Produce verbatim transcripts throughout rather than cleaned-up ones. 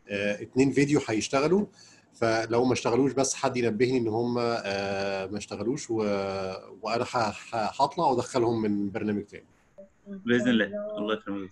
آه، اتنين فيديو هيشتغلوا، فلو ما اشتغلوش بس حد ينبهني ان هم آه، ما اشتغلوش، و... وانا ه- ه- هطلع وادخلهم من برنامج تاني. باذن الله. الله يكرمك.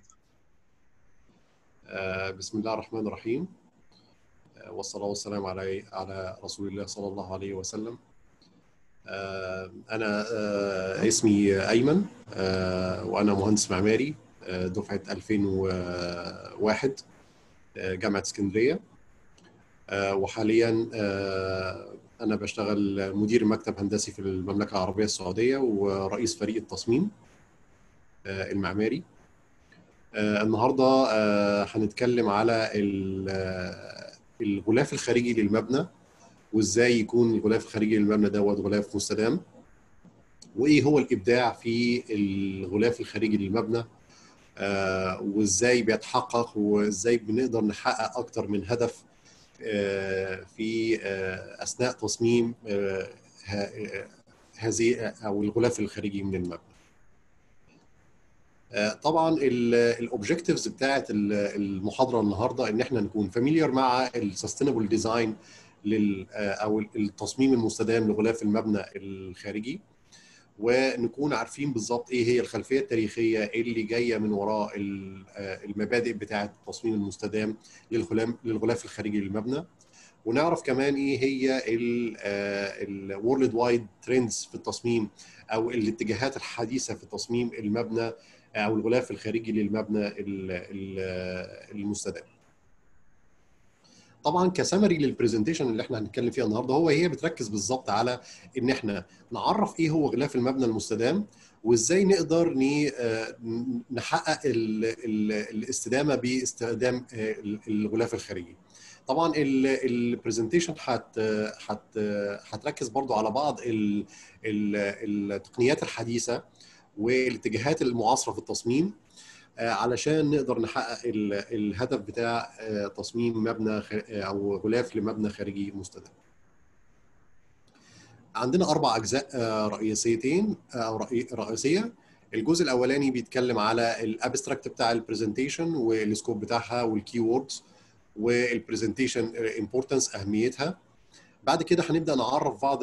آه، بسم الله الرحمن الرحيم، آه، والصلاة والسلام على على رسول الله صلى الله عليه وسلم. آه، أنا آه، اسمي أيمن، آه، وأنا مهندس معماري، آه، دفعة ألفين وواحد، آه، جامعة اسكندرية. آه، وحاليا آه، أنا بشتغل مدير مكتب هندسي في المملكة العربية السعودية، ورئيس فريق التصميم آه، المعماري. آه، النهارده آه، هنتكلم على ال- آه، الغلاف الخارجي للمبنى، وازاي يكون الغلاف الخارجي للمبنى دوت غلاف مستدام، وايه هو الابداع في الغلاف الخارجي للمبنى، آه، وازاي بيتحقق، وازاي بنقدر نحقق اكتر من هدف آه، في آه، اثناء تصميم آه، ه- هذه او الغلاف الخارجي من المبنى. آه، طبعا الاوبجكتيفز بتاعت ال- المحاضره النهارده ان احنا نكون فاميليار مع السستينبل ديزاين لل آه، او التصميم المستدام لغلاف المبنى الخارجي، ونكون عارفين بالظبط ايه هي الخلفيه التاريخيه اللي جايه من وراء ال- آه، المبادئ بتاعه التصميم المستدام للغلاف للغلاف الخارجي للمبنى، ونعرف كمان ايه هي الورلد وايد ترندز في التصميم، او الاتجاهات الحديثه في تصميم المبنى او الغلاف الخارجي للمبنى ال- ال- المستدام. طبعا كسمري للبرزنتيشن اللي احنا هنتكلم فيها النهارده، هو هي بتركز بالظبط على ان احنا نعرف ايه هو غلاف المبنى المستدام، وازاي نقدر ن- آه، نحقق ال- ال- الاستدامه باستخدام آه، الغلاف الخارجي. طبعا البرزنتيشن هت هت هتركز برضو على بعض ال- ال- التقنيات الحديثه والاتجاهات المعاصره في التصميم، آه، علشان نقدر نحقق ال- الهدف بتاع آه، تصميم مبنى خ- آه، او غلاف لمبنى خارجي مستدام. عندنا اربع اجزاء آه، رئيسيتين آه، او رئي- رئيسيه. الجزء الاولاني بيتكلم على الابستراكت بتاع البرزنتيشن والسكوب بتاعها والكي ووردز والبرزنتيشن امبورتنس اهميتها. بعد كده هنبدا نعرف بعض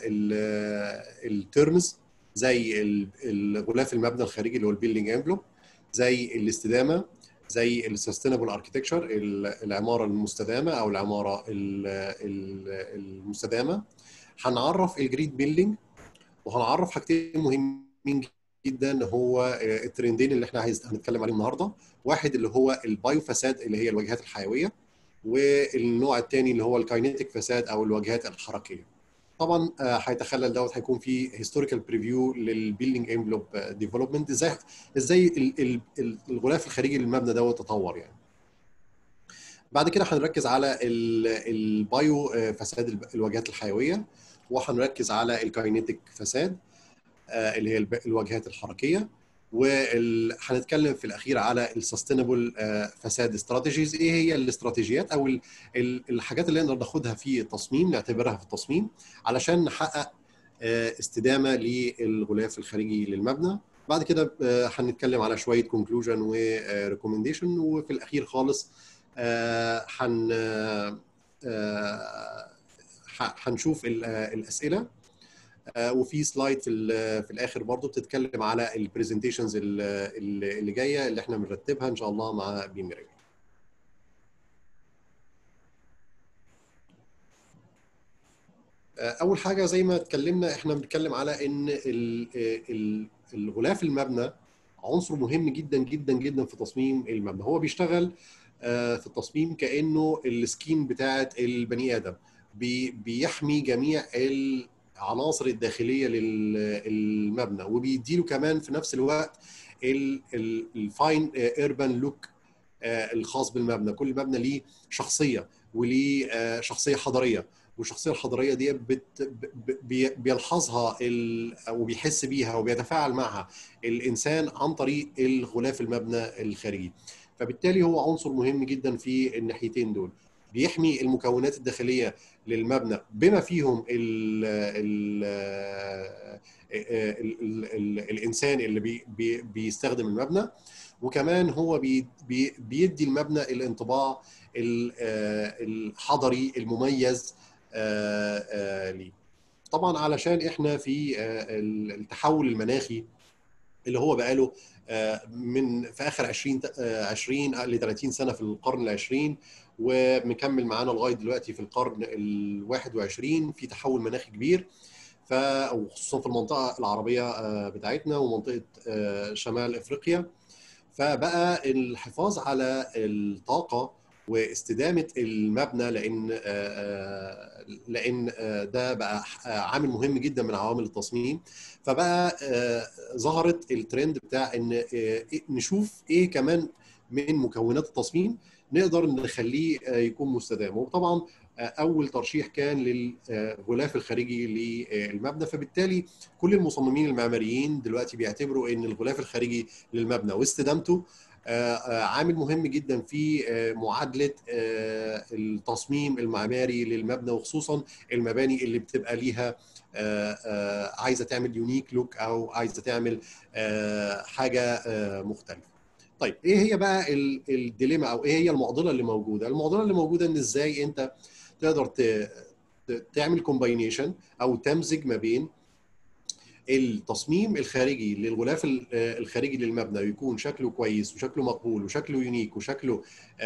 الترمز زي ال- الغلاف المبنى الخارجي اللي هو البيلدنج انفلوب، زي الاستدامه، زي السستينبل اركتكتشر العماره المستدامه او العماره ال- ال- المستدامه. هنعرف الجريد بيلدينج، وهنعرف حاجتين مهمين جدا، هو الترندين اللي احنا عايز هنتكلم عليهم النهارده. واحد اللي هو البايو فساد اللي هي الواجهات الحيويه، والنوع الثاني اللي هو الكاينيتيك فساد او الواجهات الحركيه. طبعا آه، هيتخلل دوت هيكون في هيستوريكال بريفيو للبيلدينج انفلوب ديفلوبمنت، ازاي ازاي ال- ال- ال- الغلاف الخارجي للمبنى دوت تطور يعني. بعد كده هنركز على ال- البايو آه، فساد الب- الواجهات الحيويه، وهنركز على الكاينيتيك فساد آه، اللي هي الب- الواجهات الحركيه، وهنتكلم في الاخير على السستينبل فساد استراتيجيز، ايه هي الاستراتيجيات او ال- ال- الحاجات اللي نقدر ناخدها في التصميم، نعتبرها في التصميم علشان نحقق آه، استدامه للغلاف الخارجي للمبنى. بعد كده آه، هنتكلم على شويه كونكلوجن وريكومنديشن، وفي الاخير خالص آه، هن آه، آه، ه- هنشوف ال- آه، الاسئله، آه، وفي سلايد في ال- في الاخر برضو بتتكلم على البرزنتيشنز اللي جايه اللي احنا بنرتبها ان شاء الله مع بيميري. اول حاجه زي ما اتكلمنا، احنا بنتكلم على ان ال- ال- الغلاف المبنى عنصر مهم جدا جدا جدا في تصميم المبنى. هو بيشتغل آه، في التصميم كانه السكين بتاعه البني ادم، بي- بيحمي جميع العناصر الداخليه للمبنى، وبيديله كمان في نفس الوقت الفاين ايربان لوك الخاص بالمبنى. كل مبنى ليه شخصيه، وليه آه، شخصيه حضاريه، والشخصيه الحضاريه دي بت بي- بيلحظها ال- وبيحس بيها وبيتفاعل معها الانسان عن طريق الغلاف المبنى الخارجي. فبالتالي هو عنصر مهم جدا في الناحيتين دول، بيحمي المكونات الداخليه للمبنى بما فيهم ال ال ال ال ال الانسان اللي بي بي بيستخدم المبنى، وكمان هو بي بي بيدي المبنى الانطباع الحضري المميز ليه. طبعا علشان احنا في التحول المناخي اللي هو بقاله من في اخر عشرين عشرين ل ثلاثين سنه في القرن العشرين، ومكمل معانا لغايه دلوقتي في القرن الواحد وعشرين، في تحول مناخي كبير، ف وخصوصا في المنطقه العربيه بتاعتنا ومنطقه شمال افريقيا. فبقى الحفاظ على الطاقه واستدامه المبنى، لان لان ده بقى عامل مهم جدا من عوامل التصميم. فبقى ظهرت الترند بتاع ان نشوف ايه كمان من مكونات التصميم نقدر نخليه يكون مستدام. وطبعا اول ترشيح كان للغلاف الخارجي للمبنى، فبالتالي كل المصممين المعماريين دلوقتي بيعتبروا ان الغلاف الخارجي للمبنى واستدامته عامل مهم جدا في معادله التصميم المعماري للمبنى، وخصوصا المباني اللي بتبقى ليها عايزه تعمل يونيك لوك او عايزه تعمل حاجه مختلفه. طيب ايه هي بقى الديليما او ايه هي المعضله اللي موجوده؟ المعضله اللي موجوده ان ازاي انت تقدر تعمل كومباينيشن او تمزج ما بين التصميم الخارجي للغلاف الخارجي للمبنى يكون شكله كويس وشكله مقبول وشكله يونيك وشكله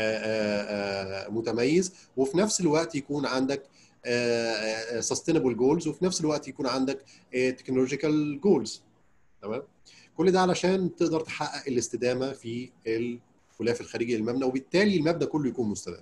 متميز، وفي نفس الوقت يكون عندك sustainable goals، وفي نفس الوقت يكون عندك technological goals. تمام؟ كل ده علشان تقدر تحقق الاستدامه في الغلاف الخارجي للمبنى، وبالتالي المبنى كله يكون مستدام.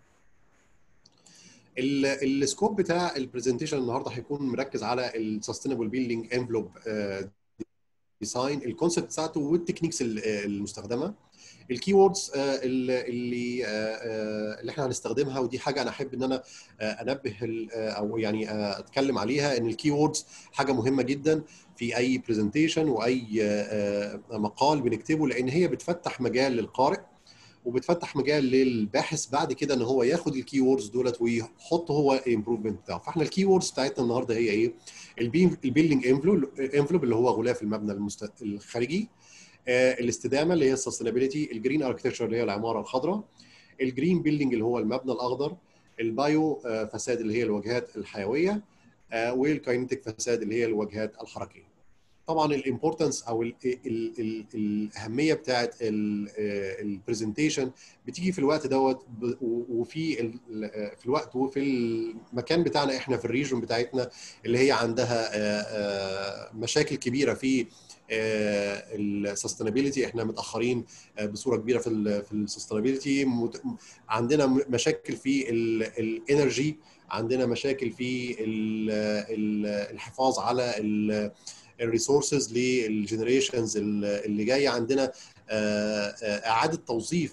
السكوب بتاع البرزنتيشن النهارده هيكون مركز على السستينبل بيلدينج انفلوب ديزاين، الكونسبت بتاعته والتكنيكس المستخدمه، الكي ووردز اللي اللي احنا هنستخدمها. ودي حاجه انا احب ان انا انبه او يعني اتكلم عليها، ان الكي ووردز حاجه مهمه جدا في اي برزنتيشن واي مقال بنكتبه، لان هي بتفتح مجال للقارئ وبتفتح مجال للباحث بعد كده ان هو ياخد الكي ووردز دولت ويحط هو الامبروفمنت بتاعه. فاحنا الكي ووردز بتاعتنا النهارده هي ايه؟ البيلدينج انفلوب اللي هو غلاف المبنى المست... الخارجي، آه الاستدامه اللي هي السستينابيلتي، الجرين اركتكتشر اللي هي العماره الخضراء، الجرين بيلدينج اللي هو المبنى الاخضر، البايو آه فساد اللي هي الواجهات الحيويه، آه والكاينتيك فساد اللي هي الواجهات الحركيه. طبعا الامبورتنس او ال ال ال الاهميه بتاعه البرزنتيشن بتيجي في الوقت دوت، وفي في الوقت وفي المكان بتاعنا احنا في الريجون بتاعتنا اللي هي عندها مشاكل كبيره في السستينابيلتي. احنا متاخرين بصوره كبيره في في السستينابيلتي، عندنا مشاكل في الانرجي، عندنا مشاكل في الحفاظ على الريسورسز للجنريشنز اللي جايه، عندنا اعاده توظيف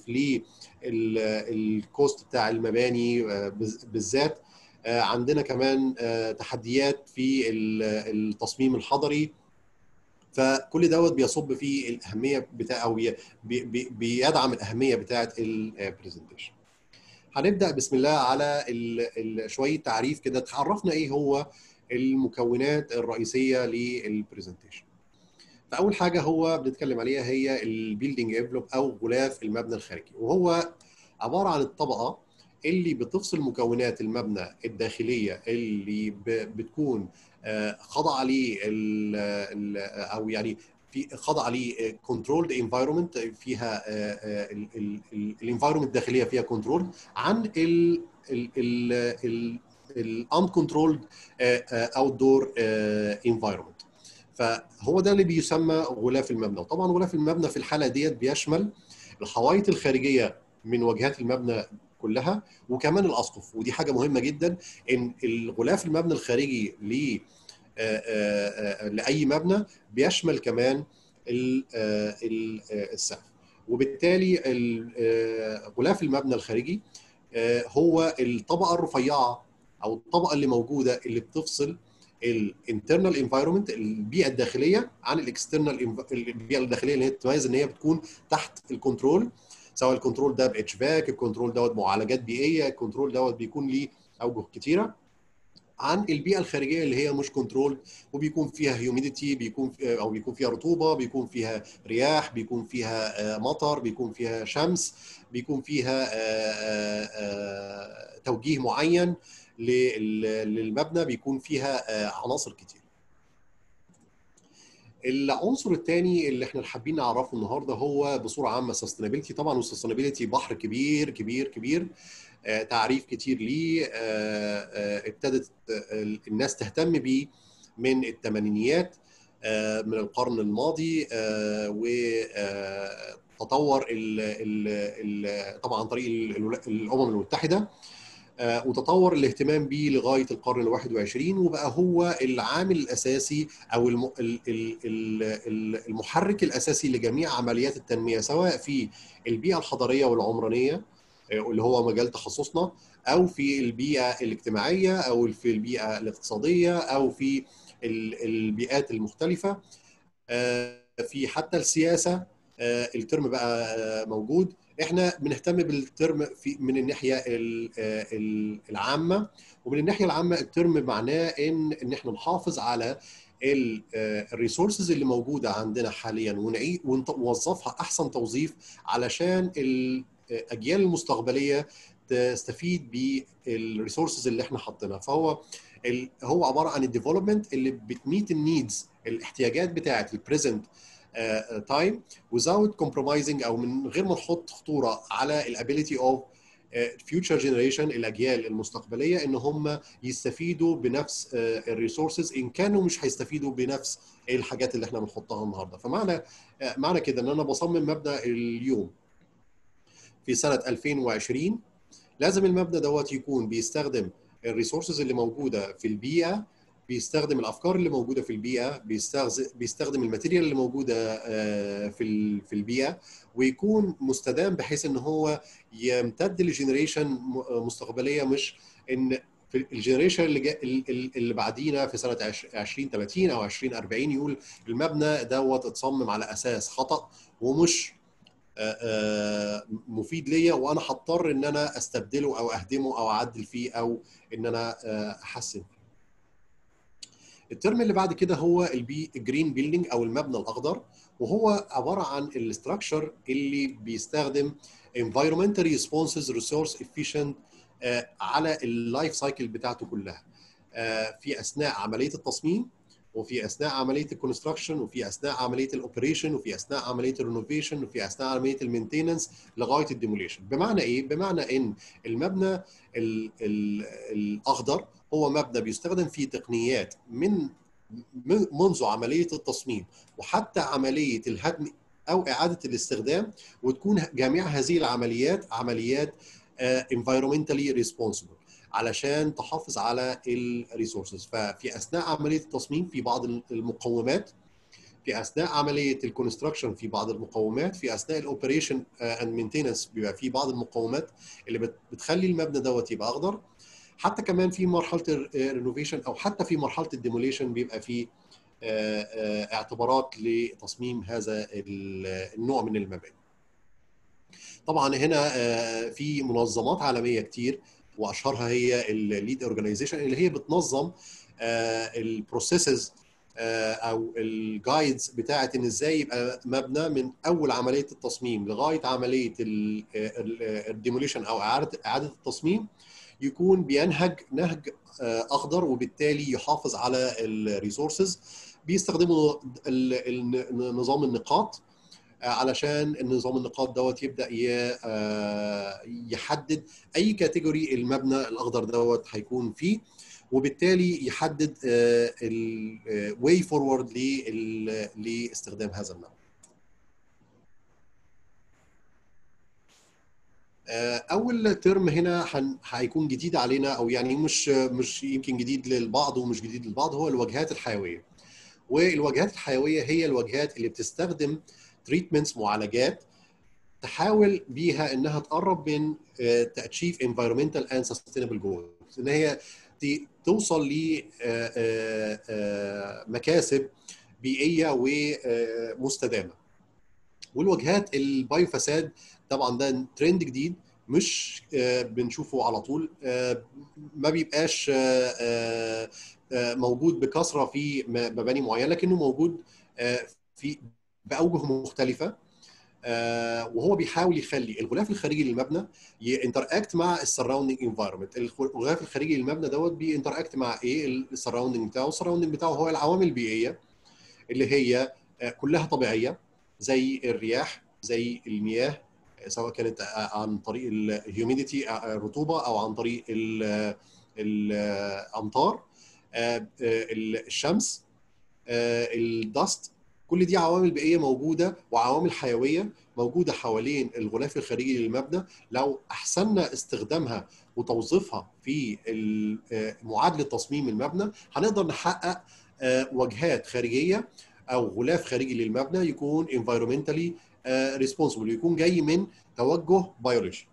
للكوست بتاع المباني بالذات، عندنا كمان تحديات في التصميم الحضري. فكل دوت بيصب في الاهميه بتاع او بيدعم الاهميه بتاعه البرزنتيشن. هنبدا بسم الله على شويه تعريف كده تعرفنا ايه هو المكونات الرئيسيه للبرزنتيشن. فاول حاجه هو بنتكلم عليها هي البيلدينج انفلوب او غلاف المبنى الخارجي، وهو عباره عن الطبقه اللي بتفصل مكونات المبنى الداخليه اللي بتكون خاضعه ليه او يعني في خاضعه ليه كنترولد انفايرمنت، فيها الانفايرمنت الداخليه فيها كنترول عن ال ال الانكنترولد اوت دور انفايرمنت. فهو ده اللي بيسمى غلاف المبنى. وطبعا غلاف المبنى في الحاله ديت بيشمل الحوايط الخارجيه من واجهات المبنى كلها، وكمان الاسقف. ودي حاجه مهمه جدا، ان الغلاف المبنى الخارجي ل لاي مبنى بيشمل كمان السقف. وبالتالي غلاف المبنى الخارجي هو الطبقه الرفيعه او الطبقه اللي موجوده اللي بتفصل الانترنال انفايرمنت البيئه الداخليه عن الاكسترنال البيئه الداخليه، اللي هي تتميز ان هي بتكون تحت الكنترول، سواء الكنترول ده باتش فاك، الكنترول دوت معالجات بيئيه، الكنترول دوت بيكون ليه اوجه كتيره. عن البيئه الخارجيه اللي هي مش كنترول، وبيكون فيها هيوميديتي، بيكون او بيكون فيها رطوبه، بيكون فيها رياح، بيكون فيها مطر، بيكون فيها شمس، بيكون فيها توجيه معين للمبنى، بيكون فيها عناصر كتير. العنصر الثاني اللي احنا حابين نعرفه النهارده هو بصوره عامه سستينابيلتي. طبعا والسستينابيلتي بحر كبير كبير كبير، آه تعريف كتير ليه، آه آه ابتدت آه الناس تهتم بيه من الثمانينيات آه من القرن الماضي، آه وتطور طبعا عن طريق الامم المتحده، آه وتطور الاهتمام به لغايه القرن الواحد وعشرين، وبقى هو العامل الاساسي او المحرك الاساسي لجميع عمليات التنميه، سواء في البيئه الحضريه والعمرانيه اللي هو مجال تخصصنا، او في البيئه الاجتماعيه، او في البيئه الاقتصاديه، او في البيئات المختلفه، في حتى السياسه الترم بقى موجود. احنا بنهتم بالترم في من الناحيه العامه، ومن الناحيه العامه الترم معناه ان ان احنا نحافظ على الريسورسز اللي موجوده عندنا حاليا ونعيد ونوظفها احسن توظيف علشان الاجيال المستقبليه تستفيد بالريسورسز اللي احنا حاطينها. فهو هو عباره عن الديفلوبمنت اللي بتميت النيدز، الاحتياجات بتاعه البريزنت تايم without compromising، او من غير ما نحط خطوره على الابيليتي اوف future generation، الاجيال المستقبليه، ان هم يستفيدوا بنفس الريسورسز ان كانوا مش هيستفيدوا بنفس الحاجات اللي احنا بنحطها النهارده. فمعنى معنى كده ان انا بصمم مبنى اليوم في سنه ألفين وعشرين، لازم المبنى دوت يكون بيستخدم الريسورسز اللي موجوده في البيئه، بيستخدم الافكار اللي موجوده في البيئه، بيستخدم بيستخدم الماتيريال اللي موجوده في في البيئه، ويكون مستدام بحيث ان هو يمتد لجنريشن مستقبليه، مش ان في الجنريشن اللي جا اللي بعدينا في سنه عشرين ثلاثين او عشرين أربعين يقول المبنى دوت اتصمم على اساس خطا ومش مفيد ليا، وانا هضطر ان انا استبدله او اهدمه او اعدل فيه او ان انا احسن فيه. الترم اللي بعد كده هو البي جرين بيلدينج او المبنى الاخضر، وهو عباره عن الاستراكشر اللي بيستخدم environmentally responsive resource efficient على اللايف سايكل بتاعته كلها، في اثناء عمليه التصميم، وفي اثناء عمليه الكونستراكشن، وفي اثناء عمليه الاوبريشن، وفي اثناء عمليه الرينوفيشن، وفي اثناء عمليه المينتيننس لغايه الديموليشن. بمعنى ايه؟ بمعنى ان المبنى ال ال الاخضر هو مبنى بيستخدم فيه تقنيات من منذ عمليه التصميم وحتى عمليه الهدم او اعاده الاستخدام، وتكون جميع هذه العمليات عمليات environmentally responsible علشان تحافظ على الريسورسز. ففي اثناء عمليه التصميم في بعض المقومات، في اثناء عمليه الكونستراكشن في بعض المقومات، في اثناء الاوبريشن اند مينتيننس بيبقى في بعض المقومات اللي بتخلي المبنى دوت يبقى اخضر. حتى كمان في مرحله الرينوفيشن او حتى في مرحله الديموليشن بيبقى في اعتبارات لتصميم هذا النوع من المباني. طبعا هنا في منظمات عالميه كتير، واشهرها هي الليد اورجانيزيشن اللي هي بتنظم البروسيسز او الجايدز بتاعه ان ازاي يبقى مبنى من اول عمليه التصميم لغايه عمليه الديموليشن او اعاده اعاده التصميم يكون بينهج نهج اخضر، وبالتالي يحافظ على الريسورسز. بيستخدموا نظام النقاط علشان النظام النقاط دوت يبدا يحدد اي كاتيجوري المبنى الاخضر دوت هيكون فيه، وبالتالي يحدد الواي فورورد لاستخدام هذا المبنى. اول ترم هنا هيكون جديد علينا، او يعني مش مش يمكن جديد للبعض ومش جديد للبعض، هو الواجهات الحيويه. والواجهات الحيويه هي الواجهات اللي بتستخدم تريتمنتس، معالجات تحاول بيها انها تقرب من تاتشيف environmental and sustainable goals، ان هي توصل لمكاسب بيئيه ومستدامه. والواجهات البايو فساد طبعا ده ترند جديد، مش بنشوفه على طول، ما بيبقاش موجود بكثره في مباني معينه، لكنه موجود في باوجه مختلفه، وهو بيحاول يخلي الغلاف الخارجي للمبنى ينتراكت مع السراوندنج انفايرمنت. الغلاف الخارجي للمبنى دوت بينتراكت مع ايه؟ السراوندنج بتاعه. السراوندنج بتاعه هو العوامل البيئيه اللي هي كلها طبيعيه، زي الرياح، زي المياه، سواء كانت عن طريق الهيوميديتي الرطوبه او عن طريق الامطار، الشمس، الدست. كل دي عوامل بيئيه موجوده وعوامل حيويه موجوده حوالين الغلاف الخارجي للمبنى. لو احسننا استخدامها وتوظيفها في معادله تصميم المبنى، هنقدر نحقق واجهات خارجيه او غلاف خارجي للمبنى يكون environmentally responsible، يكون جاي من توجه بيولوجي.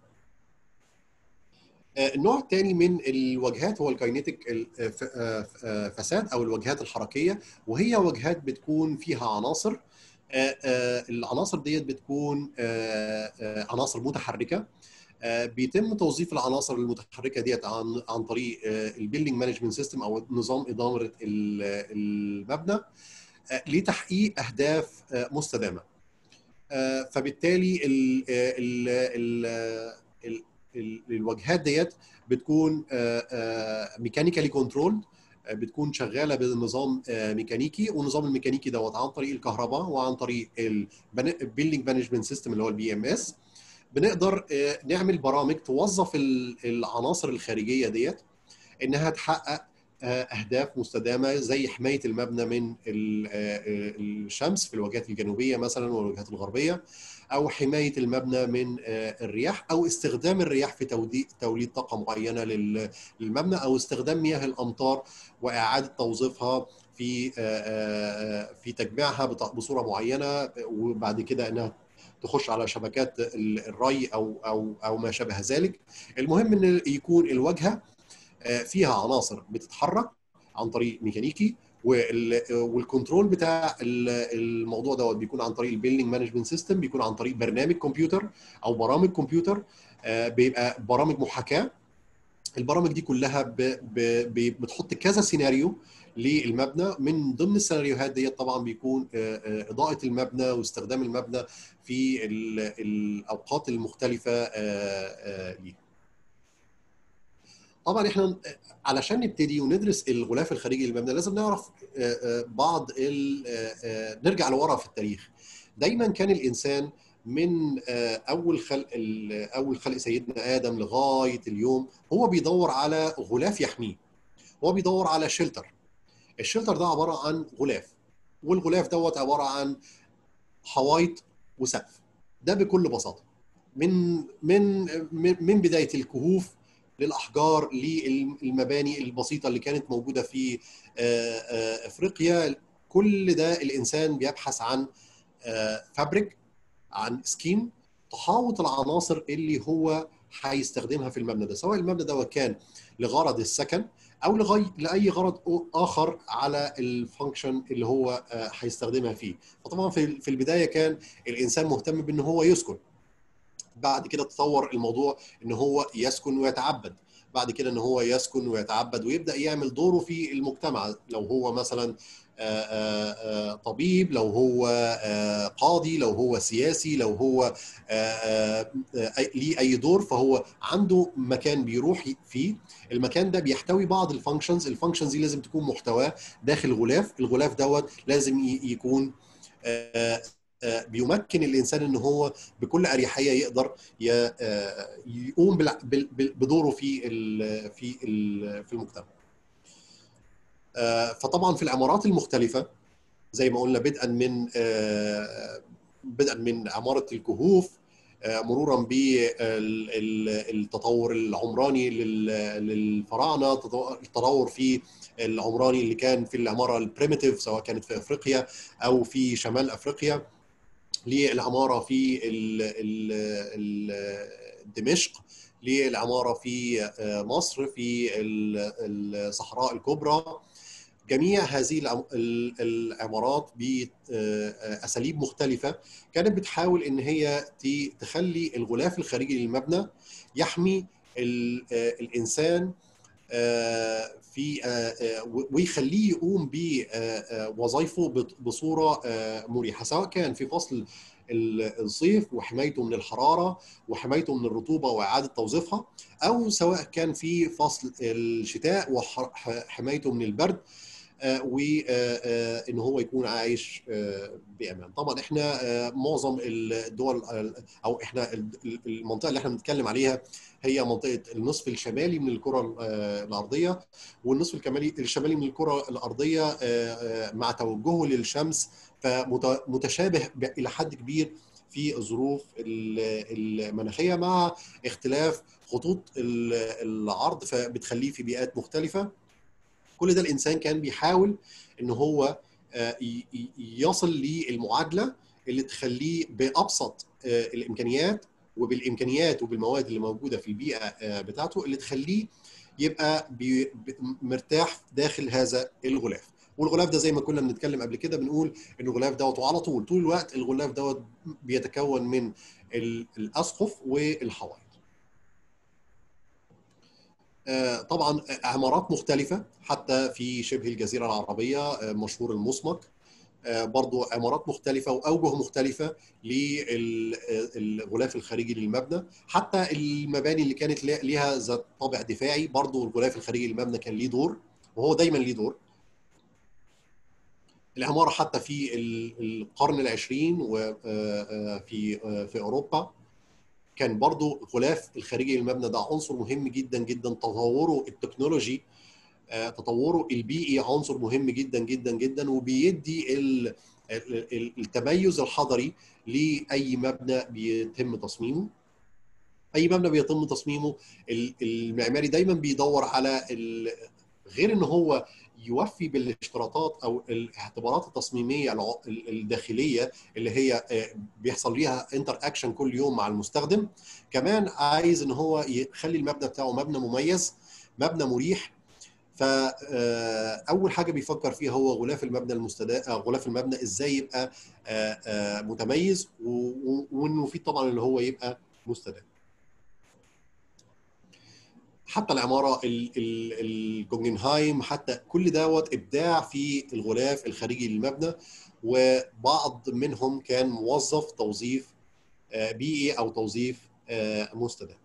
النوع الثاني من الواجهات هو الكاينيتيك فساد او الواجهات الحركيه، وهي واجهات بتكون فيها عناصر. العناصر ديت بتكون عناصر متحركه، بيتم توظيف العناصر المتحركه ديت عن عن طريق البيلدينج مانجمنت سيستم او نظام اداره المبنى لتحقيق اهداف مستدامه. فبالتالي ال ال ال الواجهات ديت بتكون ميكانيكالي كنترول، بتكون شغاله بنظام ميكانيكي، والنظام الميكانيكي دوت عن طريق الكهرباء وعن طريق البيلدينج مانجمنت سيستم اللي هو البي ام اس. بنقدر نعمل برامج توظف العناصر الخارجيه ديت انها تحقق اهداف مستدامه، زي حمايه المبنى من الشمس في الواجهات الجنوبيه مثلا والواجهات الغربيه، او حمايه المبنى من الرياح، او استخدام الرياح في توليد طاقه معينه للمبنى، او استخدام مياه الامطار واعاده توظيفها في في تجميعها بصوره معينه، وبعد كده انها تخش على شبكات الري او او او ما شابه ذلك. المهم ان يكون الواجهه فيها عناصر بتتحرك عن طريق ميكانيكي، والكنترول بتاع الموضوع دوت بيكون عن طريق البيلدينج مانجمنت سيستم، بيكون عن طريق برنامج كمبيوتر او برامج كمبيوتر، بيبقى برامج محاكاه. البرامج دي كلها بتحط كذا سيناريو للمبنى. من ضمن السيناريوهات ديت طبعا بيكون اضاءه المبنى واستخدام المبنى في الاوقات المختلفه ليه. طبعا احنا علشان نبتدي وندرس الغلاف الخارجي للمبنى لازم نعرف بعض نرجع لورا في التاريخ. دايما كان الانسان من اول خلق اول خلق سيدنا ادم لغايه اليوم هو بيدور على غلاف يحميه، هو بيدور على شيلتر. الشيلتر ده عباره عن غلاف، والغلاف دوت عباره عن حوايط وسقف. ده بكل بساطه من من من بدايه الكهوف للاحجار للمباني البسيطه اللي كانت موجوده في افريقيا. كل ده الانسان بيبحث عن فابريك، عن سكين تحاوط العناصر اللي هو هيستخدمها في المبنى ده، سواء المبنى ده كان لغرض السكن او لغايه لاي غرض اخر على الفانكشن اللي هو هيستخدمها فيه. فطبعا في البدايه كان الانسان مهتم بان هو يسكن، بعد كده تطور الموضوع ان هو يسكن ويتعبد، بعد كده ان هو يسكن ويتعبد ويبدا يعمل دوره في المجتمع، لو هو مثلا طبيب، لو هو قاضي، لو هو سياسي، لو هو ليه اي دور، فهو عنده مكان بيروح فيه. المكان ده بيحتوي بعض الفانكشنز، الفانكشنز دي لازم تكون محتواه داخل غلاف. الغلاف دوت لازم يكون بيمكن الانسان ان هو بكل اريحيه يقدر يقوم بدوره في في في المجتمع. فطبعا في العمارات المختلفه زي ما قلنا، بدءا من بدءا من عماره الكهوف، مرورا بالتطور العمراني للفراعنه، التطور في العمراني اللي كان في العماره البريميتيف سواء كانت في افريقيا او في شمال افريقيا، للعماره في دمشق، للعماره في مصر في الصحراء الكبرى، جميع هذه العمارات باساليب مختلفه كانت بتحاول ان هي تخلي الغلاف الخارجي للمبنى يحمي الانسان في ويخليه يقوم بوظائفه بصوره مريحه، سواء كان في فصل الصيف وحمايته من الحراره وحمايته من الرطوبه واعاده توظيفها، او سواء كان في فصل الشتاء وحمايته من البرد وان هو يكون عايش بامان. طبعا احنا معظم الدول او احنا المنطقه اللي احنا بنتكلم عليها هي منطقه النصف الشمالي من الكره الارضيه، والنصف الشمالي الشمالي من الكره الارضيه مع توجهه للشمس فمتشابه الى حد كبير في الظروف المناخيه، مع اختلاف خطوط العرض فبتخليه في بيئات مختلفه. كل ده الانسان كان بيحاول ان هو يصل للمعادله اللي تخليه بابسط الامكانيات وبالامكانيات وبالمواد اللي موجوده في البيئه بتاعته اللي تخليه يبقى مرتاح داخل هذا الغلاف. والغلاف ده زي ما كنا بنتكلم قبل كده بنقول ان الغلاف دوت وعلى طول طول الوقت الغلاف دوت بيتكون من الاسقف والحوائط. طبعا عمارات مختلفة حتى في شبه الجزيرة العربية، مشهور المصمك، برضو عمارات مختلفة وأوجه مختلفة للغلاف الخارجي للمبنى. حتى المباني اللي كانت لها ذات طابع دفاعي برضو الغلاف الخارجي للمبنى كان ليه دور، وهو دايما ليه دور. العمارة حتى في القرن العشرين وفي في أوروبا كان برضو الغلاف الخارجي للمبنى ده عنصر مهم جدا جدا. تطوره التكنولوجي تطوره البيئي عنصر مهم جدا جدا جدا، وبيدي التميز الحضري لأي مبنى بيتم تصميمه. أي مبنى بيتم تصميمه المعماري دايما بيدور على غير ان هو يوفي بالاشتراطات او الاعتبارات التصميميه الداخليه اللي هي بيحصل ليها انتر اكشن كل يوم مع المستخدم، كمان عايز ان هو يخلي المبنى بتاعه مبنى مميز، مبنى مريح. فاول حاجه بيفكر فيها هو غلاف المبنى المستدام، غلاف المبنى ازاي يبقى متميز وانه في طبعا اللي هو يبقى مستدام. حتى العماره الجونجنهايم حتى كل دوت ابداع في الغلاف الخارجي للمبنى، وبعض منهم كان موظف توظيف بيئي او توظيف مستدام.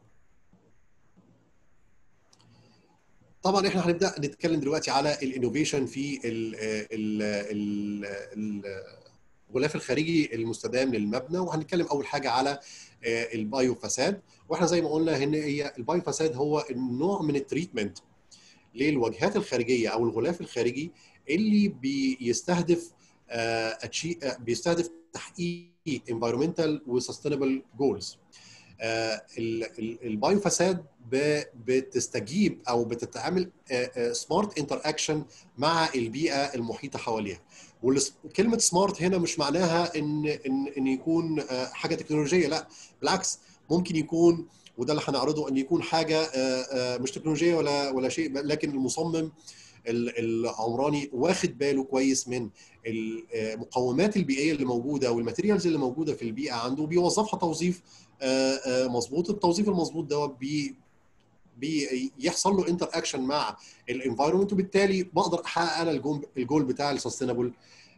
طبعا احنا هنبدا نتكلم دلوقتي على الانوفيشن في الغلاف الخارجي المستدام للمبنى، وهنتكلم اول حاجه على البايو فساد. واحنا زي ما قلنا ان هي البايو فساد هو النوع من التريتمنت للواجهات الخارجيه او الغلاف الخارجي اللي بيستهدف بيستهدف تحقيق environmental و sustainable goals. البايو فساد بتستجيب او بتتعامل سمارت انتر اكشن مع البيئه المحيطه حواليها. وكلمه سمارت هنا مش معناها ان ان ان يكون حاجه تكنولوجيه، لا بالعكس، ممكن يكون، وده اللي هنعرضه، ان يكون حاجه مش تكنولوجيه ولا ولا شيء، لكن المصمم العمراني واخد باله كويس من المقومات البيئيه اللي موجوده والماتيريالز اللي موجوده في البيئه عنده، بيوظفها توظيف مظبوط. التوظيف المظبوط دوت بي بيحصل له انتر اكشن مع الانفايرمنت، وبالتالي بقدر احقق انا الجول الجول بتاع السستينبل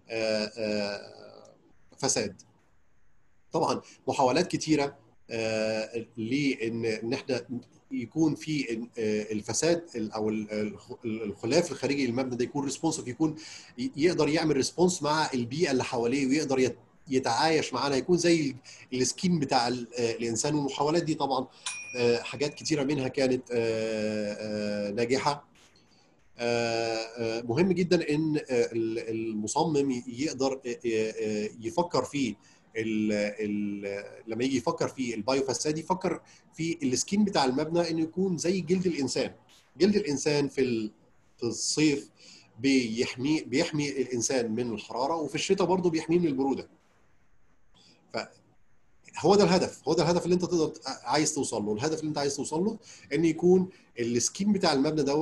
فساد. طبعا محاولات كتيره لان ان احنا يكون في الفساد او الغلاف الخارجي للمبنى ده يكون ريسبونسيف، يكون يقدر يعمل ريسبونس مع البيئه اللي حواليه ويقدر يتعايش معانا، يكون زي السكين بتاع الانسان. والمحاولات دي طبعا حاجات كتيره منها كانت ناجحه. مهم جدا ان المصمم يقدر يفكر في ال ال لما يجي يفكر في البايو فساد يفكر في السكين بتاع المبنى انه يكون زي جلد الانسان. جلد الانسان في في الصيف بيحمي بيحمي الانسان من الحراره، وفي الشتاء برضه بيحميه من البروده. فهو ده الهدف، هو ده الهدف اللي انت تقدر عايز توصل له. الهدف اللي انت عايز توصل له ان يكون السكين بتاع المبنى دوت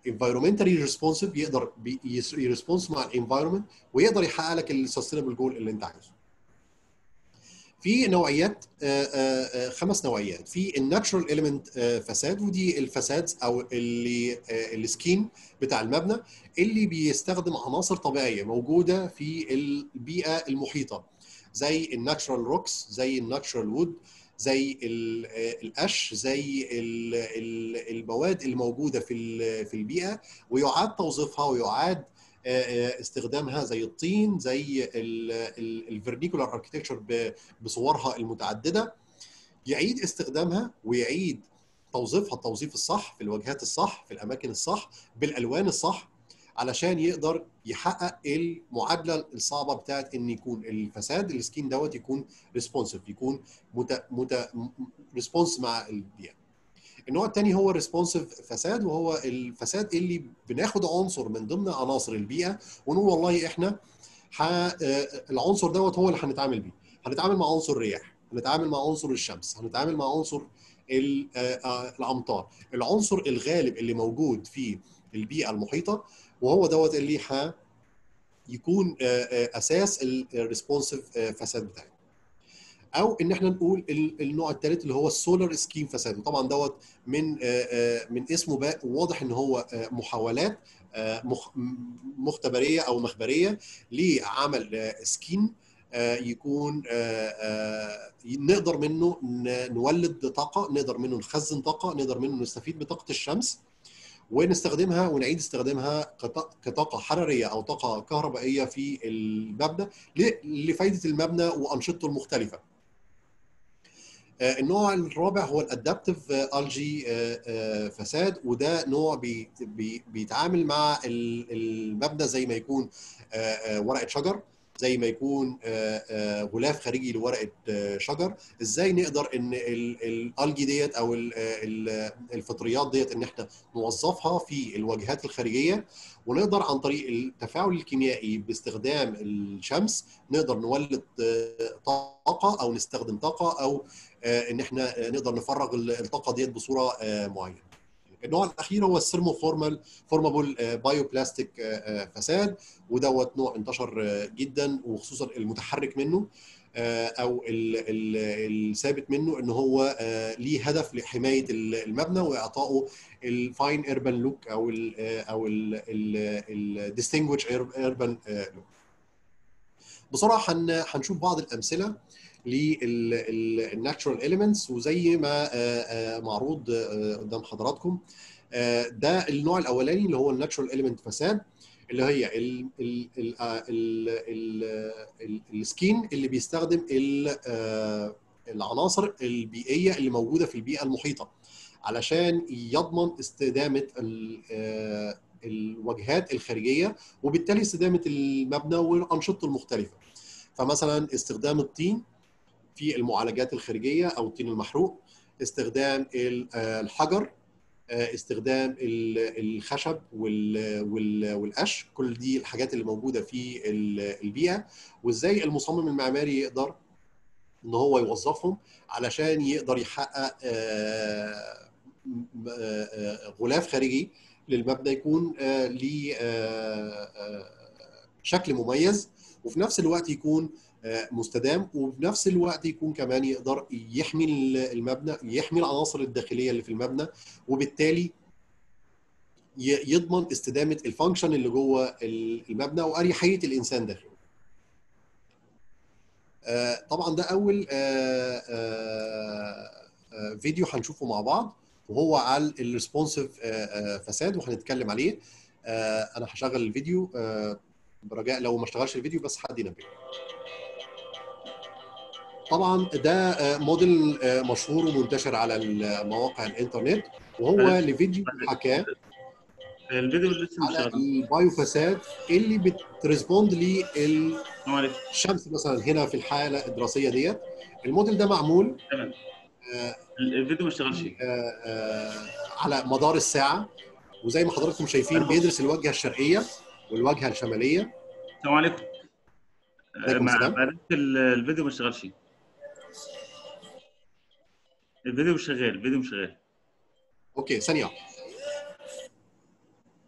environmentally responsive، يقدر يرسبونس مع الانفايرمنت ويقدر يحقق لك السستينبل جول اللي انت عايزه. في نوعيات خمس نوعيات. في الناتشرال اليمنت فساد، ودي الفساد او اللي السكين بتاع المبنى اللي بيستخدم عناصر طبيعيه موجوده في البيئه المحيطه، زي الناتشرال روكس، زي الناتشرال وود، زي القش، زي المواد اللي موجوده في في البيئه، ويعاد توظيفها ويعاد استخدامها، زي الطين، زي الفيرنيكولار اركتكتشر بصورها المتعدده، يعيد استخدامها ويعيد توظيفها التوظيف الصح في الواجهات الصح في الاماكن الصح بالالوان الصح، علشان يقدر يحقق المعادله الصعبه بتاعت ان يكون الفساد السكين دوت يكون ريسبونسيف، يكون مت مت ريسبونس مع البيئه. النوع الثاني هو الريسبونسيف فساد، وهو الفساد اللي بناخد عنصر من ضمن عناصر البيئه ونقول والله احنا العنصر دوت هو اللي هنتعامل بيه. هنتعامل مع عنصر الرياح، هنتعامل مع عنصر الشمس، هنتعامل مع عنصر الامطار، العنصر الغالب اللي موجود في البيئه المحيطه، وهو دوت اللي ه يكون اساس الريسبونسيف فساد بتاعنا. او ان احنا نقول النوع الثالث اللي هو السولار سكيم فساد، وطبعا دوت من من اسمه بقى واضح ان هو محاولات مختبريه او مخبريه لعمل سكين يكون نقدر منه نولد طاقه، نقدر منه نخزن طاقه، نقدر منه نستفيد بطاقه الشمس ونستخدمها ونعيد استخدامها كطاقه حراريه او طاقه كهربائيه في المبنى لفائده المبنى وانشطته المختلفه. النوع الرابع هو الادابتيف الجي فساد، وده نوع بي بي بيتعامل مع المبنى زي ما يكون ورقه شجر، زي ما يكون غلاف خارجي لورقه شجر. ازاي نقدر ان الالجي ديت او الفطريات ديت ان احنا نوظفها في الواجهات الخارجيه، ونقدر عن طريق التفاعل الكيميائي باستخدام الشمس نقدر نولد طاقه او نستخدم طاقه، او ان احنا نقدر نفرغ الطاقه ديت بصوره معينه. النوع الاخير هو السيرمو فورمال فورمابل بايو بلاستيك فساد، ودوت نوع انتشر جدا، وخصوصا المتحرك منه او الثابت منه ان هو ليه هدف لحمايه المبنى واعطائه الفاين ايربان لوك او ال او الديستنجويش ايربان لوك. بصراحه هنشوف بعض الامثله للناتشورال اليمنتس، وزي ما معروض قدام حضراتكم ده النوع الاولاني اللي هو الناتشورال اليمنت فساد، اللي هي السكين اللي بيستخدم العناصر البيئيه اللي موجوده في البيئه المحيطه علشان يضمن استدامه الواجهات الخارجيه، وبالتالي استدامه المبنى وانشطته المختلفه. فمثلا استخدام الطين في المعالجات الخارجيه او الطين المحروق، استخدام الحجر، استخدام الخشب والقش، كل دي الحاجات اللي موجوده في البيئه، وازاي المصمم المعماري يقدر ان هو يوظفهم علشان يقدر يحقق غلاف خارجي للمبنى يكون ليه شكل مميز، وفي نفس الوقت يكون مستدام، وفي نفس الوقت يكون كمان يقدر يحمي المبنى، يحمي العناصر الداخليه اللي في المبنى، وبالتالي يضمن استدامه الفانكشن اللي جوه المبنى واريحيه الانسان داخله. طبعا ده اول فيديو هنشوفه مع بعض، وهو على الريسبونسيف فساد وهنتكلم عليه. انا هشغل الفيديو برجاء لو ما اشتغلش الفيديو بس حد ينبه. طبعا ده موديل مشهور ومنتشر على مواقع الانترنت، وهو لفيديو محاكاه الفيديو لسه مش على شغال. البايو فساد اللي بتريسبوند للشمس مثلا هنا في الحاله الدراسيه ديت. الموديل ده معمول تمام. الفيديو ما اشتغلش على مدار الساعه، وزي ما حضراتكم شايفين بيدرس الواجهه الشرقيه والواجهه الشماليه. السلام عليكم. عليكم السلام. مع الفيديو ما اشتغلش. الفيديو مش شغال، الفيديو مش شغال. اوكي ثانيه.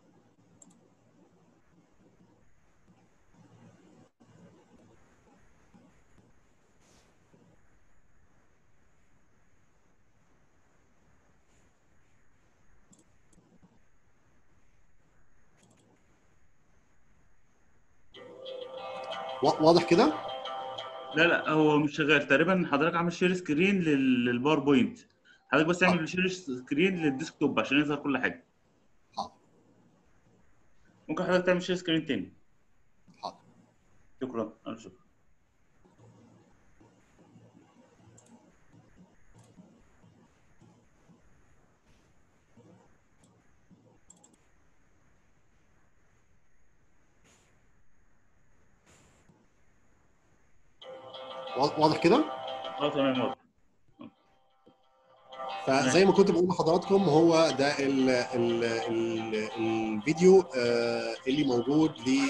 واضح كده؟ لا لا هو مش شغال تقريبا. حضرتك عامل شير سكرين لل- للباوربوينت. حضرتك بس حاضر اعمل شير سكرين للديسكتوب عشان يظهر كل حاجه. حاضر ممكن حضرتك تعمل شير سكرين تاني. حاضر. شكرا، الف شكرا. واضح كده؟ اه تمام واضح. فزي ماشي. ما كنت بقول لحضراتكم، هو ده ال ال ال الفيديو آه، اللي موجود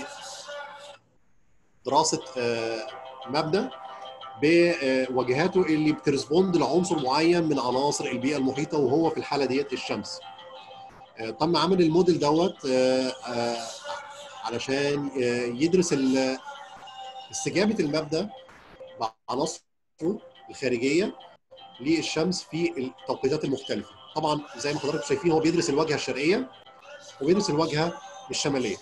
لدراسه آه، مبنى بواجهاته اللي بترسبوند لعنصر معين من عناصر البيئه المحيطه، وهو في الحاله ديت الشمس. آه، تم عمل الموديل دوت آه، آه، علشان آه، يدرس ال- استجابه المبنى بعناصره الخارجيه للشمس في التوقيتات المختلفه. طبعا زي ما حضراتكم شايفين، هو بيدرس الواجهه الشرقيه وبيدرس الواجهه الشماليه.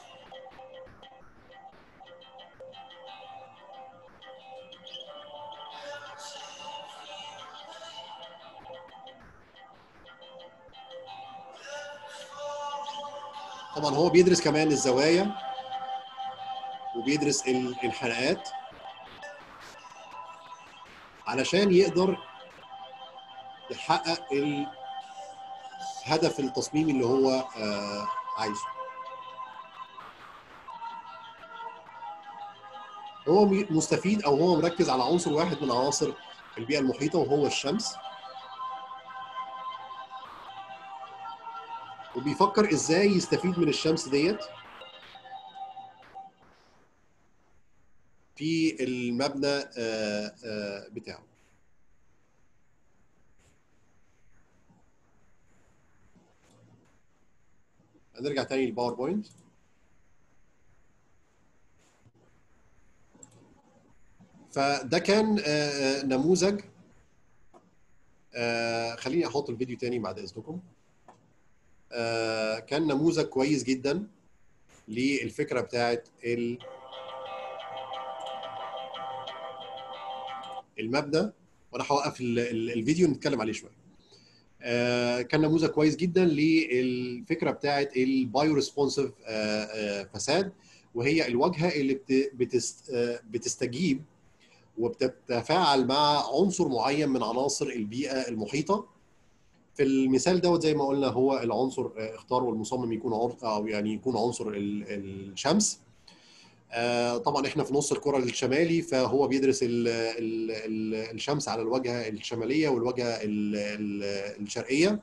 طبعا هو بيدرس كمان الزوايا وبيدرس الانحناءات علشان يقدر يحقق الهدف التصميمي اللي هو آه، عايزه. هو مستفيد او هو مركز على عنصر واحد من عناصر البيئه المحيطه، وهو الشمس، وبيفكر ازاي يستفيد من الشمس ديت في المبنى آه، آه، بتاعه. هنرجع تاني للباوربوينت. فده كان آه، نموذج. آه، خليني احط الفيديو تاني بعد اذنكم. آه، كان نموذج كويس جدا للفكره بتاعت المبنى. وانا هوقف الفيديو نتكلم عليه شويه. آه، كان نموذج كويس جدا للفكره بتاعت البايو ريسبونسيف فساد، وهي الواجهه اللي بتست بتستجيب وبتتفاعل مع عنصر معين من عناصر البيئه المحيطه. في المثال دوت زي ما قلنا، هو العنصر اختاره المصمم يكون او يعني يكون عنصر الشمس. آه، طبعا احنا في نص الكره الشمالي، فهو بيدرس ال ال ال الشمس على الواجهه الشماليه والواجهه ال ال الشرقيه.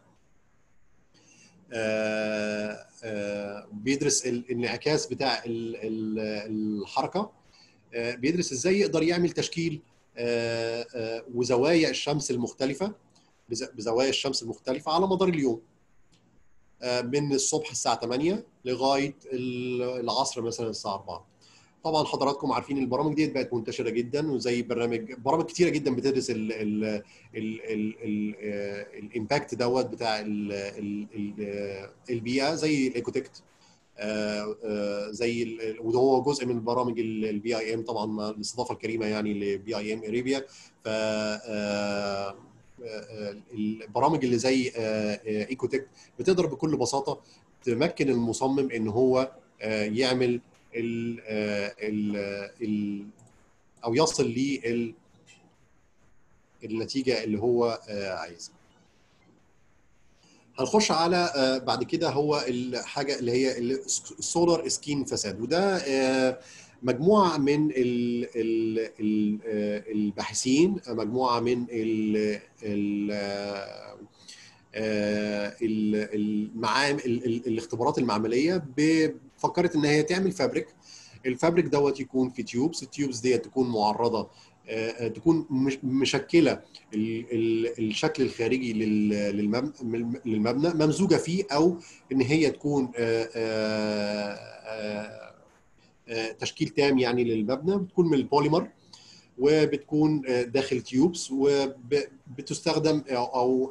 آه، آه، بيدرس الانعكاس بتاع ال ال الحركه. آه، بيدرس ازاي يقدر يعمل تشكيل آه، آه، وزوايا الشمس المختلفه، بزوايا الشمس المختلفه على مدار اليوم، من الصبح الساعه ثمانية لغايه العصر مثلا الساعه أربعة. طبعا حضراتكم عارفين البرامج دي بقت منتشره جدا، وزي برنامج برامج كتيره جدا بتدرس ال ال ال ال ال الامباكت دوت بتاع ال ال ال البيئه، زي الايكوتكت، زي وهو جزء من برامج البي اي ام، طبعا الاستضافه الكريمه يعني لبي اي ام اريبيا. ف البرامج اللي زي ايكوتك بتقدر بكل بساطه تمكن المصمم ان هو يعمل ال ال ال او يصل لل النتيجه اللي هو عايزها. هنخش على بعد كده هو الحاجه اللي هي السولار سكين فساد، وده مجموعه من الباحثين، مجموعه من المعامل الاختبارات المعمليه فكرت ان هي تعمل فابريك. الفابريك دوت يكون في تيوبس، التيوبس ديت تكون معرضه، تكون مشكله الشكل الخارجي للمبنى، ممزوجه فيه، او ان هي تكون تشكيل تام يعني للمبنى، بتكون من البوليمر وبتكون داخل تيوبس، وبتستخدم او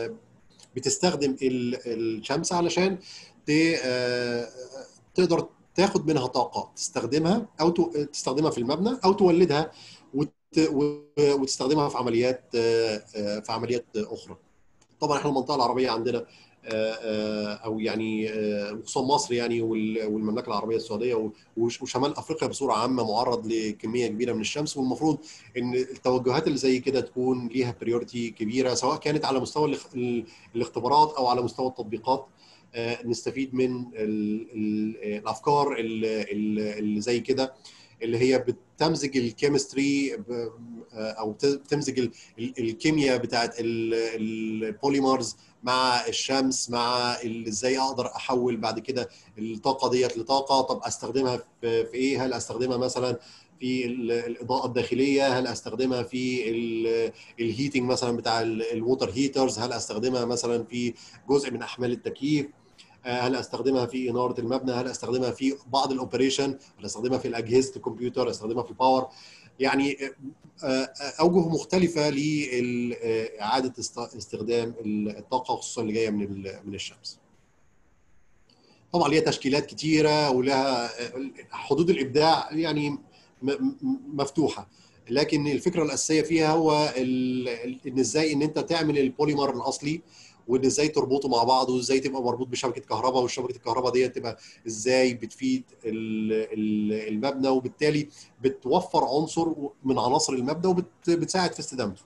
بتستخدم الشمس علشان تقدر تاخد منها طاقه تستخدمها او تستخدمها في المبنى او تولدها وتستخدمها في عمليات في عمليات اخرى. طبعا احنا المنطقه العربيه عندنا او يعني خصوصا مصر يعني والمملكه العربيه السعوديه وشمال افريقيا بصوره عامه معرض لكميه كبيره من الشمس، والمفروض ان التوجهات اللي زي كده تكون ليها بريورتي كبيره سواء كانت على مستوى الاختبارات او على مستوى التطبيقات. نستفيد من الافكار اللي زي كده اللي هي بتمزج الكيمستري او بتمزج الكيمياء بتاعت البوليمرز مع الشمس، مع ازاي اقدر احول بعد كده الطاقه ديت لطاقه. طب استخدمها في ايه؟ هل استخدمها مثلا في الاضاءه الداخليه؟ هل استخدمها في الهيتنج مثلا بتاع الووتر هيترز؟ هل استخدمها مثلا في جزء من احمال التكييف؟ هل استخدمها في اناره المبنى؟ هل استخدمها في بعض الاوبريشن؟ هل استخدمها في الاجهزه الكمبيوتر؟ استخدمها في الباور؟ يعني اوجه مختلفه لاعاده استخدام الطاقه خصوصا اللي جايه من من الشمس. طبعا ليها تشكيلات كتيره ولها حدود الابداع يعني مفتوحه، لكن الفكره الاساسيه فيها هو ان ازاي ان انت تعمل البوليمر الاصلي وان ازاي تربطه مع بعض وازاي تبقى مربوط بشبكه كهرباء، والشبكه الكهرباء دي تبقى ازاي بتفيد المبنى وبالتالي بتوفر عنصر من عناصر المبنى وبتساعد في استدامته.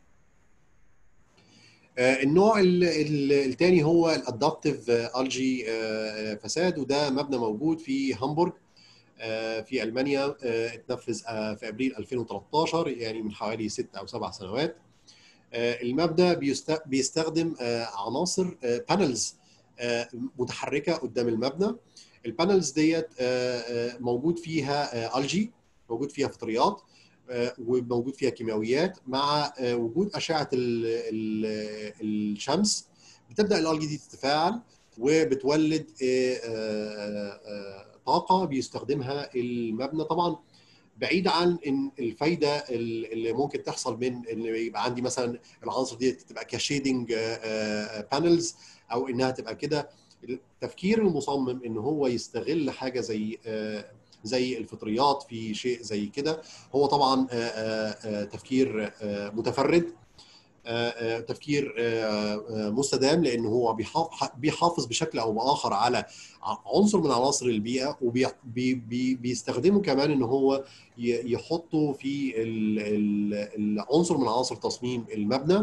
النوع الثاني هو الادابتيف الجي فساد، وده مبنى موجود في هامبورغ في المانيا، اتنفذ في ابريل ألفين وثلاثة عشر يعني من حوالي ست او سبع سنوات. المبنى بيستخدم عناصر بانلز متحركه قدام المبنى. البانلز ديت موجود فيها الجي، موجود فيها فطريات، وموجود فيها كيماويات مع وجود اشعه الشمس. بتبدا الالجي دي تتفاعل وبتولد طاقه بيستخدمها المبنى. طبعا بعيد عن ان الفايده اللي ممكن تحصل من ان يبقى عندي مثلا العناصر دي تبقى كشيدنج بانلز او انها تبقى كده. تفكير المصمم ان هو يستغل حاجه زي زي الفطريات في شيء زي كده هو طبعا تفكير متفرد، تفكير مستدام، لان هو بيحافظ بشكل او باخر على عنصر من عناصر البيئه وبيستخدمه كمان ان هو يحطه في العنصر من عناصر تصميم المبنى.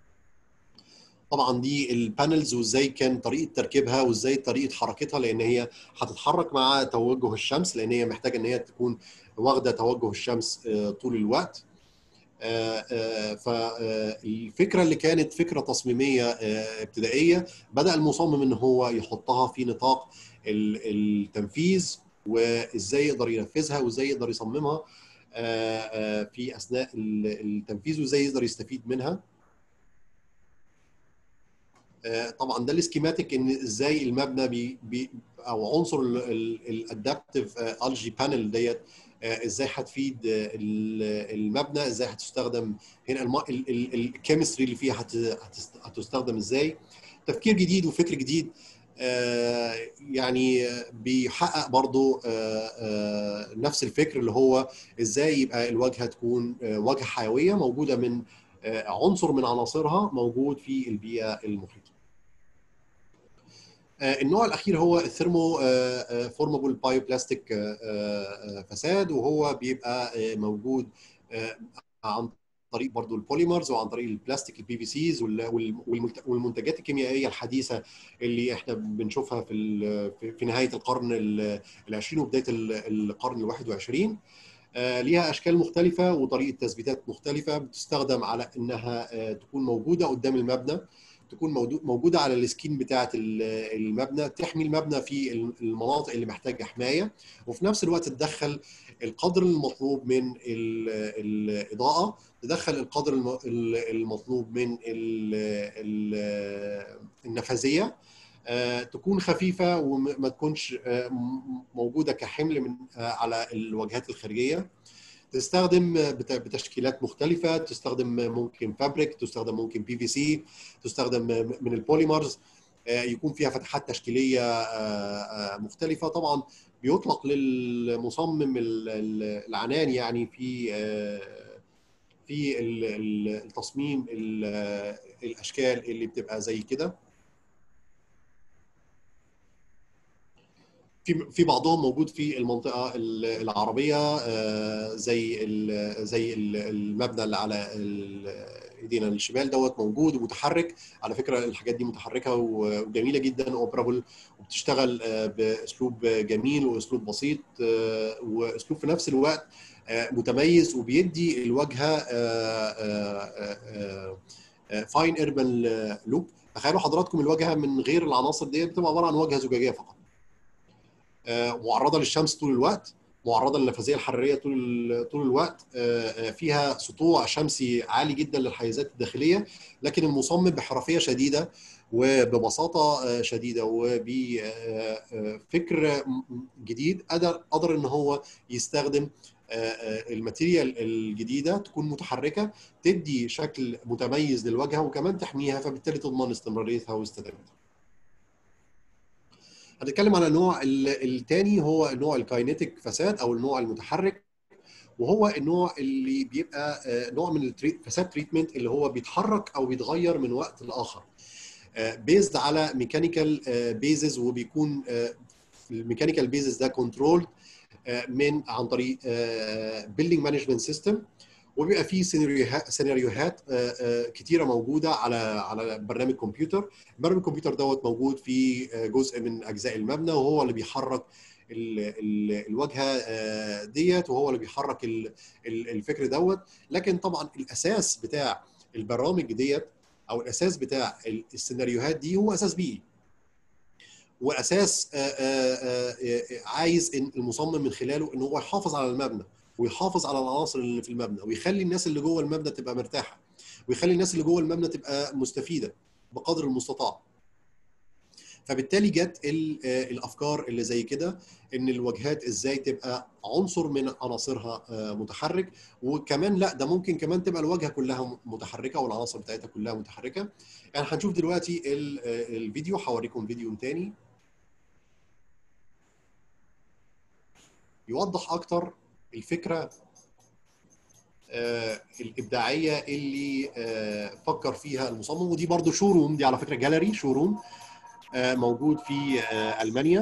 طبعا دي البانلز وازاي كان طريقه تركيبها وازاي طريقه حركتها، لان هي هتتحرك مع توجه الشمس، لان هي محتاجه ان هي تكون واخده توجه الشمس طول الوقت. فالفكره اللي كانت فكره تصميميه ابتدائيه بدأ المصمم ان هو يحطها في نطاق التنفيذ وازاي يقدر ينفذها وازاي يقدر يصممها في اثناء التنفيذ وازاي يقدر يستفيد منها. طبعا ده السكيماتيك ان ازاي المبنى بي بي او عنصر الادابتيف الجي بانل ديت ازاي هتفيد المبنى، ازاي هتستخدم هنا الكيمستري اللي فيها هتستخدم ازاي. تفكير جديد وفكر جديد يعني بيحقق برضو نفس الفكر اللي هو ازاي يبقى الواجهه تكون واجهه حيويه موجوده من عنصر من عناصرها موجود في البيئه المحيطه. النوع الاخير هو الثيرمو فورمابل بايو بلاستيك فساد، وهو بيبقى موجود عن طريق برضو البوليمرز وعن طريق البلاستيك البي في سيز والمنتجات الكيميائيه الحديثه اللي احنا بنشوفها في في نهايه القرن العشرين وبدايه القرن الواحد وعشرين. ليها اشكال مختلفه وطريقه تثبيتات مختلفه بتستخدم على انها تكون موجوده قدام المبنى، تكون موجوده على السكين بتاعه المبنى، تحمي المبنى في المناطق اللي محتاجه حمايه، وفي نفس الوقت تدخل القدر المطلوب من الاضاءه، تدخل القدر المطلوب من النفاذيه، تكون خفيفه وما تكونش موجوده كحمل من على الواجهات الخارجيه. تستخدم بتشكيلات مختلفه، تستخدم ممكن فابريك، تستخدم ممكن بي في سي، تستخدم من البوليمرز. يكون فيها فتحات تشكيليه مختلفه. طبعا بيطلق للمصمم العنان يعني في في التصميم الاشكال اللي بتبقى زي كده. في في بعضهم موجود في المنطقه العربيه زي زي المبنى اللي على ايدينا الشمال دوت موجود ومتحرك. على فكره الحاجات دي متحركه وجميله جدا اوبرابل، وبتشتغل باسلوب جميل واسلوب بسيط واسلوب في نفس الوقت متميز، وبيدي الواجهه فاين ايربان لوك. تخيلوا حضراتكم الواجهه من غير العناصر دي بتبقى عباره عن واجهه زجاجيه فقط، معرضه للشمس طول الوقت، معرضه للنفاذيه الحراريه طول طول الوقت، فيها سطوع شمسي عالي جدا للحيزات الداخليه، لكن المصمم بحرفيه شديده وببساطه شديده وبفكر جديد قدر قدر ان هو يستخدم الماتيريال الجديده تكون متحركه، تدي شكل متميز للواجهه وكمان تحميها، فبالتالي تضمن استمراريتها واستدامتها. هنتكلم على النوع الثاني، هو النوع الكاينيتيك فساد او النوع المتحرك، وهو النوع اللي بيبقى نوع من الفساد تريتمنت اللي هو بيتحرك او بيتغير من وقت لاخر بيزد على ميكانيكال بيزز، وبيكون الميكانيكال بيزز ده كنترول من عن طريق بيلدينج مانجمنت سيستم، وبيبقى فيه سيناريوهات سيناريوهات كتيره موجوده على على برنامج كمبيوتر. برنامج الكمبيوتر دوت موجود في جزء من اجزاء المبنى، وهو اللي بيحرك ال ال الواجهه ديت، وهو اللي بيحرك ال الفكر دوت. لكن طبعا الاساس بتاع البرامج ديت او الاساس بتاع السيناريوهات دي هو اساس بيئي، واساس عايز ان المصمم من خلاله ان هو يحافظ على المبنى ويحافظ على العناصر اللي في المبنى، ويخلي الناس اللي جوه المبنى تبقى مرتاحه، ويخلي الناس اللي جوه المبنى تبقى مستفيده بقدر المستطاع. فبالتالي جت الافكار اللي زي كده، ان الواجهات ازاي تبقى عنصر من عناصرها متحرك، وكمان لا ده ممكن كمان تبقى الواجهه كلها متحركه والعناصر بتاعتها كلها متحركه. يعني هنشوف دلوقتي الفيديو، هوريكم فيديو تاني يوضح اكتر الفكره آه الابداعيه اللي آه فكر فيها المصمم. ودي برضو شوروم، دي على فكره جاليري شوروم آه موجود في آه المانيا،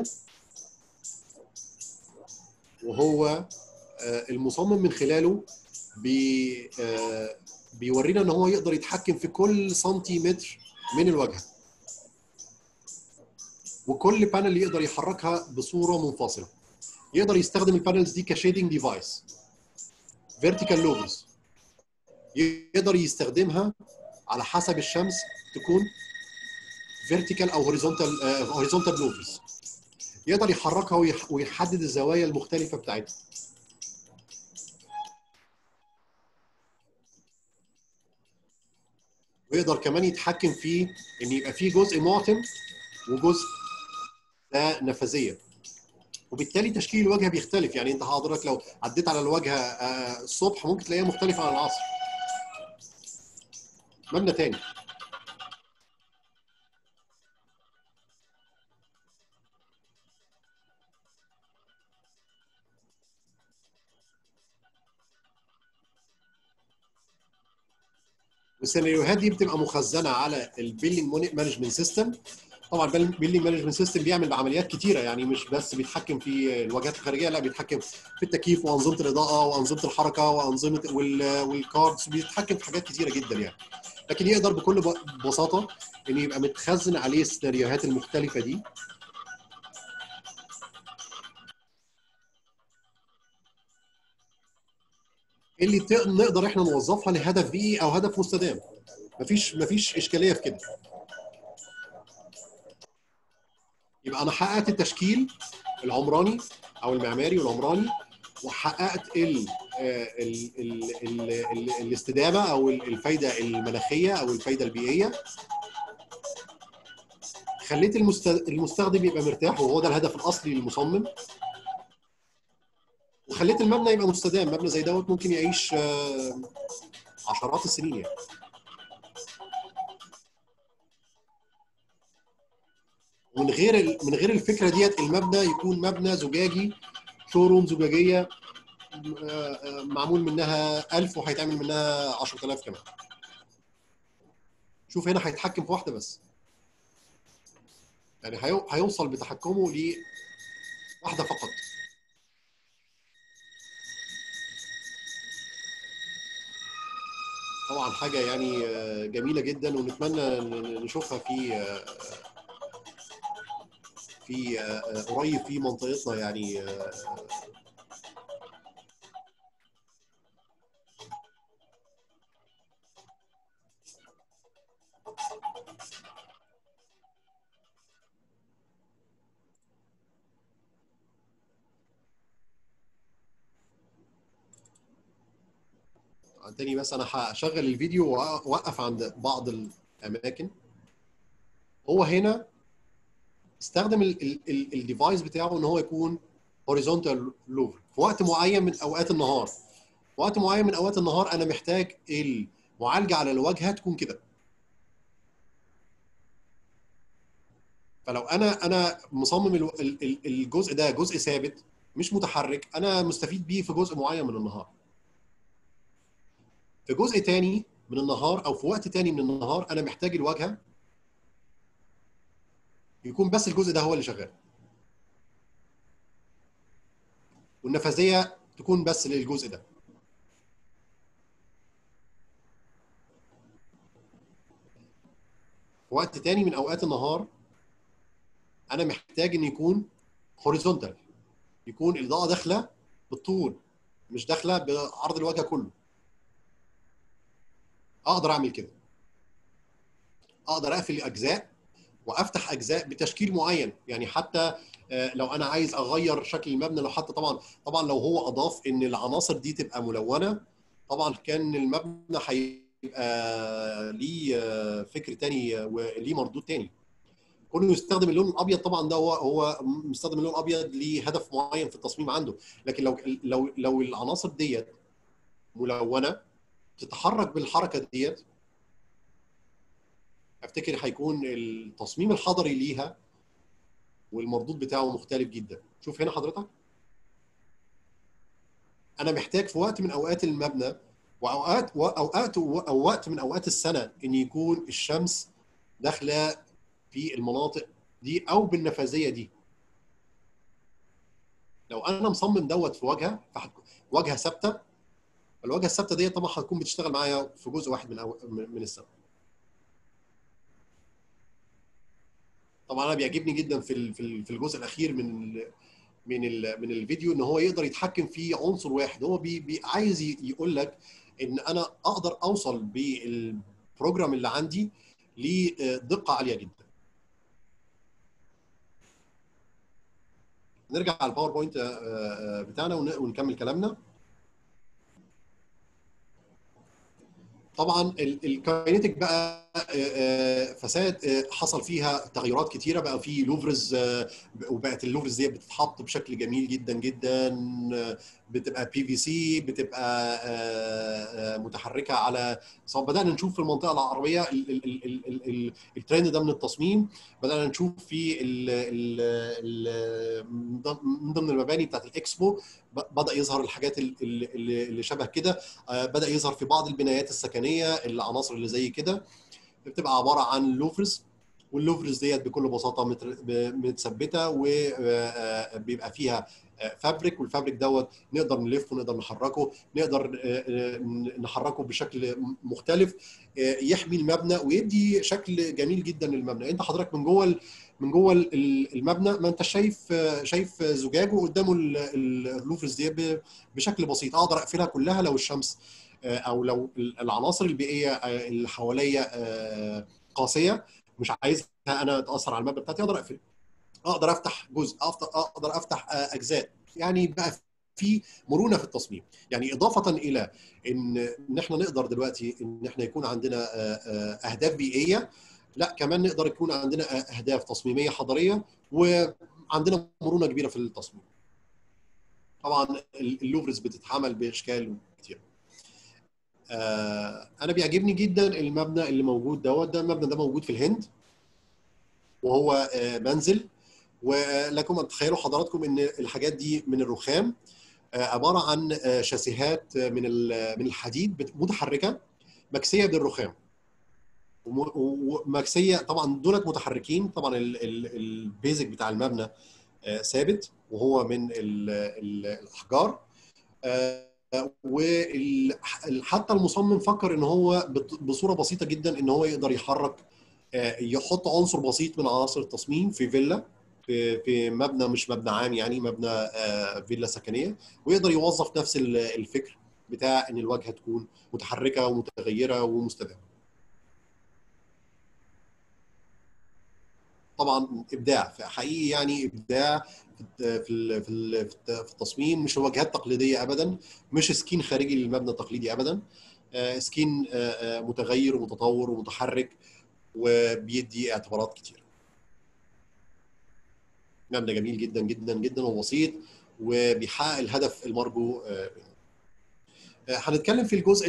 وهو آه المصمم من خلاله بي آه بيورينا ان هو يقدر يتحكم في كل سنتيمتر من الواجهه، وكل بانل يقدر يحركها بصوره منفصله. يقدر يستخدم البانلز دي كشيدنج ديفايس، فيرتيكال لوفرز، يقدر يستخدمها على حسب الشمس تكون فيرتيكال او هوريزونتال هوريزونتال لوفرز، يقدر يحركها ويحدد الزوايا المختلفه بتاعتها. ويقدر كمان يتحكم في ان يبقى في جزء معتم وجزء ده نفاذيه، وبالتالي تشكيل الواجهه بيختلف. يعني انت حضرتك لو عديت على الواجهه الصبح ممكن تلاقيها مختلفه عن العصر. مبنى تاني والسيناريوهات دي بتبقى مخزنه على البيلدينج مانجمنت سيستم. طبعا البيلدينج مانجمنت سيستم بيعمل عمليات كتيره، يعني مش بس بيتحكم في الواجهات الخارجيه، لا بيتحكم في التكييف وانظمه الاضاءه وانظمه الحركه وانظمه والكاردز، بيتحكم في حاجات كتيره جدا يعني. لكن يقدر بكل بساطه ان يبقى متخزن عليه السيناريوهات المختلفه دي، اللي نقدر احنا نوظفها لهدف بيئي او هدف مستدام. مفيش مفيش اشكاليه في كده. يبقى انا حققت التشكيل العمراني او المعماري والعمراني، وحققت ال ال ال ال ال الاستدامه او الفايده المناخيه او الفايده البيئيه. خليت المستخدم يبقى مرتاح، وهو ده الهدف الاصلي للمصمم. وخليت المبنى يبقى مستدام. مبنى زي دوت ممكن يعيش عشرات السنين يعني. ومن غير من غير الفكره ديت المبنى يكون مبنى زجاجي، شوروم زجاجيه معمول منها ألف وهيتعمل منها عشرة آلاف كمان. شوف هنا هيتحكم في واحده بس، يعني هيوصل بتحكمه لواحده فقط. طبعا حاجه يعني جميله جدا، ونتمنى نشوفها في في قريب في منطقتنا يعني. تاني بس انا هشغل الفيديو واوقف عند بعض الاماكن. هو هنا استخدم الديفايس بتاعه ان هو يكون هوريزونتال لوفر في وقت معين من اوقات النهار. في وقت معين من اوقات النهار انا محتاج المعالجه على الواجهه تكون كده. فلو انا انا مصمم الجزء ده جزء ثابت مش متحرك، انا مستفيد بيه في جزء معين من النهار. في جزء تاني من النهار او في وقت تاني من النهار انا محتاج الواجهه يكون بس الجزء ده هو اللي شغال، والنفاذيه تكون بس للجزء ده. في وقت تاني من اوقات النهار انا محتاج ان يكون هوريزونتال، يكون الاضاءه داخله بالطول مش داخله بعرض الواجهه كله. اقدر اعمل كده، اقدر اقفل اجزاء وافتح اجزاء بتشكيل معين. يعني حتى لو انا عايز اغير شكل المبنى، لو حتى طبعا طبعا لو هو اضاف ان العناصر دي تبقى ملونه، طبعا كان المبنى هيبقى ليه فكر تاني وليه مردود تاني. كونه يستخدم اللون الابيض طبعا ده هو هو مستخدم اللون الابيض لهدف معين في التصميم عنده. لكن لو لو لو العناصر ديت ملونه تتحرك بالحركه ديت، افتكر هيكون التصميم الحضري ليها والمردود بتاعه مختلف جدا. شوف هنا حضرتك، انا محتاج في وقت من اوقات المبنى واوقات واوقات او وقت من اوقات السنه ان يكون الشمس داخله في المناطق دي او بالنفاذيه دي. لو انا مصمم دوت في واجهه واجهه ثابته، الواجهه الثابته دي طبعا هتكون بتشتغل معايا في جزء واحد من أو من السنه. طبعا انا بيعجبني جدا في في الجزء الاخير من من من الفيديو ان هو يقدر يتحكم في عنصر واحد. هو بي بي عايز يقول لك ان انا اقدر اوصل بالبروجرام اللي عندي لدقه عاليه جدا. نرجع على الباوربوينت بتاعنا ونكمل كلامنا. طبعا الكاينتيك بقى فساد حصل فيها تغيرات كتيره، بقى في لوفرز وبقت اللوفرز دي بتتحط بشكل جميل جدا جدا، بتبقى بي في سي، بتبقى متحركه على سواء. بدانا نشوف في المنطقه العربيه الترند ده من التصميم. بدانا نشوف في من ضمن المباني بتاعت الاكسبو بدا يظهر الحاجات اللي شبه كده. بدا يظهر في بعض البنايات السكنيه العناصر اللي زي كده بتبقى عباره عن لوفرز، واللوفرز ديت بكل بساطه متثبته وبيبقى فيها فابريك، والفابريك دوت نقدر نلفه، نقدر نحركه، نقدر نحركه بشكل مختلف يحمي المبنى ويدي شكل جميل جدا للمبنى. انت حضرتك من جوه من جوه المبنى ما انت شايف شايف زجاج وقدامه اللوفرز دي بشكل بسيط. اقدر اقفلها كلها لو الشمس او لو العناصر البيئيه اللي حواليا قاسيه مش عايزها انا تاثر على المبنى بتاعتي، اقدر اقفل. اقدر افتح جزء، اقدر افتح اجزاء. يعني بقى في مرونه في التصميم. يعني اضافه الى ان ان احنا نقدر دلوقتي ان احنا يكون عندنا اهداف بيئيه، لا كمان نقدر يكون عندنا اهداف تصميميه حضاريه وعندنا مرونه كبيره في التصميم. طبعا اللوفرز بتتعمل باشكال كتير. انا بيعجبني جدا المبنى اللي موجود دوت. ده المبنى ده موجود في الهند، وهو منزل. ولكم ان تتخيلوا حضراتكم ان الحاجات دي من الرخام، عباره عن شاسيهات من من الحديد متحركه مكسيه بالرخام، ومكسيه طبعا دولت متحركين. طبعا البيزك بتاع المبنى ثابت وهو من الاحجار، وحتى المصمم فكر ان هو بصوره بسيطه جدا ان هو يقدر يحرك، يحط عنصر بسيط من عناصر التصميم في فيلا، في في مبنى مش مبنى عام، يعني مبنى فيلا سكنيه، ويقدر يوظف نفس الفكر بتاع ان الواجهه تكون متحركه ومتغيره ومستدامه. طبعا ابداع حقيقي، يعني ابداع في في في التصميم. مش واجهات تقليديه ابدا، مش سكين خارجي للمبنى التقليدي ابدا، سكين متغير ومتطور ومتحرك وبيدي اعتبارات كتير. مبنى جميل جدا جدا جدا وبسيط وبيحقق الهدف المرجو. هنتكلم في الجزء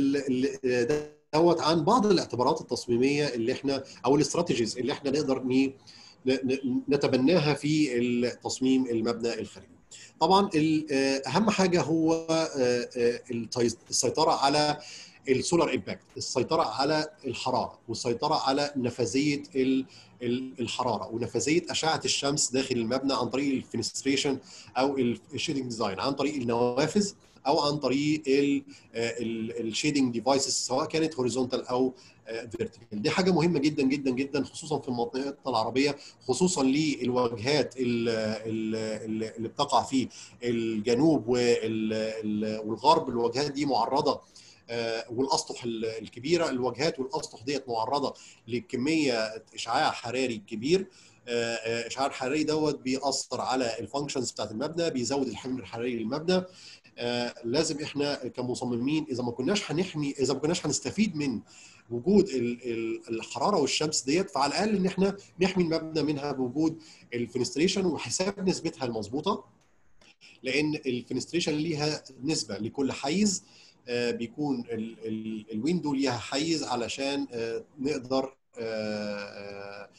دوت عن بعض الاعتبارات التصميميه اللي احنا او الاستراتيجيز اللي احنا نقدر نتبناها في التصميم المبنى الخارجي. طبعا اهم حاجه هو السيطره على السولار امباكت، السيطره على الحراره، والسيطره على نفاذيه الحراره ونفاذيه اشعه الشمس داخل المبنى عن طريق الفينستريشن او الشيدنج ديزاين، عن طريق النوافذ او عن طريق الشيدنج ديفايسز سواء كانت هوريزونتال او فيرتيكال. دي حاجه مهمه جدا جدا جدا، خصوصا في المنطقه العربيه، خصوصا للواجهات اللي بتقع في الجنوب والغرب. الواجهات دي معرضه، والاسطح الكبيره، الواجهات والاسطح ديت معرضه لكميه اشعاع حراري كبير. اشعاع الحراري دوت بيأثر على الفانكشنز بتاعت المبنى، بيزود الحمل الحراري للمبنى. آه لازم احنا كمصممين اذا ما كناش هنحمي، اذا ما كناش هنستفيد من وجود الحراره والشمس ديت، فعلى الاقل ان احنا نحمي المبنى منها بوجود الفينستريشن وحساب نسبتها المظبوطه، لان الفينستريشن ليها نسبه لكل حيز. آه بيكون الويندو ليها حيز علشان آه نقدر آه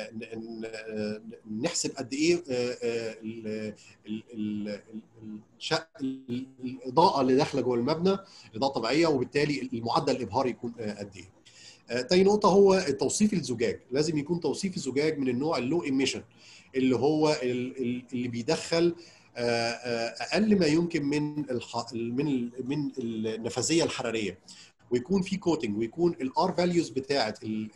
نحسب قد ايه الاضاءه اللي داخله جوه المبنى، اضاءه طبيعيه، وبالتالي المعدل الابهاري يكون قد ايه. تاني نقطه هو توصيف الزجاج. لازم يكون توصيف الزجاج من النوع اللو ايميشن، اللي هو اللي بيدخل اقل ما يمكن من من من النفاذيه الحراريه، ويكون في كوتنج، ويكون الار فاليوز بتاعه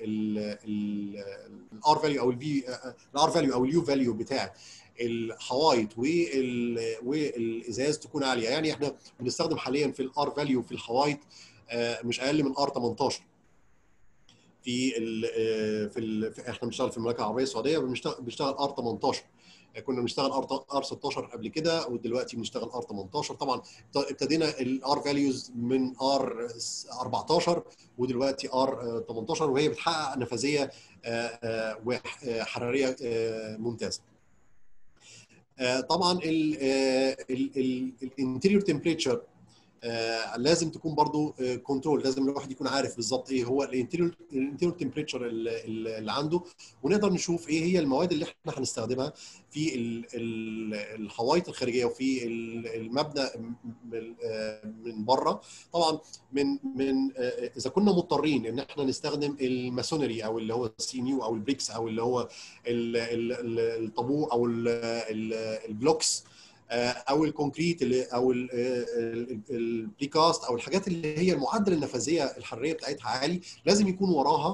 الار فاليو او الفي الار فاليو او اليو فاليو بتاعه الحوايط والازاز تكون عاليه. يعني احنا بنستخدم حاليا في الار فاليو في الحوايط مش اقل من ار تمنتاشر. في ال في ال احنا بنشتغل في المملكه العربيه السعوديه بنشتغل بنشتغل ار تمنتاشر. كنا بنشتغل ار ستاشر قبل كده، ودلوقتي بنشتغل ار تمنتاشر. طبعا ابتدينا الار فاليوز من ار اربعتاشر ودلوقتي ار تمنتاشر، وهي بتحقق نفاذيه وحراريه ممتازه. طبعا الانتيريور تمبريتشر آه لازم تكون برضو آه كنترول. لازم الواحد يكون عارف بالظبط ايه هو الانتيريور الانتيريور تمبريتشر اللي عنده، ونقدر نشوف ايه هي المواد اللي احنا هنستخدمها في الحوايط الخارجيه وفي المبنى من بره. طبعا من من آه اذا كنا مضطرين ان احنا نستخدم الماسونري او اللي هو السي يو او البريكس او اللي هو الطابوع او البلوكس او الكونكريت اللي او البريكاست او الحاجات اللي هي المعدل النفاذيه الحراريه بتاعتها عالي، لازم يكون وراها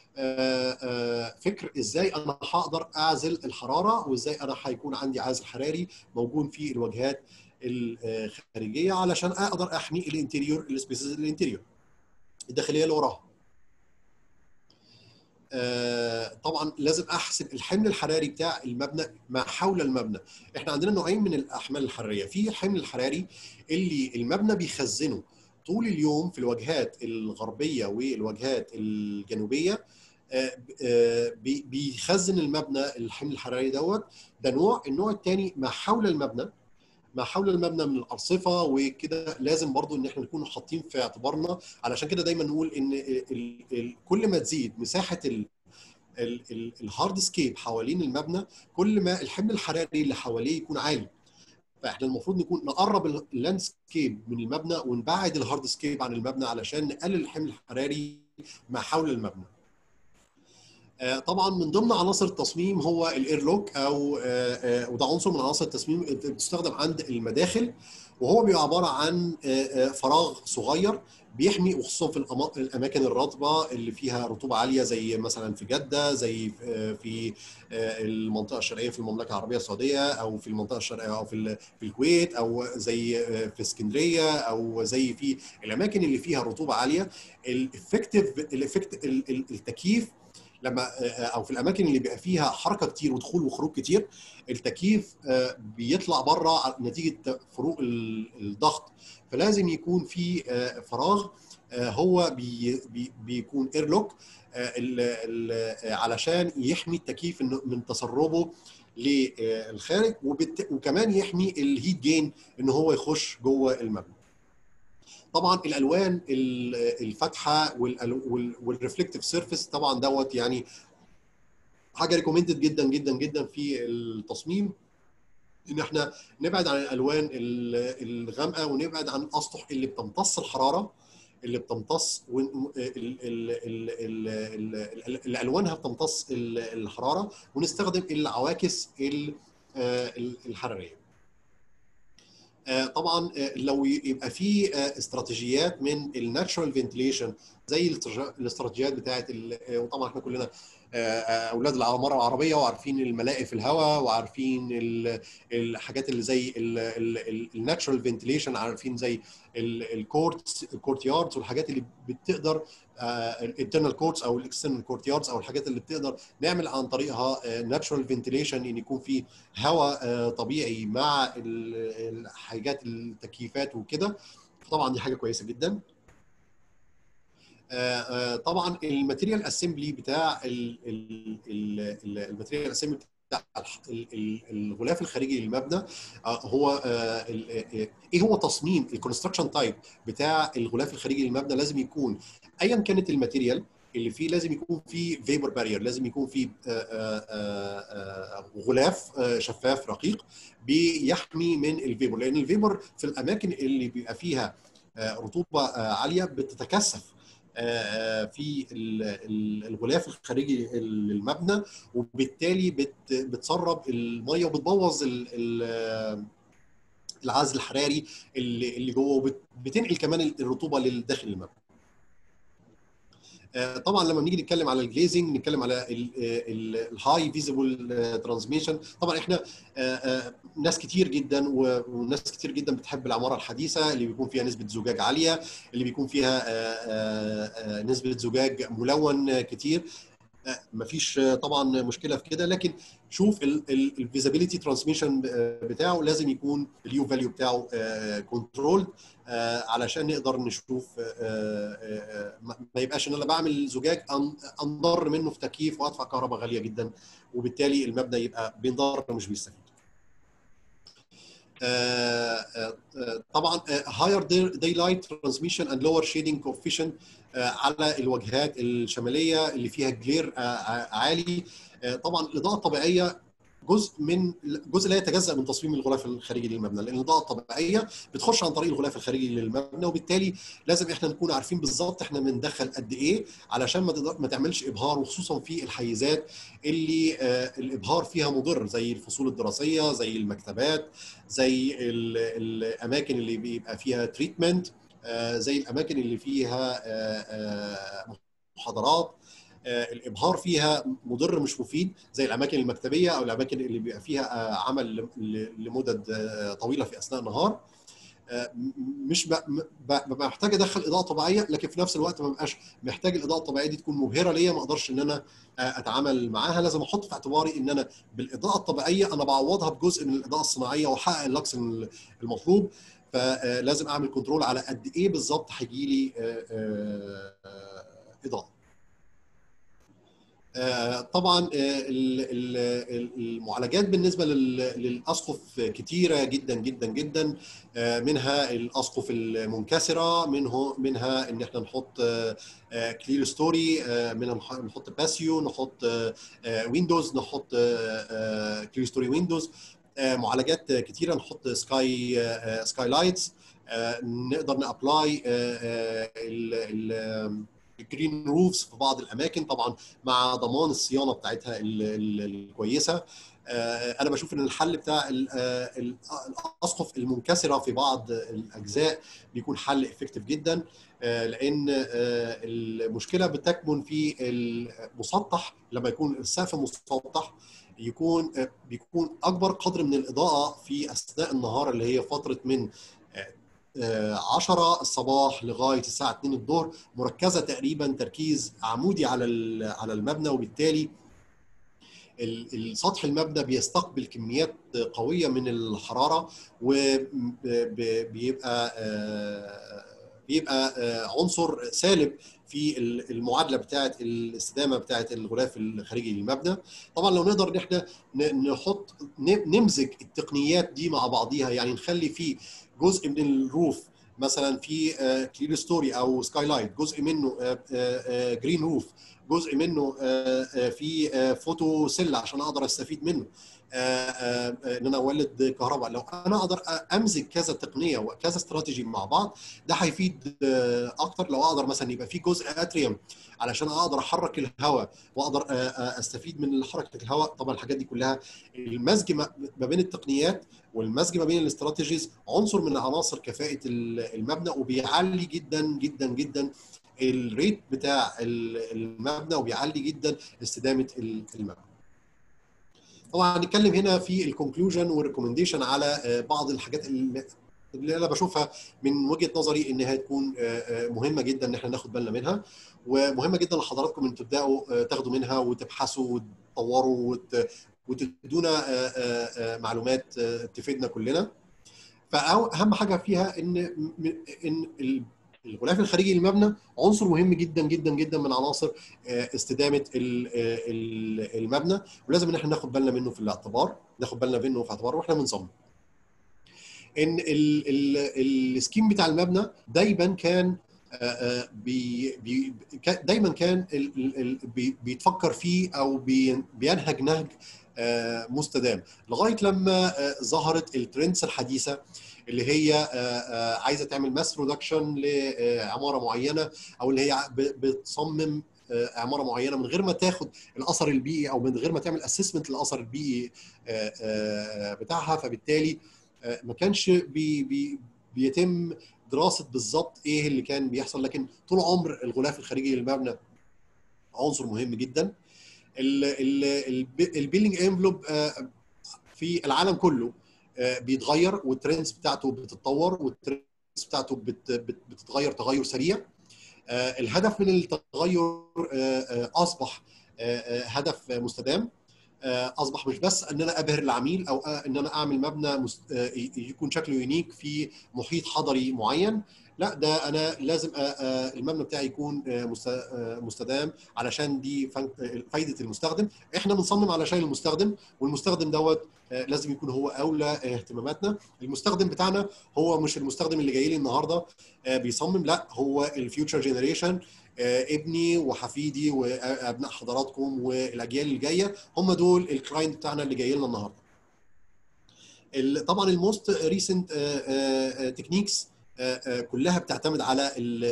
فكر ازاي انا هقدر اعزل الحراره، وازاي انا هيكون عندي عازل حراري موجود في الواجهات الخارجيه علشان اقدر احمي الانتيريور السبيسز الانتيريور الداخليه اللي وراها. آه طبعا لازم احسب الحمل الحراري بتاع المبنى ما حول المبنى. احنا عندنا نوعين من الاحمال الحراريه. في الحمل الحراري اللي المبنى بيخزنه طول اليوم في الواجهات الغربيه والواجهات الجنوبيه، آه آه بيخزن المبنى الحمل الحراري دوت. ده نوع. النوع الثاني ما حول المبنى، ما حول المبنى من الارصفه وكده، لازم برضو ان احنا نكون حاطين في اعتبارنا. علشان كده دايما نقول ان ال ال كل ما تزيد مساحه الهارد سكيب حوالين المبنى كل ما الحمل الحراري اللي حواليه يكون عالي. فاحنا المفروض نكون نقرب اللاندسكيب من المبنى ونبعد الهارد سكيب عن المبنى علشان نقلل الحمل الحراري ما حول المبنى. طبعا من ضمن عناصر التصميم هو الايرلوك، او وده عنصر من عناصر التصميم بتستخدم عند المداخل، وهو بيبقى عباره عن فراغ صغير بيحمي، وخصوصا في الاماكن الرطبه اللي فيها رطوبه عاليه زي مثلا في جده، زي في المنطقه الشرقيه في المملكه العربيه السعوديه، او في المنطقه الشرقيه، او في في الكويت، او زي في اسكندريه، او زي في الاماكن اللي فيها رطوبه عاليه. الافكتيف الافكت التكييف لما او في الاماكن اللي بيبقى فيها حركه كتير ودخول وخروج كتير، التكييف بيطلع بره نتيجه فروق الضغط، فلازم يكون في فراغ هو بي بي بيكون ايرلوك علشان يحمي التكييف من تسربه للخارج، وكمان يحمي الهيت جين ان هو يخش جوه المبنى. طبعا الالوان الفاتحه والريفلكتيف سيرفيس طبعا دوت يعني حاجه ريكومندد جدا جدا جدا في التصميم، ان احنا نبعد عن الالوان الغامقه ونبعد عن الاسطح اللي بتمتص الحراره، اللي بتمتص اللي الوانها بتمتص الحراره، ونستخدم العواكس الحراريه. طبعا لو يبقى في استراتيجيات من الناتشورال فنتيليشن زي الاستراتيجيات بتاعت، وطبعا احنا كلنا اولاد العماره العربيه وعارفين الملاقي في الهواء، وعارفين الحاجات اللي زي الناتشورال فنتيليشن، عارفين زي الكورتس الكورت ياردز، والحاجات اللي بتقدر الانترنال كورتس او الاكسترنال كورت ياردز، او الحاجات اللي بتقدر نعمل عن طريقها ناتشورال فنتيليشن، ان يكون في هواء طبيعي مع حاجات التكييفات وكده. طبعا دي حاجه كويسه جدا. طبعا الماتيريال اسمبلي بتاع الماتيريال اسمبلي بتاع الغلاف الخارجي للمبنى، هو ايه هو تصميم الكونستراكشن تايب بتاع الغلاف الخارجي للمبنى. لازم يكون ايا كانت الماتيريال اللي فيه، لازم يكون فيه فيبر بارير، لازم يكون فيه غلاف شفاف رقيق بيحمي من الفيبر، لان الفيبر في الاماكن اللي بيبقى فيها رطوبه عاليه بتتكثف في الغلاف الخارجي للمبنى، وبالتالي بتسرب الميه وبتبوظ العزل الحراري اللي جوه، وبتنقل كمان الرطوبه لداخل المبنى. طبعا لما بنيجي نتكلم على الجليزنج نتكلم على الهاي فيزيبل ترانسميشن. طبعا احنا ناس كتير جدا وناس كتير جدا بتحب العماره الحديثه اللي بيكون فيها نسبه زجاج عاليه، اللي بيكون فيها نسبه زجاج ملون كتير. مفيش طبعا مشكله في كده، لكن شوف الفيزابيليتي ترانسميشن بتاعه لازم يكون اليو فاليو بتاعه كنترول، علشان نقدر نشوف ما يبقاش ان انا بعمل زجاج انضر منه في تكييف وادفع كهرباء غاليه جدا، وبالتالي المبنى يبقى بينضر مش بيستفيد. طبعا higher daylight transmission and lower shading coefficient على الواجهات الشماليه اللي فيها جلير عالي. طبعا الاضاءه الطبيعيه جزء من جزء لا يتجزأ من تصميم الغلاف الخارجي للمبنى، لان الاضاءه الطبيعيه بتخش عن طريق الغلاف الخارجي للمبنى، وبالتالي لازم احنا نكون عارفين بالظبط احنا بندخل قد ايه علشان ما ما تعملش ابهار، وخصوصا في الحيزات اللي آه الابهار فيها مضر، زي الفصول الدراسيه، زي المكتبات، زي الاماكن اللي بيبقى فيها تريتمنت، آه زي الاماكن اللي فيها آه آه محاضرات. الابهار فيها مضر مش مفيد، زي الاماكن المكتبيه او الاماكن اللي بيبقى فيها عمل لمدد طويله في اثناء النهار. مش ببقى محتاج ادخل اضاءه طبيعيه، لكن في نفس الوقت ما ببقاش محتاج الاضاءه الطبيعيه دي تكون مبهره ليا، ما اقدرش ان انا اتعامل معاها. لازم احط في اعتباري ان انا بالاضاءه الطبيعيه انا بعوضها بجزء من الاضاءه الصناعيه واحقق اللكس المطلوب، فلازم اعمل كنترول على قد ايه بالظبط هيجي لي اضاءه. طبعا المعالجات بالنسبه للاسقف كتيره جدا جدا جدا، منها الاسقف المنكسره، منه منها ان احنا نحط كلير ستوري، منها نحط باسيو، نحط ويندوز، نحط كلير ستوري ويندوز، معالجات كتيره، نحط سكاي سكاي لايتس، نقدر نابلاي الجرين روفز في بعض الاماكن، طبعا مع ضمان الصيانه بتاعتها الكويسه. انا بشوف ان الحل بتاع الاسقف المنكسره في بعض الاجزاء بيكون حل افكتيف جدا، لان المشكله بتكمن في المسطح. لما يكون السقف مسطح يكون بيكون اكبر قدر من الاضاءه في اثناء النهار، اللي هي فتره من عشرة الصباح لغايه الساعه اتنين الظهر، مركزه تقريبا تركيز عمودي على على المبنى، وبالتالي السطح المبنى بيستقبل كميات قويه من الحراره، وبيبقى بيبقى عنصر سالب في المعادله بتاعه الاستدامه بتاعه الغلاف الخارجي للمبنى. طبعا لو نقدر ان احنا نحط نمزج التقنيات دي مع بعضيها، يعني نخلي فيه جزء من الروف مثلا في كلير ستوري او سكاي لايت، جزء منه جرين روف، جزء منه في فوتو سيل عشان اقدر استفيد منه ان انا اولد كهرباء. لو انا اقدر امزج كذا تقنيه وكذا استراتيجي مع بعض، ده هيفيد اكتر. لو اقدر مثلا يبقى في جزء اتريوم علشان اقدر احرك الهواء واقدر استفيد من حركه الهواء. طبعا الحاجات دي كلها المزج ما بين التقنيات والمزج ما بين الاستراتيجيز عنصر من عناصر كفاءه المبنى، وبيعلي جدا جدا جدا الريت بتاع المبنى، وبيعلي جدا استدامه المبنى. طبعا هنتكلم هنا في الكونكلوجن والريكومنديشن على بعض الحاجات اللي انا بشوفها من وجهه نظري انها تكون مهمه جدا ان احنا ناخد بالنا منها، ومهمه جدا لحضراتكم ان تبداوا تاخدوا منها وتبحثوا وتطوروا وتدونا معلومات تفيدنا كلنا. فاهم حاجه فيها ان ان الغلاف الخارجي للمبنى عنصر مهم جدا جدا جدا من عناصر استدامه المبنى، ولازم ان احنا ناخد بالنا منه في الاعتبار، ناخد بالنا منه في الاعتبار واحنا بنصمم. ان السكيم بتاع المبنى دايما كان بي بي دايما كان بيتفكر فيه او بينهج نهج مستدام، لغايه لما ظهرت الترندز الحديثه اللي هي عايزه تعمل ماس برودكشن لعماره معينه، او اللي هي بتصمم عماره معينه من غير ما تاخد الاثر البيئي او من غير ما تعمل اسسمنت للاثر البيئي بتاعها. فبالتالي ما كانش بي بي بيتم دراسه بالظبط ايه اللي كان بيحصل. لكن طول عمر الغلاف الخارجي للمبنى عنصر مهم جدا. البيلدنج انفلوب في العالم كله بيتغير، والترندز بتاعته بتتطور، والترندز بتاعته بتتغير تغير سريع. الهدف من التغير اصبح هدف مستدام، اصبح مش بس ان انا ابهر العميل او ان انا اعمل مبنى يكون شكله يونيك في محيط حضري معين، لا ده انا لازم المبنى بتاعي يكون مستدام علشان دي فايده المستخدم. احنا بنصمم علشان المستخدم، والمستخدم دوت لازم يكون هو اولى اهتماماتنا. المستخدم بتاعنا هو مش المستخدم اللي جاي لي النهارده بيصمم، لا هو الفيوتشر جينيريشن، ابني وحفيدي وابناء حضراتكم والاجيال اللي جايه، هم دول الكلاينت بتاعنا اللي جاي لنا النهارده. طبعا الموست ريسنت تكنيكس كلها بتعتمد على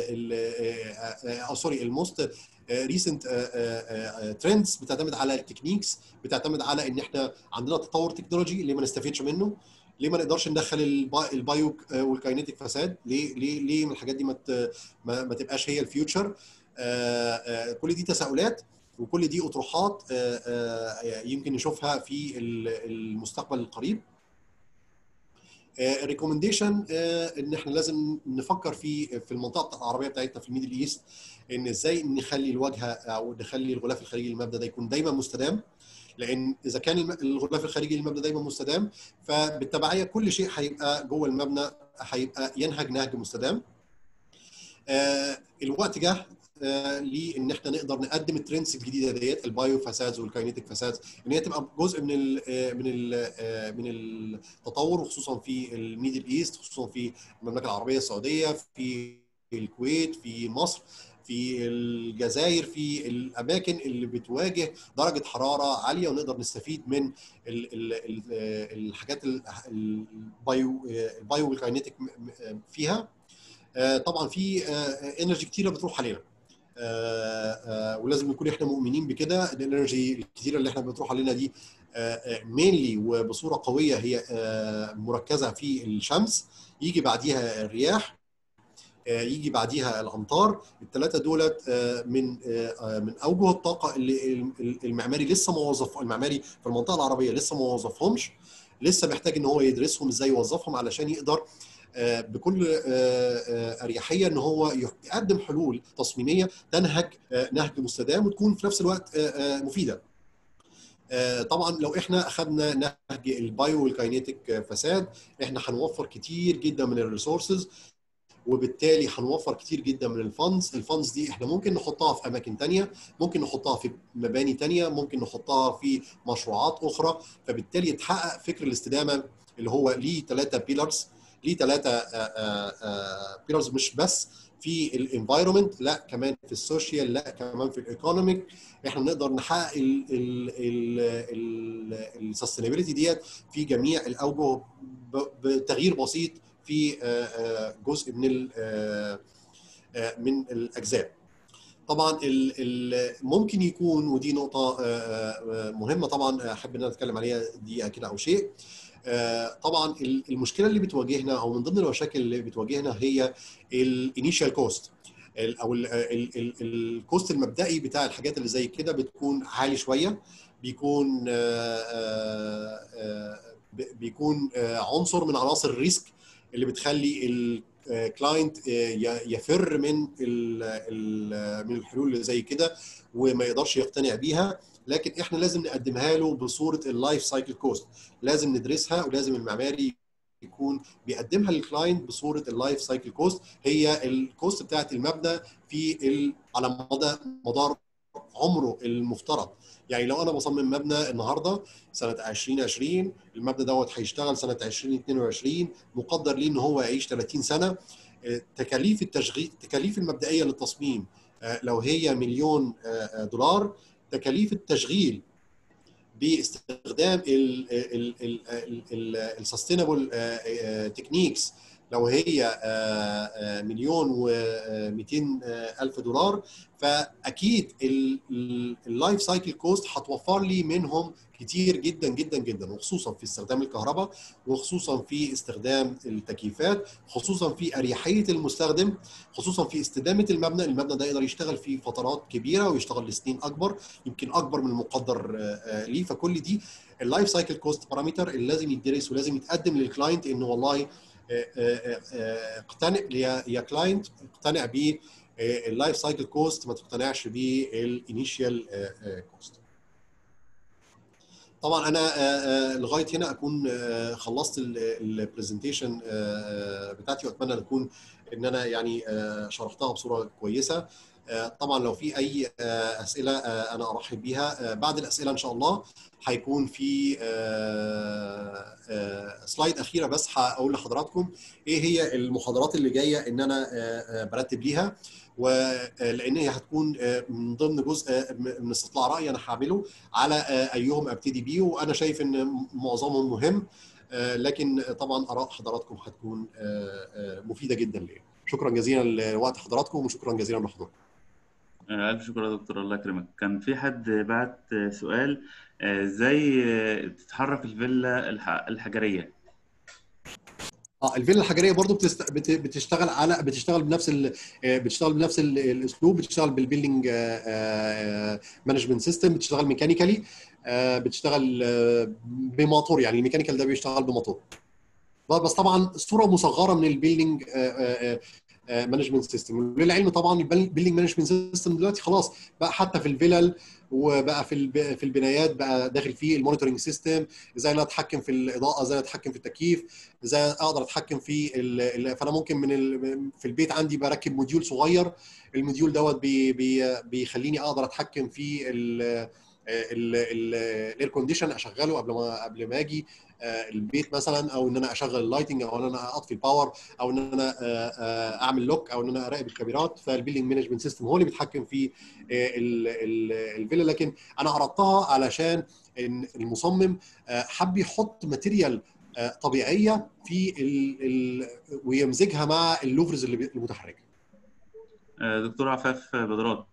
ال سوري الموست ريسنت ترندز بتعتمد على التكنيكس، بتعتمد على ان احنا عندنا تطور تكنولوجي اللي ما نستفيدش منه. ليه ما نقدرش ندخل البايو والكاينيتيك فساد؟ ليه ليه ليه من الحاجات دي ما ما تبقاش هي الفيوتشر؟ كل دي تساؤلات وكل دي اطروحات يمكن نشوفها في المستقبل القريب. الريكومنديشن ان احنا لازم نفكر في في المنطقه العربيه بتاعتنا في الميدل ايست، ان ازاي نخلي الواجهه او نخلي الغلاف الخارجي للمبنى ده يكون دايما مستدام. لان اذا كان الغلاف الخارجي للمبنى دايما مستدام، فبالتبعيه كل شيء هيبقى جوه المبنى هيبقى ينهج نهج مستدام. الوقت جه لان احنا نقدر نقدم الترندز الجديده ديت، البايو فاسادز والكاينيتيك فاسادز، ان هي تبقى جزء من ال من ال من التطور، وخصوصا في الميدل ايست، خصوصا في المملكه العربيه السعوديه، في الكويت، في مصر، في الجزائر، في الاماكن اللي بتواجه درجه حراره عاليه، ونقدر نستفيد من ال ال ال الحاجات البايو البايو والكاينيتيك فيها. طبعا في انرجي كتيره بتروح علينا، ولازم نكون احنا مؤمنين بكده. الانرجي الكتيره اللي احنا بتروح علينا دي مينلي وبصوره قويه هي مركزه في الشمس، يجي بعديها الرياح، يجي بعديها الامطار. الثلاثه دولت من من اوجه الطاقه اللي المعماري لسه ما وظف المعماري في المنطقه العربيه لسه ما وظفهمش، لسه محتاج ان هو يدرسهم ازاي يوظفهم علشان يقدر بكل اريحيه ان هو يقدم حلول تصميميه تنهج نهج مستدام وتكون في نفس الوقت مفيده. طبعا لو احنا اخذنا نهج البايو والكاينيتيك فساد، احنا هنوفر كتير جدا من الريسورسز، وبالتالي هنوفر كتير جدا من الفاندز. الفاندز دي احنا ممكن نحطها في اماكن ثانيه، ممكن نحطها في مباني ثانيه، ممكن نحطها في مشروعات اخرى، فبالتالي يتحقق فكر الاستدامه اللي هو ليه ثلاثه بيلرز، ليه ثلاثه بيلرز، مش بس في الانفايرمنت، لا كمان في السوشيال، لا كمان في الايكونوميك. احنا نقدر نحقق السستينابيلتي ديت في جميع الاوجه بتغيير بسيط في جزء من من الاجزاء. طبعا ممكن يكون، ودي نقطه مهمه طبعا احب ان انا اتكلم عليها دقيقه كده او شيء. طبعا المشكله اللي بتواجهنا او من ضمن المشاكل اللي بتواجهنا هي الانيشال كوست، او الكوست المبدئي بتاع الحاجات اللي زي كده بتكون عالي شويه، بيكون بيكون عنصر من عناصر الريسك اللي بتخلي الكلاينت يفر من من الحلول اللي زي كده وما يقدرش يقتنع بيها. لكن احنا لازم نقدمها له بصوره اللايف سايكل كوست، لازم ندرسها، ولازم المعماري يكون بيقدمها للكلاينت بصوره اللايف سايكل كوست، هي الكوست بتاعت المبنى في على مدى مدار عمره المفترض. يعني لو انا بصمم مبنى النهارده سنه ألفين وعشرين، المبنى دوت هيشتغل سنه ألفين واثنين وعشرين، مقدر ليه ان هو يعيش ثلاثين سنه. تكاليف التشغيل، التكاليف المبدئيه للتصميم لو هي مليون دولار، تكاليف التشغيل باستخدام السستينابل تكنيكس لو هي مليون ومئتين ألف دولار، فأكيد اللايف سايكل كوست هتوفر لي منهم كتير جدا جدا جدا، وخصوصا في استخدام الكهرباء، وخصوصا في استخدام التكييفات، خصوصا في أريحية المستخدم، خصوصا في استدامة المبنى. المبنى ده يقدر يشتغل في فترات كبيرة ويشتغل لسنين أكبر، يمكن أكبر من المقدر ليه. فكل دي اللايف سايكل كوست بارامتر اللي لازم يدرس ولازم يتقدم للكلاينت، إنه والله اقتنع يا كلاينت، اقتنع ب اللايف سايكل كوست، ما تقتنعش بالانيشال كوست. طبعا انا لغايه هنا اكون خلصت البرزنتيشن بتاعتي، واتمنى ان اكون ان انا يعني شرحتها بصوره كويسه. طبعا لو في اي اسئله انا ارحب بيها. بعد الاسئله ان شاء الله هيكون في سلايد اخيره بس هقول لحضراتكم ايه هي المحاضرات اللي جايه ان انا برتب ليها، ولان هي هتكون من ضمن جزء من استطلاع راي انا هعمله على ايهم ابتدي بيه، وانا شايف ان معظمهم مهم، لكن طبعا اراء حضراتكم هتكون مفيده جدا ليا. شكرا جزيلا لوقت حضراتكم، وشكرا جزيلا لحضوركم. ألف شكر يا دكتور، الله يكرمك. كان في حد بعت سؤال، ازاي تتحرك الفيلا الحجرية؟ اه الفيلا الحجريه برضو بتست... بت... بتشتغل على بتشتغل بنفس ال... بتشتغل بنفس ال... الاسلوب، بتشتغل بالبيلدنج مانجمنت سيستم، بتشتغل ميكانيكالي، بتشتغل بموتور، يعني الميكانيكال ده بيشتغل بموتور. بس طبعا صوره مصغره من البيلدنج مانجمنت سيستم. وللعلم طبعا البيلدنج مانجمنت سيستم دلوقتي خلاص بقى حتى في الفيلل وبقى في في البنايات بقى داخل فيه المونيتورنج سيستم، ازاي انا اتحكم في الاضاءه، ازاي اتحكم في التكييف، ازاي اقدر اتحكم في ال... فانا ممكن من ال... في البيت عندي بركب موديول صغير، الموديول دوت بي... بي... بيخليني اقدر اتحكم في ال الاير كونديشن، اشغله قبل ما قبل ما اجي البيت مثلا، او ان انا اشغل اللايتنج، او ان انا اطفي الباور، او ان انا اعمل لوك، او ان انا اراقب الكاميرات. فالبيلدنج مانجمنت سيستم هو اللي بيتحكم في الفيلا. لكن انا عرضتها علشان ان المصمم حب يحط ماتيريال طبيعيه في ال ال ويمزجها مع اللوفرز المتحركه. دكتور عفاف بدران.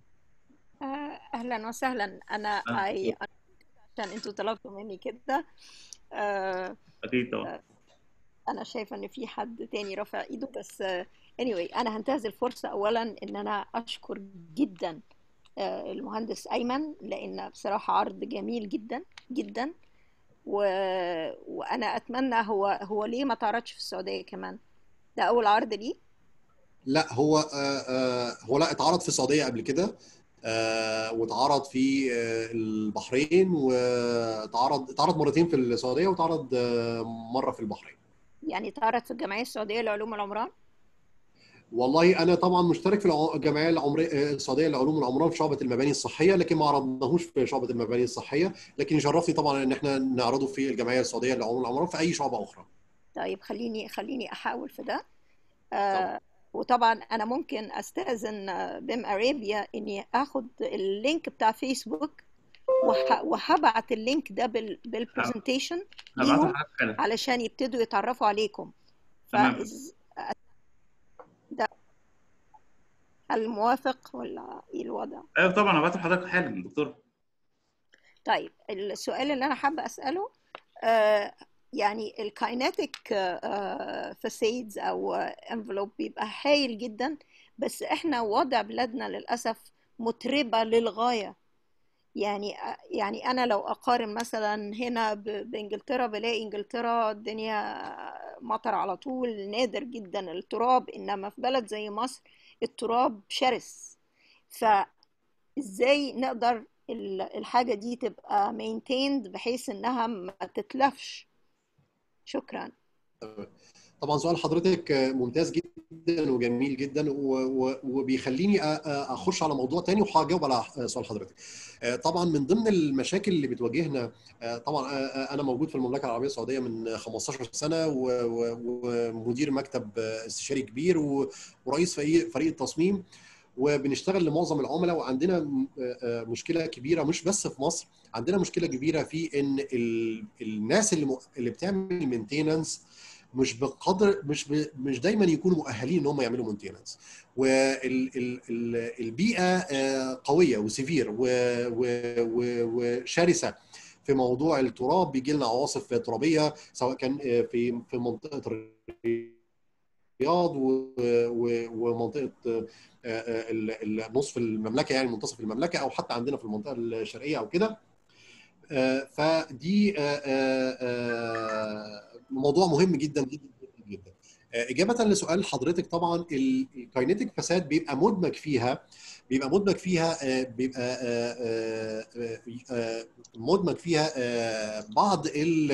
اهلا وسهلا. انا اي عشان انتوا طلبتوا مني كده. اكيد طبعا. انا شايفه ان في حد تاني رافع ايده، بس anyway انا هنتهز الفرصه اولا ان انا اشكر جدا المهندس ايمن، لان بصراحه عرض جميل جدا جدا، و... وانا اتمنى هو هو ليه ما تعرضش في السعوديه كمان؟ ده اول عرض ليه؟ لا هو آه آه هو لا اتعرض في السعوديه قبل كده، آه واتعرض في آه البحرين، واتعرض اتعرض مرتين في السعوديه، واتعرض آه مره في البحرين. يعني اتعرض في الجمعيه السعوديه لعلوم العمران؟ والله انا طبعا مشترك في الجمعيه العمريه السعوديه لعلوم العمران في شعبه المباني الصحيه، لكن ما عرضناهوش في شعبه المباني الصحيه، لكن يشرفني طبعا ان احنا نعرضه في الجمعيه السعوديه لعلوم العمران في اي شعبه اخرى. طيب خليني خليني احاول في ده. آه وطبعا انا ممكن استاذن بيم ارابيا اني اخد اللينك بتاع فيسبوك وهبعت اللينك ده بالبرزنتيشن ليهم علشان يبتدوا يتعرفوا عليكم. فإز... ده هل موافق ولا ايه الوضع؟ ايوه طبعا هبعته لحضرتك حالا دكتور. طيب السؤال اللي انا حابه اساله، آه يعني الكايناتيك فاسيدز او انفلوب بيبقى هايل جدا، بس احنا وضع بلادنا للاسف متربه للغايه. يعني يعني انا لو اقارن مثلا هنا بانجلترا، بلاقي انجلترا الدنيا مطر على طول، نادر جدا التراب، انما في بلد زي مصر التراب شرس. فازاي نقدر الحاجه دي تبقى مينتيند بحيث انها ما تتلفش؟ شكرا. طبعا سؤال حضرتك ممتاز جدا وجميل جدا، وبيخليني اخش على موضوع تاني وهجاوب على سؤال حضرتك. طبعا من ضمن المشاكل اللي بتواجهنا، طبعا انا موجود في المملكه العربيه السعوديه من خمستاشر سنه، ومدير مكتب استشاري كبير ورئيس فريق التصميم، وبنشتغل لمعظم العملاء. وعندنا مشكله كبيره مش بس في مصر، عندنا مشكله كبيره في ان الناس اللي اللي بتعمل مينتيننس مش بقدر مش ب... مش دايما يكونوا مؤهلين ان هم يعملوا مينتيننس. والبيئه قويه وسيفير وشرسه في موضوع التراب. بيجي لنا عواصف ترابيه سواء كان في في منطقه الرياض ومنطقه نصف المملكه، يعني منتصف المملكه، او حتى عندنا في المنطقه الشرقيه او كده. فدي موضوع مهم جدا جدا جدا. اجابه لسؤال حضرتك، طبعا الكاينيتيك فساد بيبقى مدمج فيها بيبقى مدمج فيها بيبقى مدمج فيها بعض ال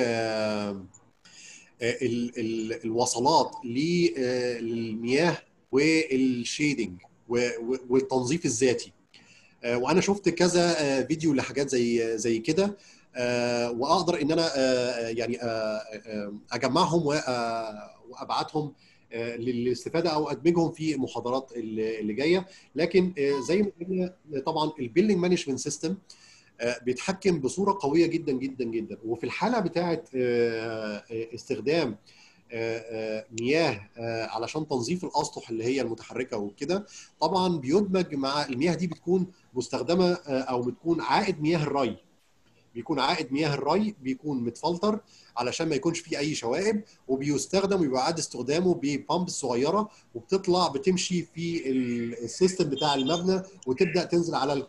الوصلات للمياه والشيدنج والتنظيف الذاتي. وانا شفت كذا فيديو لحاجات زي زي كده، واقدر ان انا يعني اجمعهم وابعتهم للاستفاده او ادمجهم في المحاضرات اللي جايه. لكن زي ما قلنا طبعا البيلدنج مانجمنت سيستم بيتحكم بصوره قويه جدا جدا جدا. وفي الحاله بتاعه استخدام مياه علشان تنظيف الاسطح اللي هي المتحركه وكده، طبعا بيدمج مع المياه دي، بتكون مستخدمه او بتكون عائد مياه الري بيكون عائد مياه الري بيكون متفلتر علشان ما يكونش فيه اي شوائب، وبيستخدم ويعاد استخدامه ببامب صغيره، وبتطلع بتمشي في السيستم بتاع المبنى، وتبدا تنزل على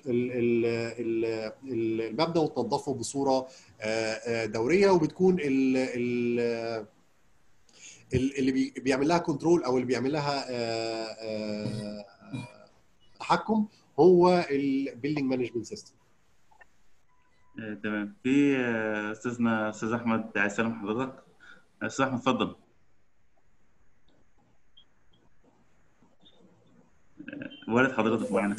المبنى وتنظفه بصوره دوريه. وبتكون ال اللي بي بيعمل لها كنترول او اللي بيعمل لها تحكم هو البيلدينج مانجمنت سيستم. آه، تمام. في آه، استاذنا استاذ احمد عايز اسلم حضرتك. استاذ احمد اتفضل. والد حضرتك معانا.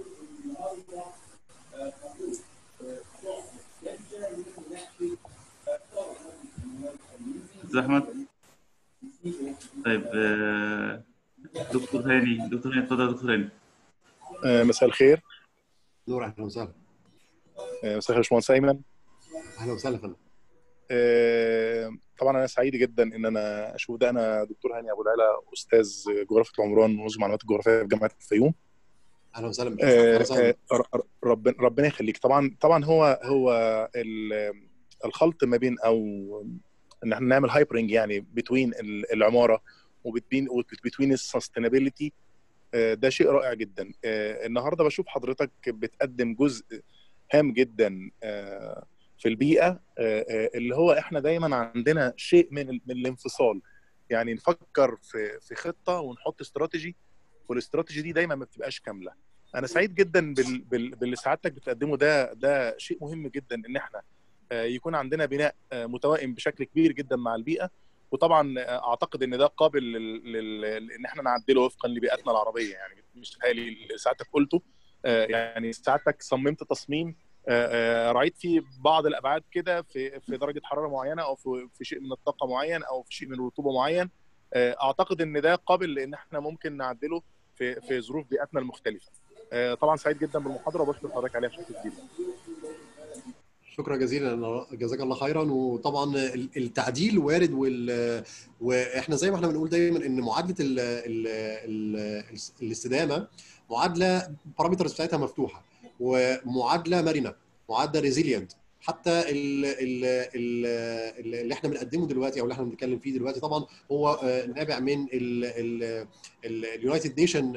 استاذ احمد. طيب آه، دكتور هاني دكتور هاني اتفضل يا دكتور هاني. آه، مساء الخير. نور، اهلا وسهلا. آه، مساء الخير يا باشمهندس ايمن. اهلا وسهلا فندم. آه، طبعا انا سعيد جدا ان انا اشوف ده. انا دكتور هاني ابو العلا، استاذ جغرافيا العمران ونظم المعلومات الجغرافيه في جامعه الفيوم. اهلا وسهلا بك. آه، اهلا وسهلا. آه، ربنا ربنا يخليك. طبعا طبعا هو هو الخلط ما بين، او ان احنا نعمل هايبرنج يعني بتوين العماره وبتوين وبتوين السستينابيلتي. ده شيء رائع جدا. النهارده بشوف حضرتك بتقدم جزء هام جدا في البيئه، اللي هو احنا دايما عندنا شيء من من الانفصال. يعني نفكر في في خطه ونحط استراتيجي، والاستراتيجي دي دايما ما بتبقاش كامله. انا سعيد جدا باللي سعادتك بتقدمه. ده ده شيء مهم جدا ان احنا يكون عندنا بناء متوائم بشكل كبير جدا مع البيئه. وطبعا اعتقد ان ده قابل ان احنا نعدله وفقا لبيئتنا العربيه. يعني مش تهيألي اللي سعادتك قلته. يعني سعادتك صممت تصميم راعيت فيه بعض الابعاد كده في في درجه حراره معينه، او في في شيء من الطاقه معين، او في شيء من الرطوبه معين. اعتقد ان ده قابل لان احنا ممكن نعدله في في ظروف بيئتنا المختلفه. طبعا سعيد جدا بالمحاضره وبشكر حضرتك عليها بشكل كبير. شكرا جزيلا، جزاك الله خيرا. وطبعا التعديل وارد، وال... واحنا زي ما احنا بنقول دايما ان معادله ال... ال... ال... الاستدامه معادله بارامترز بتاعتها مفتوحه، ومعادله مرنه، معادله ريزيلينت. حتى ال... ال... ال... اللي احنا بنقدمه دلوقتي او اللي احنا بنتكلم فيه دلوقتي طبعا هو نابع من اليونايتد نيشن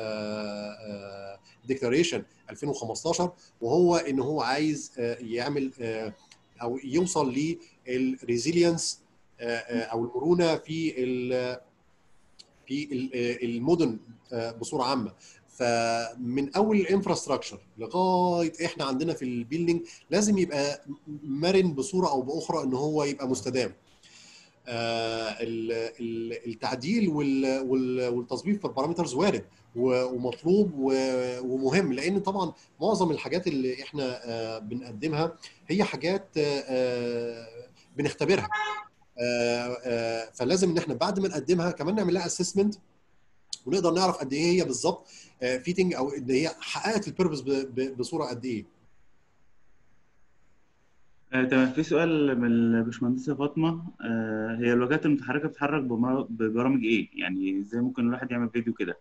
ديكلاريشن ألفين وخمستاشر، وهو ان هو عايز يعمل او يوصل للريزيلينس او المرونه في في المدن بصوره عامه. فمن اول الانفراستراكشر لغايه احنا عندنا في البيلدينج لازم يبقى مرن بصوره او باخرى ان هو يبقى مستدام. التعديل والتظبيط في البارامترز وارد ومطلوب ومهم، لان طبعا معظم الحاجات اللي احنا بنقدمها هي حاجات بنختبرها. فلازم ان احنا بعد ما نقدمها كمان نعمل لها اسسمنت، ونقدر نعرف قد ايه هي بالظبط فيتنج، او ان هي حققت البيربز بصوره قد ايه. آه، تمام. في سؤال من الباشمهندسة فاطمة. آه، هي الواجهات المتحركة بتتحرك ببرامج إيه؟ يعني إزاي ممكن الواحد يعمل فيديو كده؟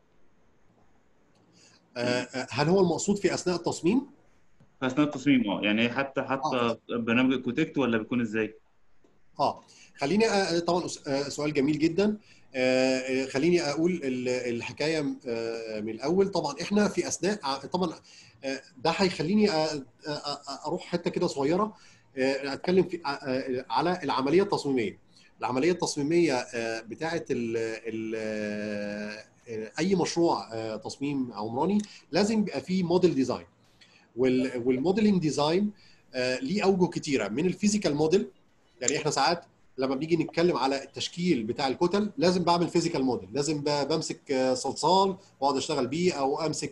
آه، هل هو المقصود في أثناء التصميم؟ في أثناء التصميم أه يعني حتى حتى آه. برنامج الكوتكت ولا بيكون إزاي؟ اه خليني أ... طبعا سؤال جميل جدا. آه خليني اقول الحكايه من الاول. طبعا احنا في اثناء طبعا ده هيخليني اروح حته كده صغيره اتكلم في على العمليه التصميميه. العمليه التصميميه بتاعه ال ال اي مشروع تصميم عمراني لازم يبقى فيه موديل ديزاين. والموديلنج ديزاين ليه اوجه كتيره، من الفيزيكال موديل. يعني احنا ساعات لما بنيجي نتكلم على التشكيل بتاع الكتل لازم بعمل فيزيكال موديل، لازم بمسك صلصال واقعد اشتغل بيه، او امسك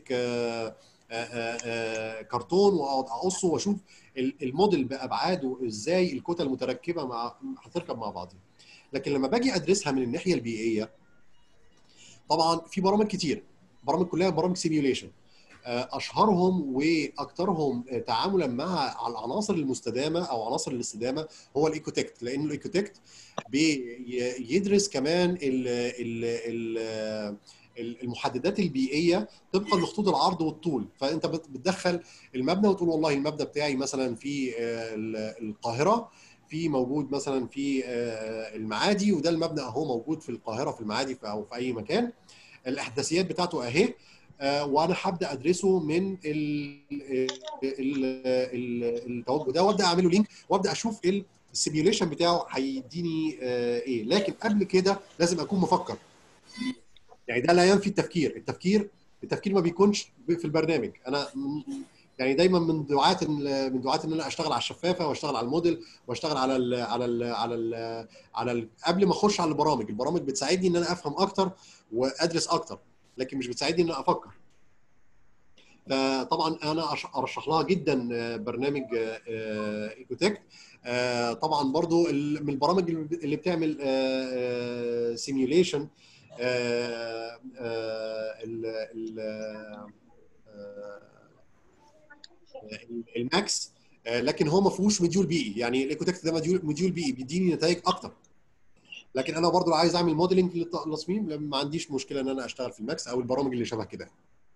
كرتون واقعد اقصه واشوف الموديل بابعاده ازاي الكتل متركبه مع هتركب مع بعضها. لكن لما باجي ادرسها من الناحيه البيئيه طبعا في برامج كتير، برامج كلها برامج سيميوليشن. اشهرهم واكثرهم تعاملا مع العناصر المستدامه او عناصر الاستدامه هو الايكوتكت، لان الايكوتكت بيدرس كمان ال ال المحددات البيئيه طبقا لخطوط العرض والطول. فانت بتدخل المبنى وتقول والله المبنى بتاعي مثلا في القاهره، في موجود مثلا في المعادي، وده المبنى اهو موجود في القاهره في المعادي او في اي مكان، الاحداثيات بتاعته اهي. آه وانا هبدا ادرسه من التوجه ده، وابدا اعمله لينك، وابدا اشوف السيميوليشن بتاعه هيديني آه ايه، لكن قبل كده لازم اكون مفكر. يعني ده لا ينفي التفكير، التفكير التفكير ما بيكونش في البرنامج. انا يعني دايما من دعاة من دعاة ان انا اشتغل على الشفافه واشتغل على الموديل واشتغل على ال على ال على ال على ال قبل ما اخش على البرامج. البرامج بتساعدني ان انا افهم اكتر وادرس اكتر، لكن مش بتساعدني ان انا افكر. فطبعا انا ارشح لها جدا برنامج ايكوتك. طبعا برضو من البرامج اللي بتعمل سيميوليشن الماكس، لكن هو ما فيهوش مديول بيئي. يعني الايكوتكت ده مديول مديول بيئي بيديني نتائج اكتر، لكن انا برضو عايز اعمل موديلنج للتصميم ما عنديش مشكله ان انا اشتغل في الماكس او البرامج اللي شبه كده.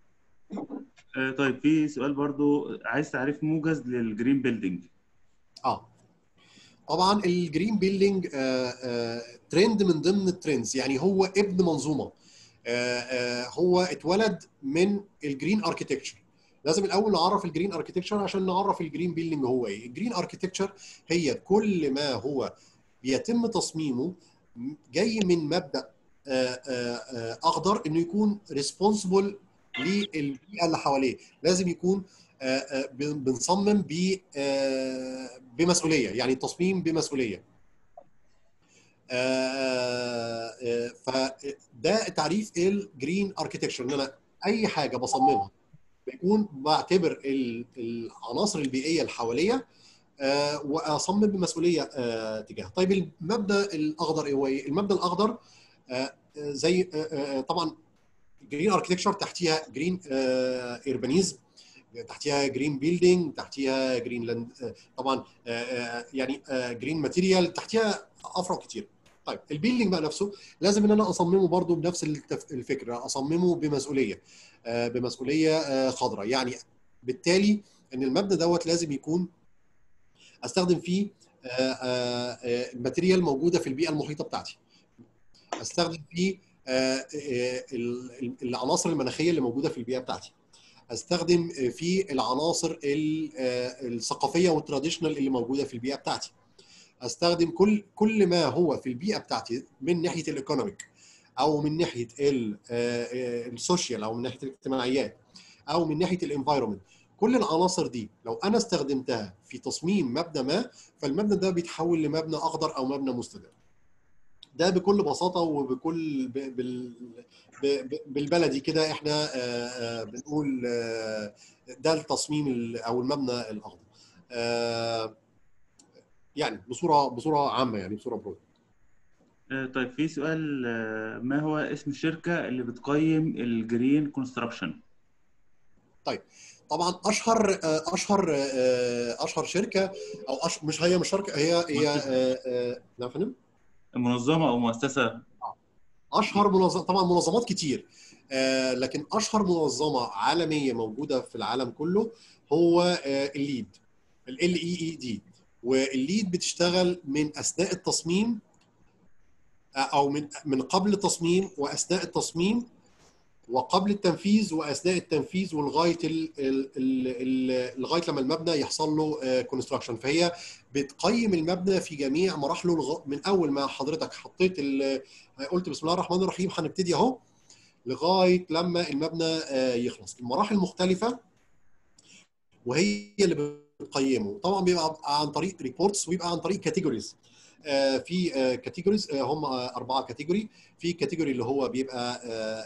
طيب في سؤال برضو، عايز تعريف موجز للجرين بيلدينج. اه طبعا الجرين بيلدينج ترند من ضمن الترندز، يعني هو ابن منظومه. آه آه هو اتولد من الجرين اركيتكتشر. لازم الاول نعرف الجرين اركيتكتشر عشان نعرف الجرين بيلدينج هو ايه. الجرين اركيتكتشر هي كل ما هو بيتم تصميمه جاي من مبدا آه آه اخضر، انه يكون ريسبونسبل للبيئه اللي حواليه. لازم يكون بنصمم بمسؤوليه، يعني تصميم بمسؤوليه. فده تعريف الجرين اركيتكتشر، ان انا اي حاجه بصممها بيكون بعتبر العناصر البيئيه اللي حواليا واصمم بمسؤوليه تجاهها. طيب المبدا الاخضر هو ايه؟ المبدا الاخضر زي طبعا جرين اركيتكتشر تحتيها جرين ايربانيزم، تحتيها جرين بيلدينج، تحتيها جرين لاند، طبعا يعني جرين ماتيريال، تحتيها افرع كتير. طيب البيلدينج بقى نفسه لازم ان انا اصممه برضو بنفس الفكره، اصممه بمسؤوليه بمسؤوليه خضراء. يعني بالتالي ان المبنى دوت لازم يكون استخدم فيه الماتيريال موجوده في البيئه المحيطه بتاعتي، استخدم فيه العناصر المناخيه اللي موجوده في البيئه بتاعتي، استخدم في العناصر الثقافيه والتراديشنال اللي موجوده في البيئه بتاعتي، استخدم كل كل ما هو في البيئه بتاعتي من ناحيه الايكونوميك او من ناحيه السوشيال او من ناحيه الاجتماعيات او من ناحيه الانفايرمنت. كل العناصر دي لو انا استخدمتها في تصميم مبنى ما، فالمبنى ده بيتحول لمبنى اخضر او مبنى مستدام. ده بكل بساطه وبكل بال بالبلدي كده احنا بنقول ده التصميم او المبنى الاخضر. يعني بصوره بصوره عامه، يعني بصوره برود. طيب في سؤال، ما هو اسم الشركه اللي بتقيم الجرين كونستراكشن؟ طيب طبعا اشهر اشهر اشهر شركه او أش... مش هي مش شركه، هي هي نعم فندم، منظمه او مؤسسه. اشهر منظمه، طبعا منظمات كتير، آه لكن اشهر منظمه عالميه موجوده في العالم كله هو آه الليد، ال اي اي دي. والليد بتشتغل من اثناء التصميم او من من قبل التصميم واثناء التصميم وقبل التنفيذ واثناء التنفيذ ولغايه ال ال ال لغايه لما المبنى يحصل له كونستراكشن. فهي بتقيم المبنى في جميع مراحله، من اول ما حضرتك حطيت قلت بسم الله الرحمن الرحيم هنبتدي اهو لغايه لما المبنى يخلص. المراحل مختلفه وهي اللي بتقيمه. طبعا بيبقى عن طريق ريبورتس ويبقى عن طريق كاتيجوريز. في كاتيجوريز هم اربعه كاتيجوري. في كاتيجوري اللي هو بيبقى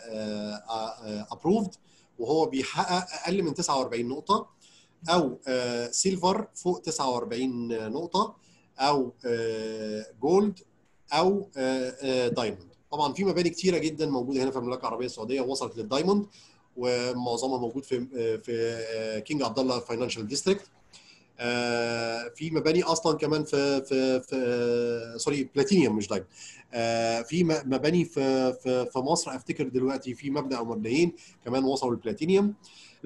ابروفد وهو بيحقق اقل من تسعة وأربعين نقطه، او سيلفر فوق تسعة وأربعين نقطه، او جولد، او دايموند. طبعا في مباني كتيره جدا موجوده هنا في المملكه العربيه السعوديه وصلت للدايموند، ومعظمها موجود في في كينج عبد الله فاينانشال ديستريكت. في مباني اصلا كمان في في في سوري بلاتينيوم مش دايموند. في مباني في في في مصر افتكر دلوقتي في مبنى او مبنيين كمان وصلوا للبلاتينيوم.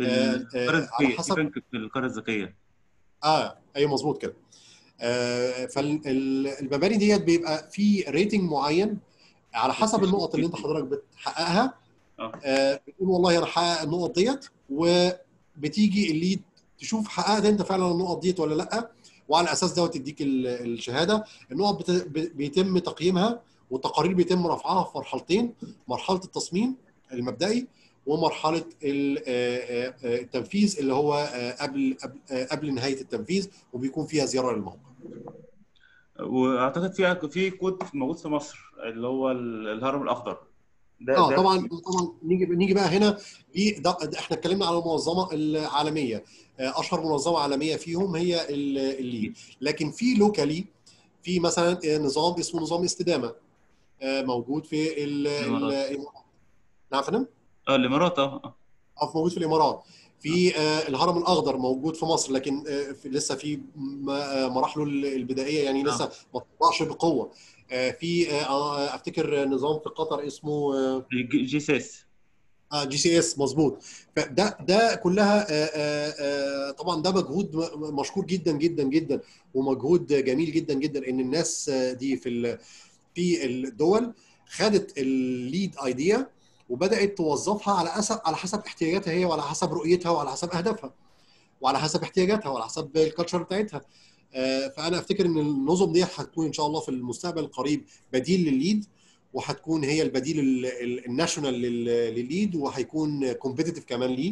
على حسب في القريه الذكيه. اه ايوه مظبوط كده. آه فالمباني ديت بيبقى في ريتنج معين على حسب النقط اللي انت حضرتك بتحققها. آه بتقول والله انا حقق النقط ديت، وبتيجي الليد تشوف حققت انت فعلا النقط ديت ولا لا، وعلى اساس دوت تديك الشهاده. النقط بيتم تقييمها والتقارير بيتم رفعها في مرحلتين: مرحله التصميم المبدئي ومرحله التنفيذ اللي هو قبل قبل نهايه التنفيذ، وبيكون فيها زياره للموقع. واعتقد في في كود موجود في مصر اللي هو الهرم الاخضر ده. اه ده طبعا طبعا نيجي نيجي بقى هنا دي ده احنا اتكلمنا على المنظمه العالميه، اشهر منظمه عالميه فيهم هي الليد. لكن في لوكالي في مثلا نظام اسمه نظام استدامه موجود في الامارات. نعم فندم؟ اه الامارات اه اه موجود في الامارات. في آه الهرم الاخضر موجود في مصر، لكن آه في لسه في مراحله البدائيه، يعني لسه ما طلعش بقوه. آه في آه افتكر نظام في قطر اسمه آه جي سي اس. اه جي سي اس مظبوط. فده ده كلها آه آه طبعا ده مجهود مشكور جدا جدا جدا، ومجهود جميل جدا جدا ان الناس دي في في الدول خدت الليد ايديا وبدات توظفها على حسب على حسب احتياجاتها هي، وعلى حسب رؤيتها، وعلى حسب اهدافها، وعلى حسب احتياجاتها، وعلى حسب الكالتشر بتاعتها. فانا افتكر ان النظم دي هتكون ان شاء الله في المستقبل القريب بديل للليد، وهتكون هي البديل الناشونال للليد، وهيكون كومبيتيتيف كمان ليه.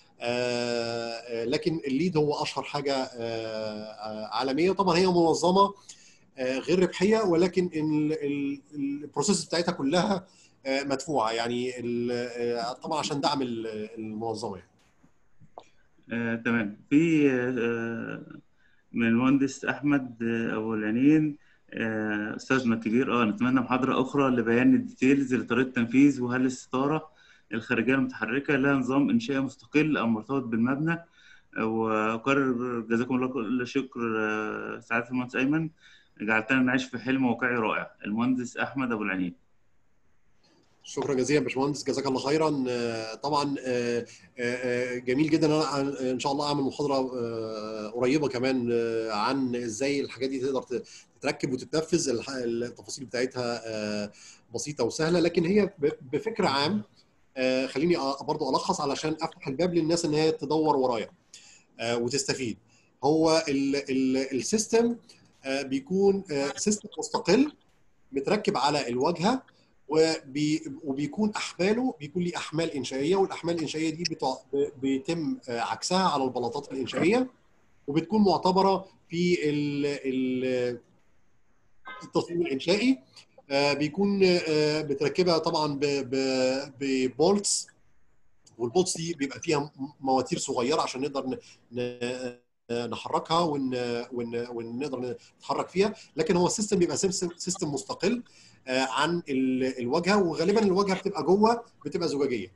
لكن الليد هو اشهر حاجه عالميه. طبعا هي منظمه غير ربحيه، ولكن البروسيس بتاعتها كلها مدفوعه، يعني طبعا عشان دعم المنظمه يعني. آه، تمام. في آه، من المهندس احمد آه، ابو العنين، آه، استاذنا الكبير، اه نتمنى محاضره اخرى لبيان الديتيلز لطريقه التنفيذ، وهل الستاره الخارجيه المتحركه لها نظام انشائي مستقل او مرتبط بالمبنى. واكرر جزاكم الله كل شكر آه، سعاده المهندس ايمن، جعلتنا نعيش في حلم واقعي رائع. المهندس احمد ابو العنين. شكرا جزيلا يا باشمهندس، جزاك الله خيرا. طبعا جميل جدا ان انا ان شاء الله اعمل محاضره قريبه كمان عن ازاي الحاجات دي تقدر تتركب وتتنفذ. التفاصيل بتاعتها بسيطه وسهله، لكن هي بفكر عام. خليني برضو الخص علشان افتح الباب للناس ان هي تدور ورايا وتستفيد. هو السيستم بيكون سيستم مستقل متركب على الواجهه، وبي وبيكون احماله بيكون ليه احمال انشائيه، والاحمال الانشائيه دي بتع... بيتم عكسها على البلاطات الانشائيه، وبتكون معتبره في ال... ال... التصميم الانشائي. بيكون بتركبها طبعا ببولتس، والبولتس دي بيبقى فيها مواتير صغيره عشان نقدر نحركها ون... ون... ونقدر نتحرك فيها. لكن هو السيستم بيبقى سيستم مستقل عن الواجهه، وغالبا الواجهه بتبقى جوه بتبقى زجاجيه.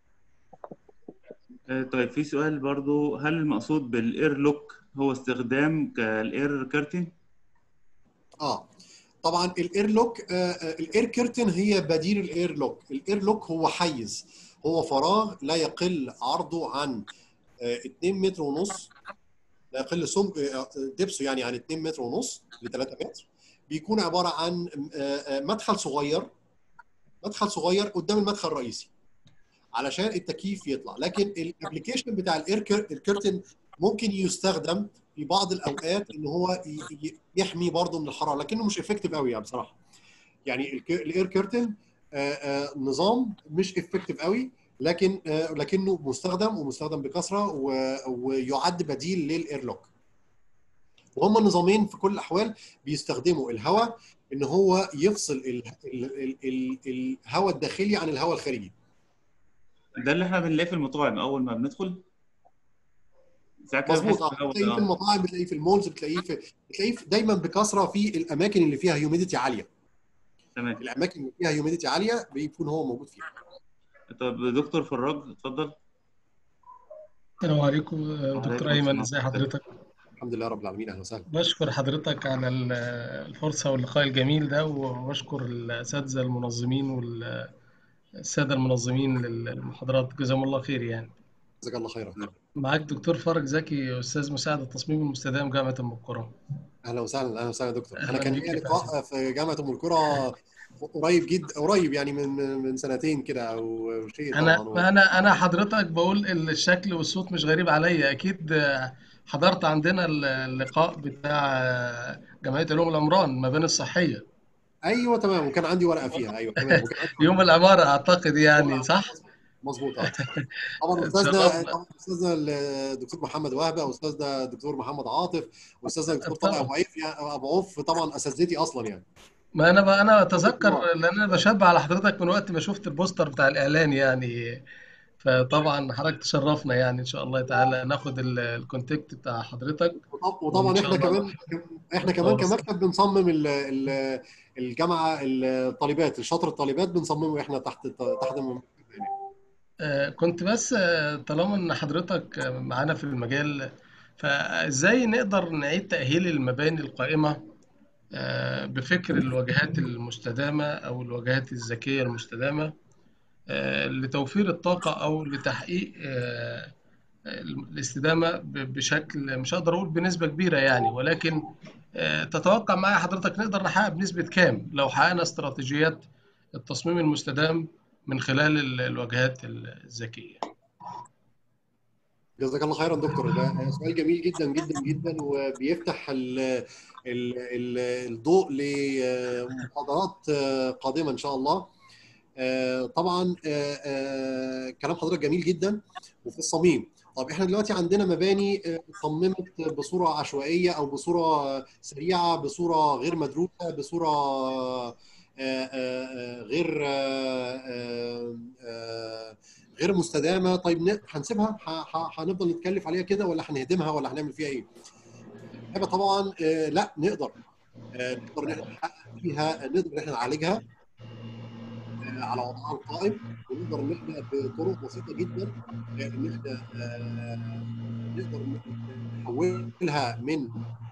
طيب في سؤال برضو، هل المقصود بالاير لوك هو استخدام كالاير كيرتن؟ اه طبعا الاير لوك آه الاير كيرتن هي بديل الاير لوك. الاير لوك هو حيز، هو فراغ لا يقل عرضه عن آه اتنين متر ونص، لا يقل سم آه دبسه يعني عن اتنين متر ونص ل تلاتة متر. بيكون عباره عن آه مدخل صغير مدخل صغير قدام المدخل الرئيسي علشان التكييف يطلع. لكن الابلكيشن بتاع الاير كيرتن ممكن يستخدم في بعض الاوقات ان هو يحمي برضه من الحراره، لكنه مش افكتيف قوي يعني بصراحه. يعني الاير كيرتن نظام مش افكتيف قوي، لكن لكنه مستخدم ومستخدم بكثره، ويعد بديل للاير لوك. وهم النظامين في كل الاحوال بيستخدموا الهواء ان هو يفصل الهواء الداخلي عن الهواء الخارجي. ده اللي احنا بنلاقيه في المطاعم اول ما بندخل ساعات كده بنحس مظبوط. اه بتلاقيه في المطاعم، بتلاقيه في المولز، بتلاقيه في بتلاقيه دايما بكثره في الاماكن اللي فيها هيوميديتي عاليه. تمام. الاماكن اللي فيها هيوميديتي عاليه بيكون هو موجود فيها. طب دكتور فراج اتفضل. السلام عليكم دكتور ايمن، ازي حضرتك؟ الحمد لله رب العالمين، اهلا وسهلا. بشكر حضرتك على الفرصه واللقاء الجميل ده، وبشكر الاساتذه المنظمين والساده المنظمين للمحاضرات، جزاهم الله خير. يعني جزاك الله خيرا. معاك دكتور فرج زكي، استاذ مساعد التصميم المستدام جامعه ام القرى. اهلا وسهلا. اهلا وسهلا يا دكتور. انا أهلاً كان بيك ليا يا لقاء في جامعه ام القرى قريب جدا، قريب يعني من من سنتين كده او شيء انا طبعا. انا انا حضرتك بقول الشكل والصوت مش غريب عليا، اكيد حضرت عندنا اللقاء بتاع جمعية علوم العمران المباني الصحية، ايوه تمام، وكان عندي ورقه فيها، ايوه تمام، وكان عندي يوم العمارة أعتقد يوم يعني، العمل. صح؟ مظبوط اه. طبعا استاذنا اتشرفنا. طبعا استاذنا الدكتور محمد وهبه، واستاذنا الدكتور محمد عاطف، واستاذنا الدكتور طارق طبعا. ابو عيف، يعني ابو عوف، طبعا اساتذتي اصلا يعني. ما أنا بقى أنا أتذكر، دكتوراه. لأن أنا بشبه على حضرتك من وقت ما شفت البوستر بتاع الإعلان يعني. فطبعا حضرتك تشرفنا يعني، إن شاء الله تعالى ناخد ال- الكونتاكت بتاع حضرتك، وطب- وإن وطبعا شاء احنا الله كمان احنا كمان نتواصل. كمكتب بنصمم ال- ال- الجامعه، الطالبات الشاطر، الطالبات بنصممه احنا تحت تحت المكتب يعني. آه، كنت بس آه، طالما ان حضرتك آه، معانا في المجال، فازاي نقدر نعيد تأهيل المباني القائمة آه، بفكر الواجهات المستدامة او الواجهات الذكية المستدامة آه، لتوفير الطاقة او لتحقيق آه، الاستدامة ب- بشكل مش هقدر اقول بنسبة كبيرة يعني، ولكن آه، تتوقع معايا حضرتك نقدر نحقق بنسبة كام لو حققنا استراتيجيات التصميم المستدام من خلال ال- الواجهات الذكية؟ جزاك الله خيرا دكتور، ده سؤال جميل جدا جدا جدا، وبيفتح ال ال ال الضوء لمحاضرات قادمه ان شاء الله. آه، طبعا آه، آه، كلام حضرتك جميل جدا وفي الصميم. طب احنا دلوقتي عندنا مباني آه، اتصممت بصوره عشوائيه او بصوره سريعه، بصوره غير مدروسه، بصوره آه، آه، آه، غير آه، آه، آه، غير مستدامه. طيب ن- هنسيبها؟ ه- ه- هنفضل نتكلف عليها كده، ولا هنهدمها، ولا هنعمل فيها ايه؟ الإجابة طبعا آه، لا، نقدر آه، نقدر ان احنا نحقق فيها، نقدر ان احنا نعالجها على وضعها القائم، ونقدر ان احنا بطرق بسيطه جدا آه، ان احنا آه، نقدر نحولها من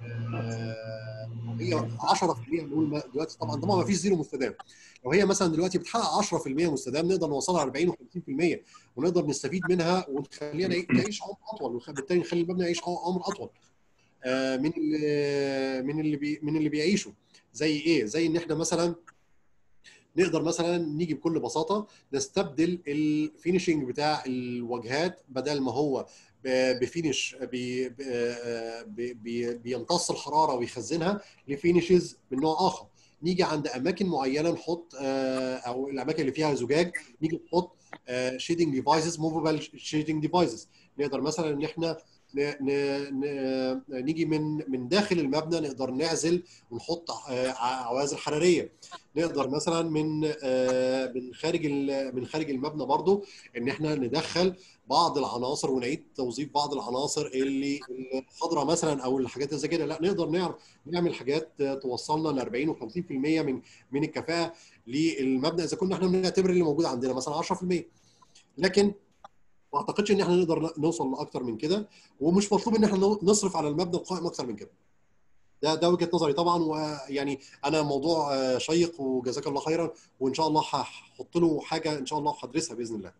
آه، لو هي عشرة في المية، نقول ما- دلوقتي طبعا طبعا ما فيش زيرو مستدام. لو هي مثلا دلوقتي بتحقق عشرة في المية مستدام، نقدر نوصلها أربعين و50%، ونقدر نستفيد منها ونخليها نعي- تعيش عمر اطول، وبالتالي نخلي المبنى يعيش عمر اطول آه، من اللي من اللي بي من اللي بيعيشوا. زي ايه؟ زي ان احنا مثلا نقدر مثلا نيجي بكل بساطه نستبدل الفينشنج بتاع الواجهات، بدل ما هو ب- بفينش بي بي بي بيمتص الحراره ويخزنها، لفينشز من نوع اخر. نيجي عند اماكن معينه نحط آه، او الاماكن اللي فيها زجاج، نيجي نحط شيدنج ديفايسز، موفبل شيدنج ديفايسز. نقدر مثلا ان احنا ن- ن- ن- نيجي من من داخل المبنى، نقدر نعزل ونحط آه، عوازل حراريه. نقدر مثلا من آه، من خارج ال- من خارج المبنى برضو ان احنا ندخل بعض العناصر ونعيد توظيف بعض العناصر اللي الخضراء مثلا، او الحاجات اللي زي كده. لا، نقدر نعرف نعمل حاجات توصلنا ل أربعين و50% من من الكفاءه للمبنى، اذا كنا احنا بنعتبر اللي موجود عندنا مثلا عشرة في المية. لكن ما اعتقدش ان احنا نقدر نوصل لاكتر من كده، ومش مطلوب ان احنا نصرف على المبنى القائم اكتر من كده. ده ده وجهة نظري طبعا. ويعني انا موضوع آه، شيق، وجزاك الله خيرا، وان شاء الله هحط له حاجه ان شاء الله وهدرسها باذن الله.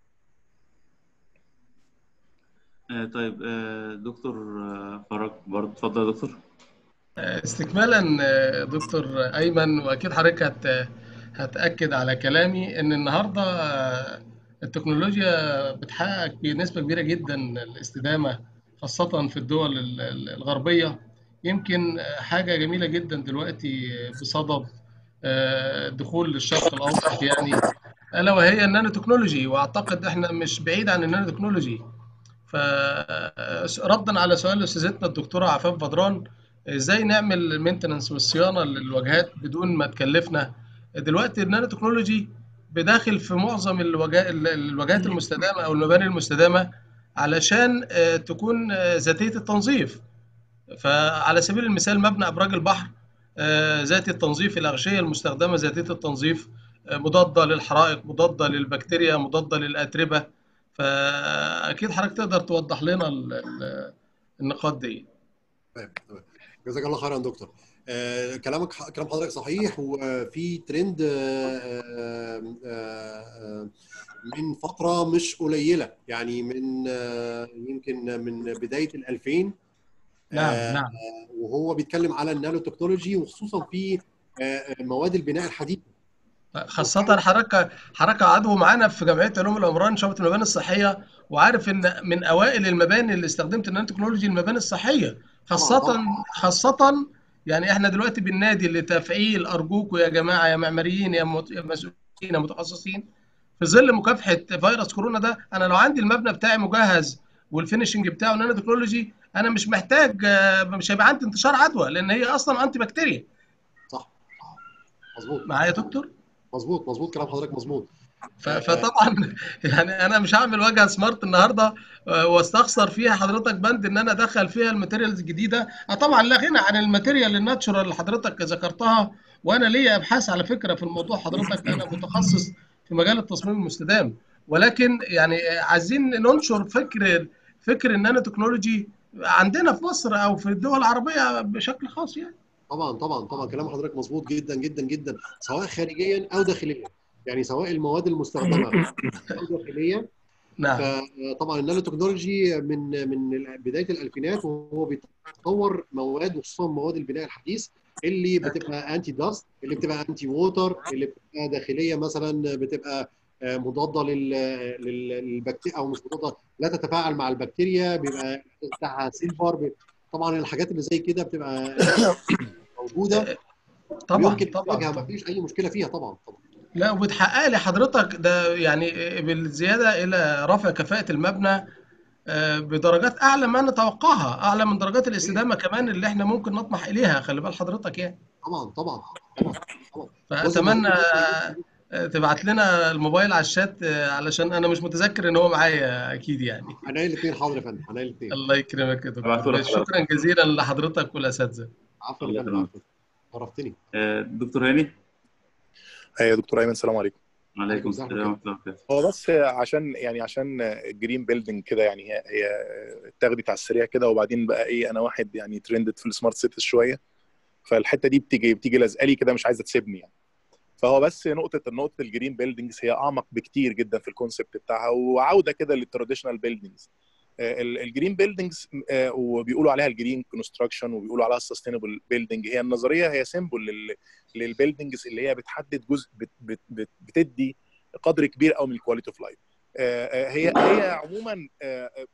آه، طيب آه، دكتور آه، فرج برضه، اتفضل يا دكتور. استكمالا آه، دكتور أيمن، وأكيد حضرتك هت هتأكد على كلامي إن النهاردة آه، التكنولوجيا بتحقق بنسبة كبيرة جدا الاستدامة، خاصة في الدول ال- ال- الغربية. يمكن آه، حاجة جميلة جدا دلوقتي بصدد آه، دخول الشرق الأوسط يعني، ألا وهي النانو تكنولوجي. وأعتقد إحنا مش بعيد عن النانو تكنولوجي. فردا على سؤال استاذتنا الدكتوره عفاف بدران، ازاي نعمل المينتننس والصيانه للواجهات بدون ما تكلفنا؟ دلوقتي النانو تكنولوجي بداخل في معظم الواجهات الواجهات المستدامه او المباني المستدامه، علشان آه، تكون آه، ذاتيه التنظيف. فعلى سبيل المثال مبنى ابراج البحر آه، ذاتي التنظيف، الاغشيه المستخدمه ذاتيه التنظيف، آه، مضاده للحرائق، مضاده للبكتيريا، مضاده للاتربه. فاكيد حضرتك تقدر توضح لنا ال- ال- النقاط دي. تمام تمام. جزاك الله خيرا دكتور. آه، كلامك كلام حضرتك صحيح. وفي ترند آه، آه، آه، من فتره مش قليله، يعني من آه، يمكن من بدايه الألفين، نعم آه، نعم. وهو بيتكلم على النانو تكنولوجي، وخصوصا في آه، مواد البناء الحديثه. خاصة حضرتك حضرتك عضو معانا في جمعية علوم العمران شعبة المباني الصحية، وعارف ان من اوائل المباني اللي استخدمت النانو تكنولوجي المباني الصحية، طبعا خاصة طبعا خاصة يعني احنا دلوقتي بالنادي لتفعيل ارجوكم يا جماعة يا معماريين يا مت- يا مسؤولين يا متخصصين في ظل مكافحة فيروس كورونا ده. انا لو عندي المبنى بتاعي مجهز والفينشنج بتاعه نانو تكنولوجي، انا مش محتاج، آه، مش هيبقى عندي انتشار عدوى لان هي اصلا انتي بكتيريا. صح مظبوط معايا يا دكتور؟ مظبوط مظبوط كلام حضرتك مظبوط. ف- آه، فطبعا يعني انا مش هعمل واجهه سمارت النهارده آه، واستخسر فيها حضرتك بند ان انا ادخل فيها الماتيريالز الجديده. اه طبعا لا غنى عن الماتيريال الناتشورال اللي حضرتك ذكرتها، وانا ليا ابحاث على فكره في الموضوع. حضرتك انا متخصص في مجال التصميم المستدام، ولكن يعني آه، عايزين ننشر فكر فكر النانو تكنولوجي عندنا في مصر او في الدول العربيه بشكل خاص يعني. طبعا طبعا طبعا كلام حضرتك مظبوط جدا جدا جدا، سواء خارجيا او داخليا. يعني سواء المواد المستخدمه او داخليا. نعم. فطبعا النانو تكنولوجي من من بدايه الالفينات وهو بيتطور مواد، وخصوصا مواد البناء الحديث اللي بتبقى انتي داست، اللي بتبقى انتي ووتر، اللي بتبقى داخليه مثلا بتبقى آه، مضاده لل- لل- للبكتيريا، او مش مضاده، لا تتفاعل مع البكتيريا، بيبقى الأساس بتاعها سيلفر. بي- طبعا الحاجات اللي زي كده بتبقى موجوده آه، طبعا ويمكن طبعا احتياجها، ما طبعا. فيش اي مشكله فيها طبعا طبعا. لا وبتحقق لي حضرتك ده يعني بالزيادة إلى رفع كفاءة المبنى آه، بدرجات أعلى ما نتوقعها، أعلى من درجات الاستدامة كمان اللي إحنا ممكن نطمح إليها. خلي بال حضرتك يعني. طبعا طبعا طبعا طبعا جزء مهم فأتمنى جدا. آه، تبعت لنا الموبايل على الشات آه، علشان أنا مش متذكر إن هو معايا أكيد يعني. عناية الاثنين حاضر يا فندم، عناية الاثنين. الله يكرمك يا ابعته دكتور، لك حضرتك. شكرا جزيلا لحضرتك والأساتذة. عفوا يا الله فندم، يكرمك. عفوا، عرفتني. آه، دكتور هاني. يا دكتور ايمن السلام عليكم. عليكم عليكم السلام السلام ورحمة ورحمه الله وبركاته. هو بس عشان يعني عشان الجرين بيلدينج كده، يعني هي هي اتاخدت على السريع كده، وبعدين بقى ايه، انا واحد يعني ترندد في السمارت سيتيز شويه، فالحته دي بتيجي بتيجي لازقالي كده، مش عايزه تسيبني يعني. فهو بس نقطه نقطه الجرين بيلدينجز هي اعمق بكتير جدا في الكونسبت بتاعها، وعوده كده للتراديشنال بيلدينجز. الجرين بيلدينجز وبيقولوا عليها الجرين كونستراكشن، وبيقولوا عليها السستينبل بيلدينج. هي النظريه هي سيمبل للبيلدينجز اللي هي بتحدد جزء بت بت بت بتدي قدر كبير قوي من الكواليتي اوف لايف. هي هي عموما آه، آه،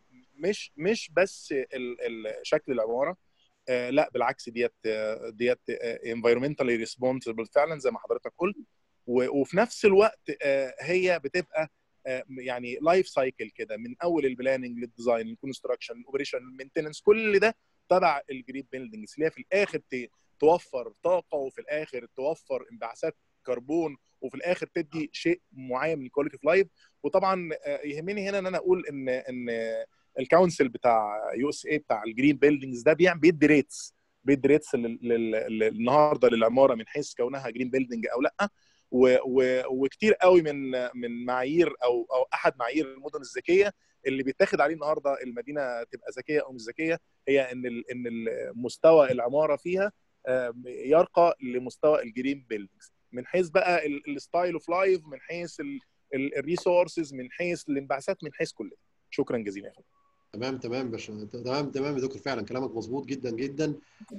مش مش بس ال- ال- شكل العماره، آه، لا بالعكس، ديت آه، ديت انفايرمنتالي ريسبونسبل فعلا زي ما حضرتك قلت. و- وفي نفس الوقت آه، هي بتبقى آه، يعني لايف سايكل كده، من اول البلاننج للديزاين للكونستراكشن للاوبريشن للمينتننس، كل ده تبع الجرين بيلدينجز، اللي هي في الاخر ت- توفر طاقه، وفي الاخر توفر انبعاثات كربون، وفي الاخر تدي شيء معين من الكواليتي اوف لايف. وطبعا آه، يهمني هنا ان انا اقول ان ان الكونسل بتاع يو اس اي بتاع الجرين بيلدينجز ده بيعمل بيدي ريتس بيدي ريتس النهارده للعماره من حيث كونها جرين بيلدينج او لا. و و وكتير قوي من من معايير او او احد معايير المدن الذكيه اللي بيتاخد عليه النهارده المدينه تبقى ذكيه او مش ذكيه، هي ان ال ان مستوى العماره فيها آه، يرقى لمستوى الجرين بيلدينجز، من حيث بقى الستايل اوف لايف، من حيث الريسورسز، من حيث الانبعاثات، من حيث كل ده. شكرا جزيلا يا فندم. تمام تمام باشا، تمام تمام يا دكتور، فعلا كلامك مظبوط جدا جدا.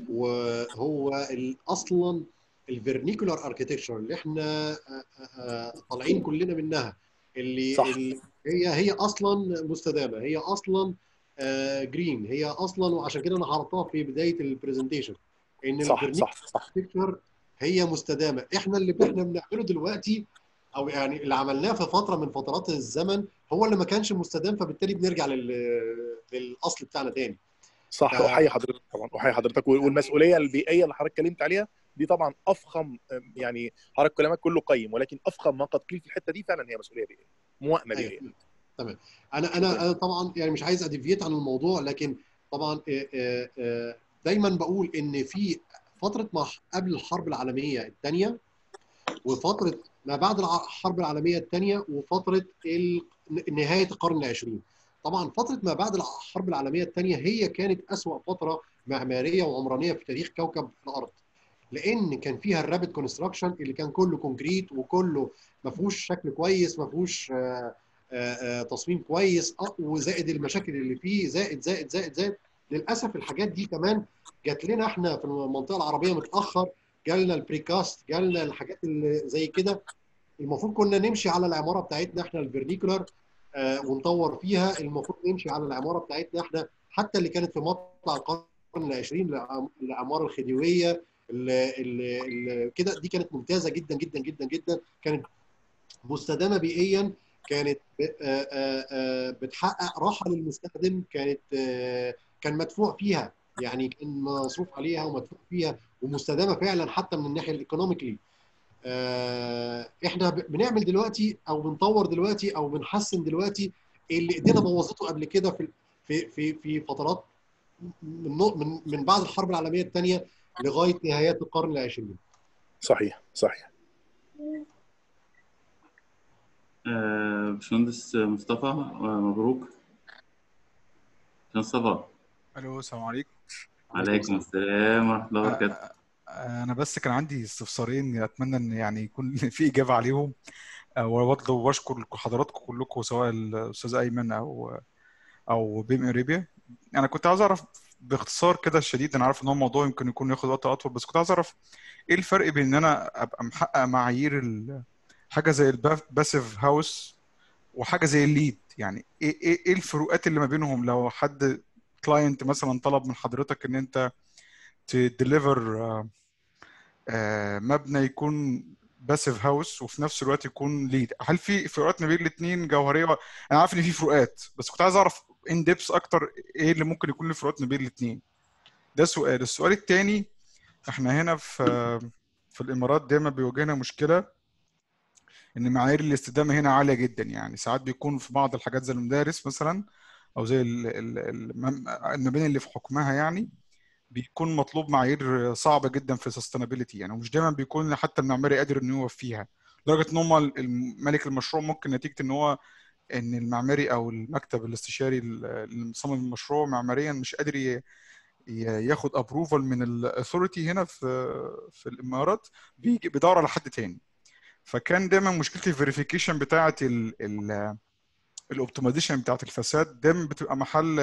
وهو ال- اصلا الفيرنيكولار اركيتكتشر اللي احنا آه، آه، طالعين كلنا منها، اللي, صح اللي هي هي اصلا مستدامه، هي اصلا جرين، هي اصلا، وعشان كده انا عرضتها في بدايه البرزنتيشن ان صح الفيرنيكولار صح صح اركيتكتشر هي مستدامه. احنا اللي احنا بنعمله دلوقتي، او يعني اللي عملناه في فتره من فترات الزمن، هو اللي ما كانش مستدام، فبالتالي بنرجع لل... للاصل بتاعنا تاني. ف... صح. احيي حضرتك طبعا، احيي حضرتك. والمسؤوليه البيئيه اللي حضرتك اتكلمت عليها دي طبعا افخم، يعني حضرتك كلامك كله قيم، ولكن افخم ما قد قيل في الحته دي فعلا هي مسؤوليه بيئيه، موائمه ايوه بيئيه. تمام. انا شكرا. انا انا طبعا يعني مش عايز اديفيت عن الموضوع، لكن طبعا آه، آه، آه، دايما بقول ان في فتره ما قبل الحرب العالميه الثانيه، وفتره ما بعد الحرب العالميه الثانيه، وفتره ال... نهايه القرن العشرين. طبعا فتره ما بعد الحرب العالميه الثانيه هي كانت اسوأ فتره معماريه وعمرانيه في تاريخ كوكب الارض، لان كان فيها الرابid كونستراكشن اللي كان كله كونكريت، وكله ما فيهوش شكل كويس، ما فيهوش آه، آه، آه، تصميم كويس، آه، وزائد المشاكل اللي فيه، زائد زائد زائد زائد. للاسف الحاجات دي كمان جات لنا احنا في المنطقه العربيه متاخر، جالنا البريكاست، جالنا الحاجات اللي زي كده. المفروض كنا نمشي على العماره بتاعتنا احنا الفيرنيكولار آه ونطور فيها. المفروض نمشي على العماره بتاعتنا احنا حتى اللي كانت في مطلع القرن العشرين، العماره الخديويه اللي اللي كده، دي كانت ممتازه جدا جدا جدا جدا، كانت مستدامه بيئيا، كانت بتحقق راحه للمستخدم، كانت كان مدفوع فيها، يعني كان مصروف عليها ومدفوع فيها ومستدامه فعلا حتى من الناحيه الايكونوميكلي. احنا بنعمل دلوقتي او بنطور دلوقتي او بنحسن دلوقتي اللي ايدينا بوظته قبل كده في في في في فترات من من من بعد الحرب العالميه الثانيه لغايه نهايات القرن العشرين. صحيح صحيح. آه، باشمهندس مصطفى، آه، مبروك. مصطفى. الو، السلام عليكم. عليكم السلام ورحمه الله وبركاته. آه، آه، انا بس كان عندي استفسارين اتمنى ان يعني يكون في اجابه عليهم. آه، وبرضه بشكر حضراتكم كلكم سواء الاستاذ ايمن او او بيم اريبيا. انا كنت عايز اعرف باختصار كده شديد، انا عارف ان هو الموضوع يمكن يكون ياخد وقت اطول، بس كنت عايز اعرف ايه الفرق بين ان انا ابقى محقق معايير ال- حاجه زي الباسيف هاوس وحاجه زي الليد. يعني ايه ايه ايه الفروقات اللي ما بينهم؟ لو حد كلاينت مثلا طلب من حضرتك ان انت تديليفر مبنى يكون باسيف هاوس وفي نفس الوقت يكون ليد، هل في فروقات ما بين الاثنين جوهريه؟ انا عارف ان في فروقات، بس كنت عايز اعرف ان ديبس اكتر ايه اللي ممكن يكون له فروقات ما بين الاثنين. ده سؤال. السؤال الثاني، احنا هنا في في الامارات دايما بيواجهنا مشكله ان معايير الاستدامه هنا عاليه جدا. يعني ساعات بيكون في بعض الحاجات زي المدارس مثلا او زي المباني اللي في حكمها، يعني بيكون مطلوب معايير صعبه جدا في السستينابيلتي، يعني ومش دايما بيكون حتى المعماري قادر ان هو يوفيها، لدرجه ان هم مالك المشروع ممكن نتيجه ان هو ان المعماري او المكتب الاستشاري اللي مصمم المشروع معماريا مش قادر ياخد ابروفال من الاثوريتي هنا في في الامارات، بيجي بيدور على حد تاني. فكان دايما مشكله الفيريفيكيشن بتاعه الاوبتمايزيشن بتاعه الفساد دايما بتبقى محل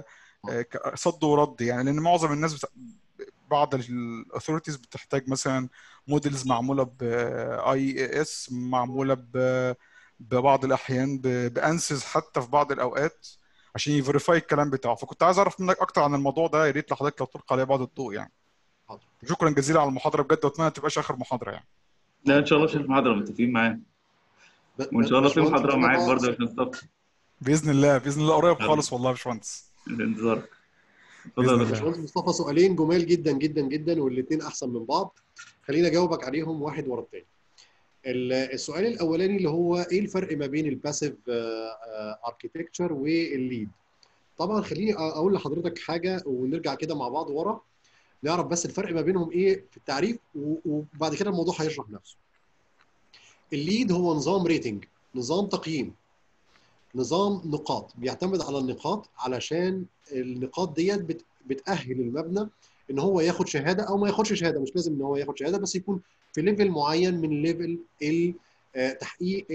صد ورد، يعني لان معظم الناس بت... بعض الاثوريتيز بتحتاج مثلا موديلز معموله باي اس، معموله ب... ببعض الاحيان ب... بانسز حتى في بعض الاوقات عشان يفيريفاي الكلام بتاعه. فكنت عايز اعرف منك اكتر عن الموضوع ده، يا ريت لحضرتك لو تلقى عليه بعض الضوء يعني. حاضر. شكرا جزيلا على المحاضره بجد، واتمنى ما تبقاش اخر محاضره يعني. لا ان شاء الله مش محاضره، متفقين معاك، وان شاء الله في محاضره معاك برضه يا مصطفى باذن الله. باذن الله قريب خالص والله يا باشمهندس. انتظارك. باذن الله. باشمهندس مصطفى، سؤالين جمال جدا جدا جدا والاثنين احسن من بعض، خليني اجاوبك عليهم واحد ورا الثاني. السؤال الاولاني اللي هو ايه الفرق ما بين الباسيف اركيتكتشر والليد؟ طبعا خليني اقول لحضرتك حاجه ونرجع كده مع بعض ورا نعرف بس الفرق ما بينهم ايه في التعريف، وبعد كده الموضوع هيشرح نفسه. الليد هو نظام ريتنج، نظام تقييم، نظام نقاط، بيعتمد على النقاط علشان النقاط ديت بتأهل المبنى ان هو ياخد شهاده او ما ياخدش شهاده. مش لازم ان هو ياخد شهاده، بس يكون في ليفل معين من ليفل تحقيق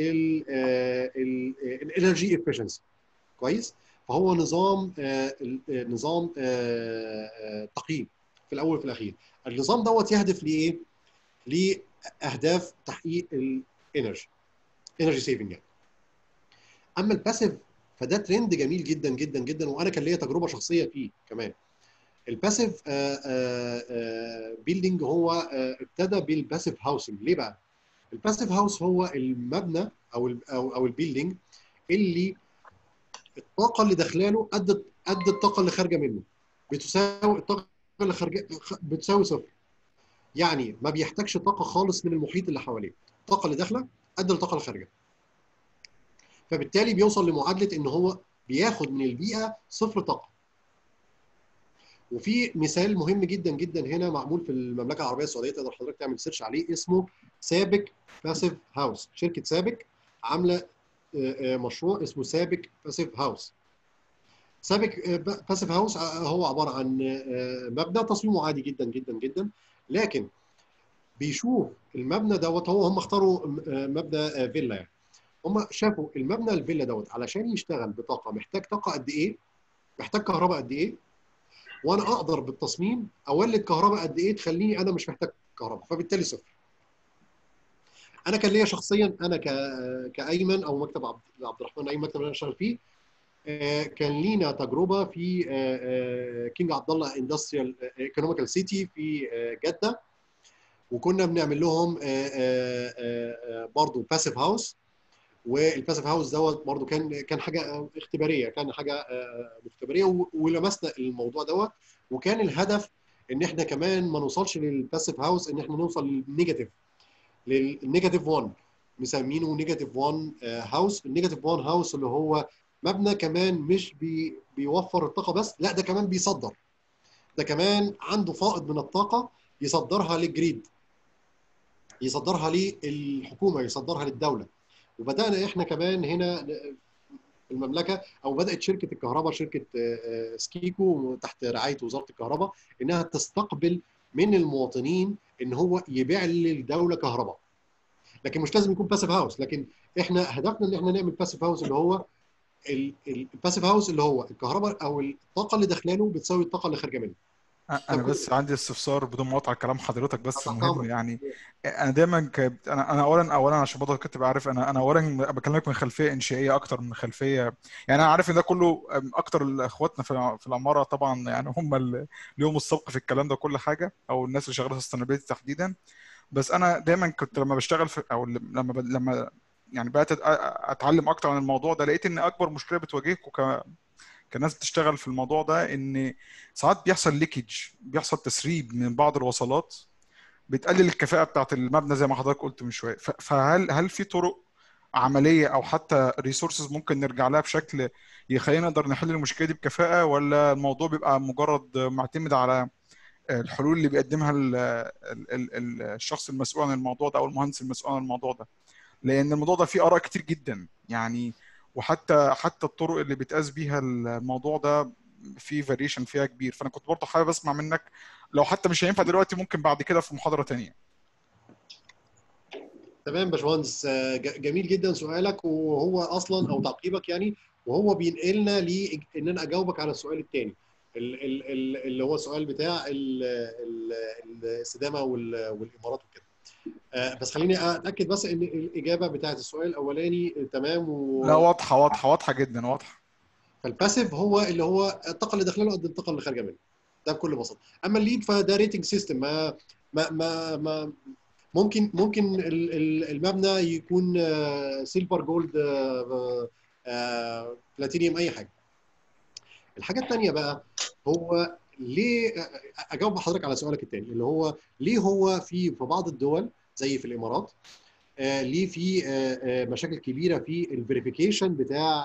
الانرجي افشنسي. كويس؟ فهو نظام نظام تقييم في الاول وفي الاخير. النظام دوت يهدف لايه؟ لاهداف تحقيق الانرجي انرجي سيفنج يعني. اما الباسيف فده ترند جميل جدا جدا جدا، وانا كان ليا تجربه شخصيه فيه كمان. الباسيف بيلدينج هو ابتدى بالباسيف هاوسنج. ليه بقى؟ الباسيف هاوس هو المبنى او ال او او البيلدينج اللي الطاقه اللي داخله له قد قد الطاقه اللي خارجه منه، بتساوي الطاقه اللي خارجه بتساوي صفر. يعني ما بيحتاجش طاقه خالص من المحيط اللي حواليه، الطاقه اللي داخله قد الطاقه اللي خارجه. فبالتالي بيوصل لمعادله ان هو بياخد من البيئه صفر طاقه. وفي مثال مهم جدا جدا هنا معمول في المملكه العربيه السعوديه، تقدر حضرتك تعمل سيرش عليه، اسمه سابك باسيف هاوس. شركه سابك عامله مشروع اسمه سابك باسيف هاوس. سابك باسيف هاوس هو عباره عن مبنى تصميمه عادي جدا جدا جدا، لكن بيشوف المبنى دوت. هو هم اختاروا مبنى فيلا، يعني هم شافوا المبنى الفيلا دوت علشان يشتغل بطاقه محتاج طاقه قد ايه، محتاج كهرباء قد ايه، وانا اقدر بالتصميم اولد كهرباء قد ايه تخليني انا مش محتاج الكهرباء، فبالتالي صفر. انا كان ليا شخصيا انا ك كايمن او مكتب عبد عبد الرحمن، اي مكتب انا شغال فيه، كان لينا تجربه في كينج عبد الله اندستريال ايكونوميكال سيتي في جده، وكنا بنعمل لهم برضه باسيف هاوس. والباسيف هاوس دوت برضه كان كان حاجه اختباريه، كان حاجه مختبريه، ولمسنا الموضوع دوت. وكان الهدف ان احنا كمان ما نوصلش للباسيف هاوس، ان احنا نوصل للنيجاتيف للنيجاتيف واحد، مسمينه نيجاتيف واحد هاوس. النيجاتيف واحد هاوس اللي هو مبنى كمان مش بي بيوفر الطاقه بس، لا ده كمان بيصدر، ده كمان عنده فائض من الطاقه يصدرها للجريد، يصدرها للحكومه، يصدرها للدوله. وبدانا احنا كمان هنا في المملكه، او بدات شركه الكهرباء، شركه سكيكو تحت رعايه وزاره الكهرباء، انها تستقبل من المواطنين ان هو يبيع للدوله كهرباء. لكن مش لازم يكون باسيف هاوس، لكن احنا هدفنا ان احنا نعمل باسيف هاوس، اللي هو الباسيف هاوس اللي هو الكهرباء او الطاقه اللي داخلاله بتساوي الطاقه اللي خارجه منه. انا بس عندي استفسار بدون مقاطعه كلام حضرتك، بس تحت مهم امرك. يعني. انا دايما ك... انا انا اولا اولا عشان برضه كنت بعرف، انا انا اولا بكلمك من خلفيه انشائيه اكتر من خلفيه، يعني انا عارف ان ده كله اكتر اخواتنا في في العماره طبعا، يعني هم اللي ليهم السبق في الكلام ده كل حاجه، او الناس اللي شغاله سستينابيلتي تحديدا. بس انا دايما كنت لما بشتغل في، او لما ب... لما يعني بقيت اتعلم اكتر عن الموضوع ده، لقيت ان اكبر مشكله بتواجهكم ك كناس بتشتغل في الموضوع ده ان ساعات بيحصل ليكج، بيحصل تسريب من بعض الوصلات، بتقلل الكفاءه بتاعت المبنى زي ما حضرتك قلت من شويه. فهل هل في طرق عمليه او حتى ريسورسز ممكن نرجع لها بشكل يخلينا نقدر نحل المشكله دي بكفاءه، ولا الموضوع بيبقى مجرد معتمد على الحلول اللي بيقدمها ال ال ال الشخص المسؤول عن الموضوع ده او المهندس المسؤول عن الموضوع ده؟ لان الموضوع ده فيه اراء كتير جدا يعني، وحتى حتى الطرق اللي بتقاس بيها الموضوع ده في فاريشن فيها كبير. فانا كنت برضه حابب اسمع منك، لو حتى مش هينفع دلوقتي ممكن بعد كده في محاضرة تانية. تمام باشمهندس، جميل جدا سؤالك، وهو اصلا او تعقيبك يعني، وهو بينقلنا لي ان انا اجاوبك على السؤال الثاني اللي هو السؤال بتاع الاستدامه والامارات وكده. بس خليني اتاكد بس ان الاجابه بتاعت السؤال الاولاني تمام و... لا واضحه واضحه واضحه جدا واضحه. فالباسيف هو اللي هو الطاقه اللي داخله له قد الطاقه اللي خارجه منه، ده بكل بساطه. اما الليد فده ريتنج سيستم، ما ما ما, ما ممكن ممكن المبنى يكون سيلفر جولد بلاتينيوم اي حاجه. الحاجه الثانيه بقى، هو ليه اجاوب حضرتك على سؤالك الثاني اللي هو ليه هو في في بعض الدول زي في الامارات ليه في مشاكل كبيره في الفيريفيكيشن بتاع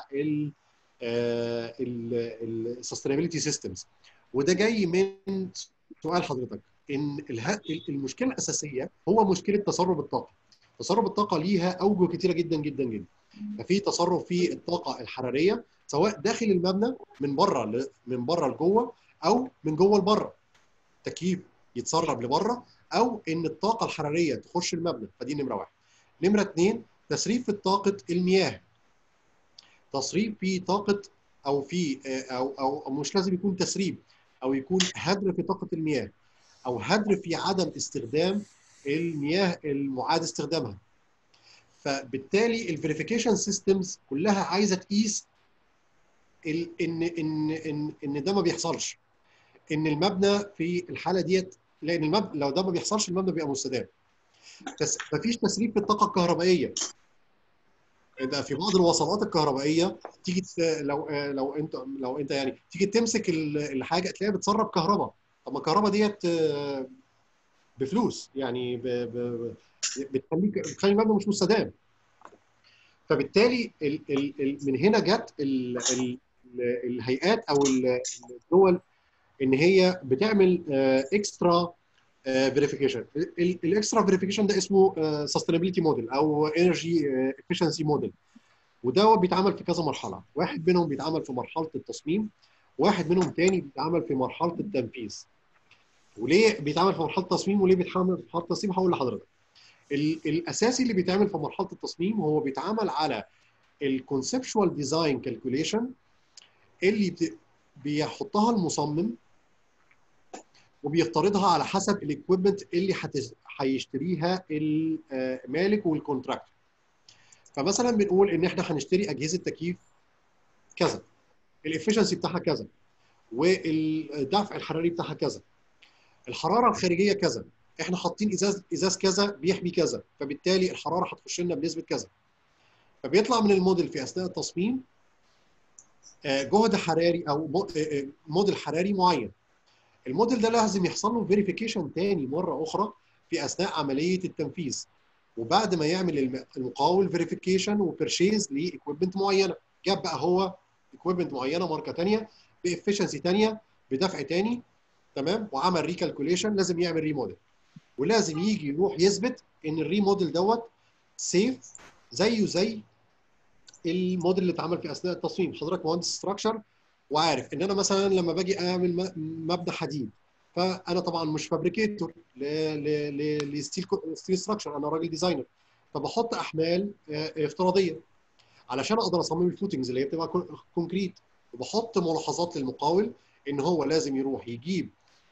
السستينابيلتي سيستمز. وده جاي من سؤال حضرتك ان المشكله الاساسيه هو مشكله تسرب الطاقه. تسرب الطاقه ليها اوجه كثيره جدا جدا جدا. ففي تسرب في الطاقه الحراريه سواء داخل المبنى من بره من بره لجوه، او من جوه لبره، تكييف يتسرب لبره، او ان الطاقه الحراريه تخش المبنى. فدي نمره واحد. نمره اثنين، تسريب في طاقه المياه، تسريب في طاقه او في او او مش لازم يكون تسريب، او يكون هدر في طاقه المياه، او هدر في عدم استخدام المياه المعاد استخدامها. فبالتالي الفيريفيكيشن سيستمز كلها عايزه تقيس ان ان ان ان ده ما بيحصلش، ان المبنى في الحاله ديت، لان المبنى لو ده ما بيحصلش المبنى بيبقى مستدام. بس مفيش تسريب في الطاقه الكهربائيه. ده في بعض الوصلات الكهربائيه تيجي لو لو انت لو انت يعني تيجي تمسك الحاجه تلاقيها بتسرب كهرباء. طب ما الكهرباء ديت بفلوس يعني، بتخليك بتخلي المبنى مش مستدام. فبالتالي ال ال ال من هنا جت ال ال الهيئات او الدول ان هي بتعمل اكسترا فيريفيكيشن. الاكسترا فيريفيكيشن ده اسمه سستينابيلتي موديل او انرجي افشنسي موديل، وده بيتعمل في كذا مرحله. واحد منهم بيتعمل في مرحله التصميم، واحد منهم تاني بيتعمل في مرحله التنفيذ. وليه بيتعمل في مرحله التصميم وليه بيتعمل في مرحله التصميم هقول لحضرتك. الاساسي اللي بيتعمل في مرحله التصميم هو بيتعمل على الكونسبشوال ديزاين كالكوليشن اللي بيحطها المصمم وبيفترضها على حسب الاكويبمنت اللي هيشتريها المالك والكونتراكتور. فمثلا بنقول ان احنا هنشتري اجهزه تكييف كذا، الافشنسي بتاعها كذا، والدفع الحراري بتاعها كذا، الحراره الخارجيه كذا، احنا حاطين ازاز ازاز كذا بيحمي كذا، فبالتالي الحراره هتخش لنا بنسبه كذا. فبيطلع من الموديل في اثناء التصميم جهد حراري او موديل حراري معين. الموديل ده لازم يحصل له فيريفيكيشن تاني مره اخرى في اثناء عمليه التنفيذ، وبعد ما يعمل المقاول فيريفيكيشن وبرشيز لايكويبمنت معينه، جاب بقى هو ايكويبمنت معينه ماركه ثانيه بافشنسي ثانيه بدفع ثاني، تمام، وعمل ريكالكوليشن، لازم يعمل ريموديل، ولازم يجي يروح يثبت ان الريموديل دوت سيف زيه زي الموديل اللي اتعمل في اثناء التصميم. حضرتك مهندس ستراكشر وعارف ان انا مثلا لما باجي اعمل مبنى حديد، فانا طبعا مش فابريكيتور لستيل ستيل ستراكشر، انا راجل ديزاينر، فبحط احمال افتراضيه علشان اقدر اصمم الفوتنجز اللي هي بتبقى كونكريت، وبحط ملاحظات للمقاول ان هو لازم يروح يجيب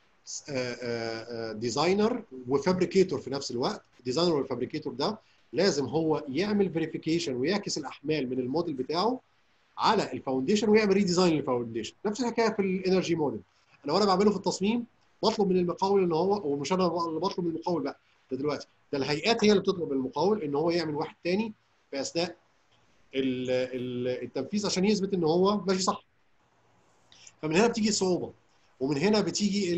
ديزاينر وفابريكيتور في نفس الوقت. الديزاينر والفابريكيتور ده لازم هو يعمل فيريفيكيشن ويعكس الاحمال من الموديل بتاعه على الفاونديشن ويعمل ريديزاين للفاونديشن. نفس الحكايه في الانرجي موديل، انا وانا بعمله في التصميم بطلب من المقاول ان هو، ومش انا اللي بطلب من المقاول بقى، ده دلوقتي ده الهيئات هي اللي بتطلب من المقاول ان هو يعمل واحد تاني في اثناء التنفيذ عشان يثبت ان هو ماشي صح. فمن هنا بتيجي الصعوبه، ومن هنا بتيجي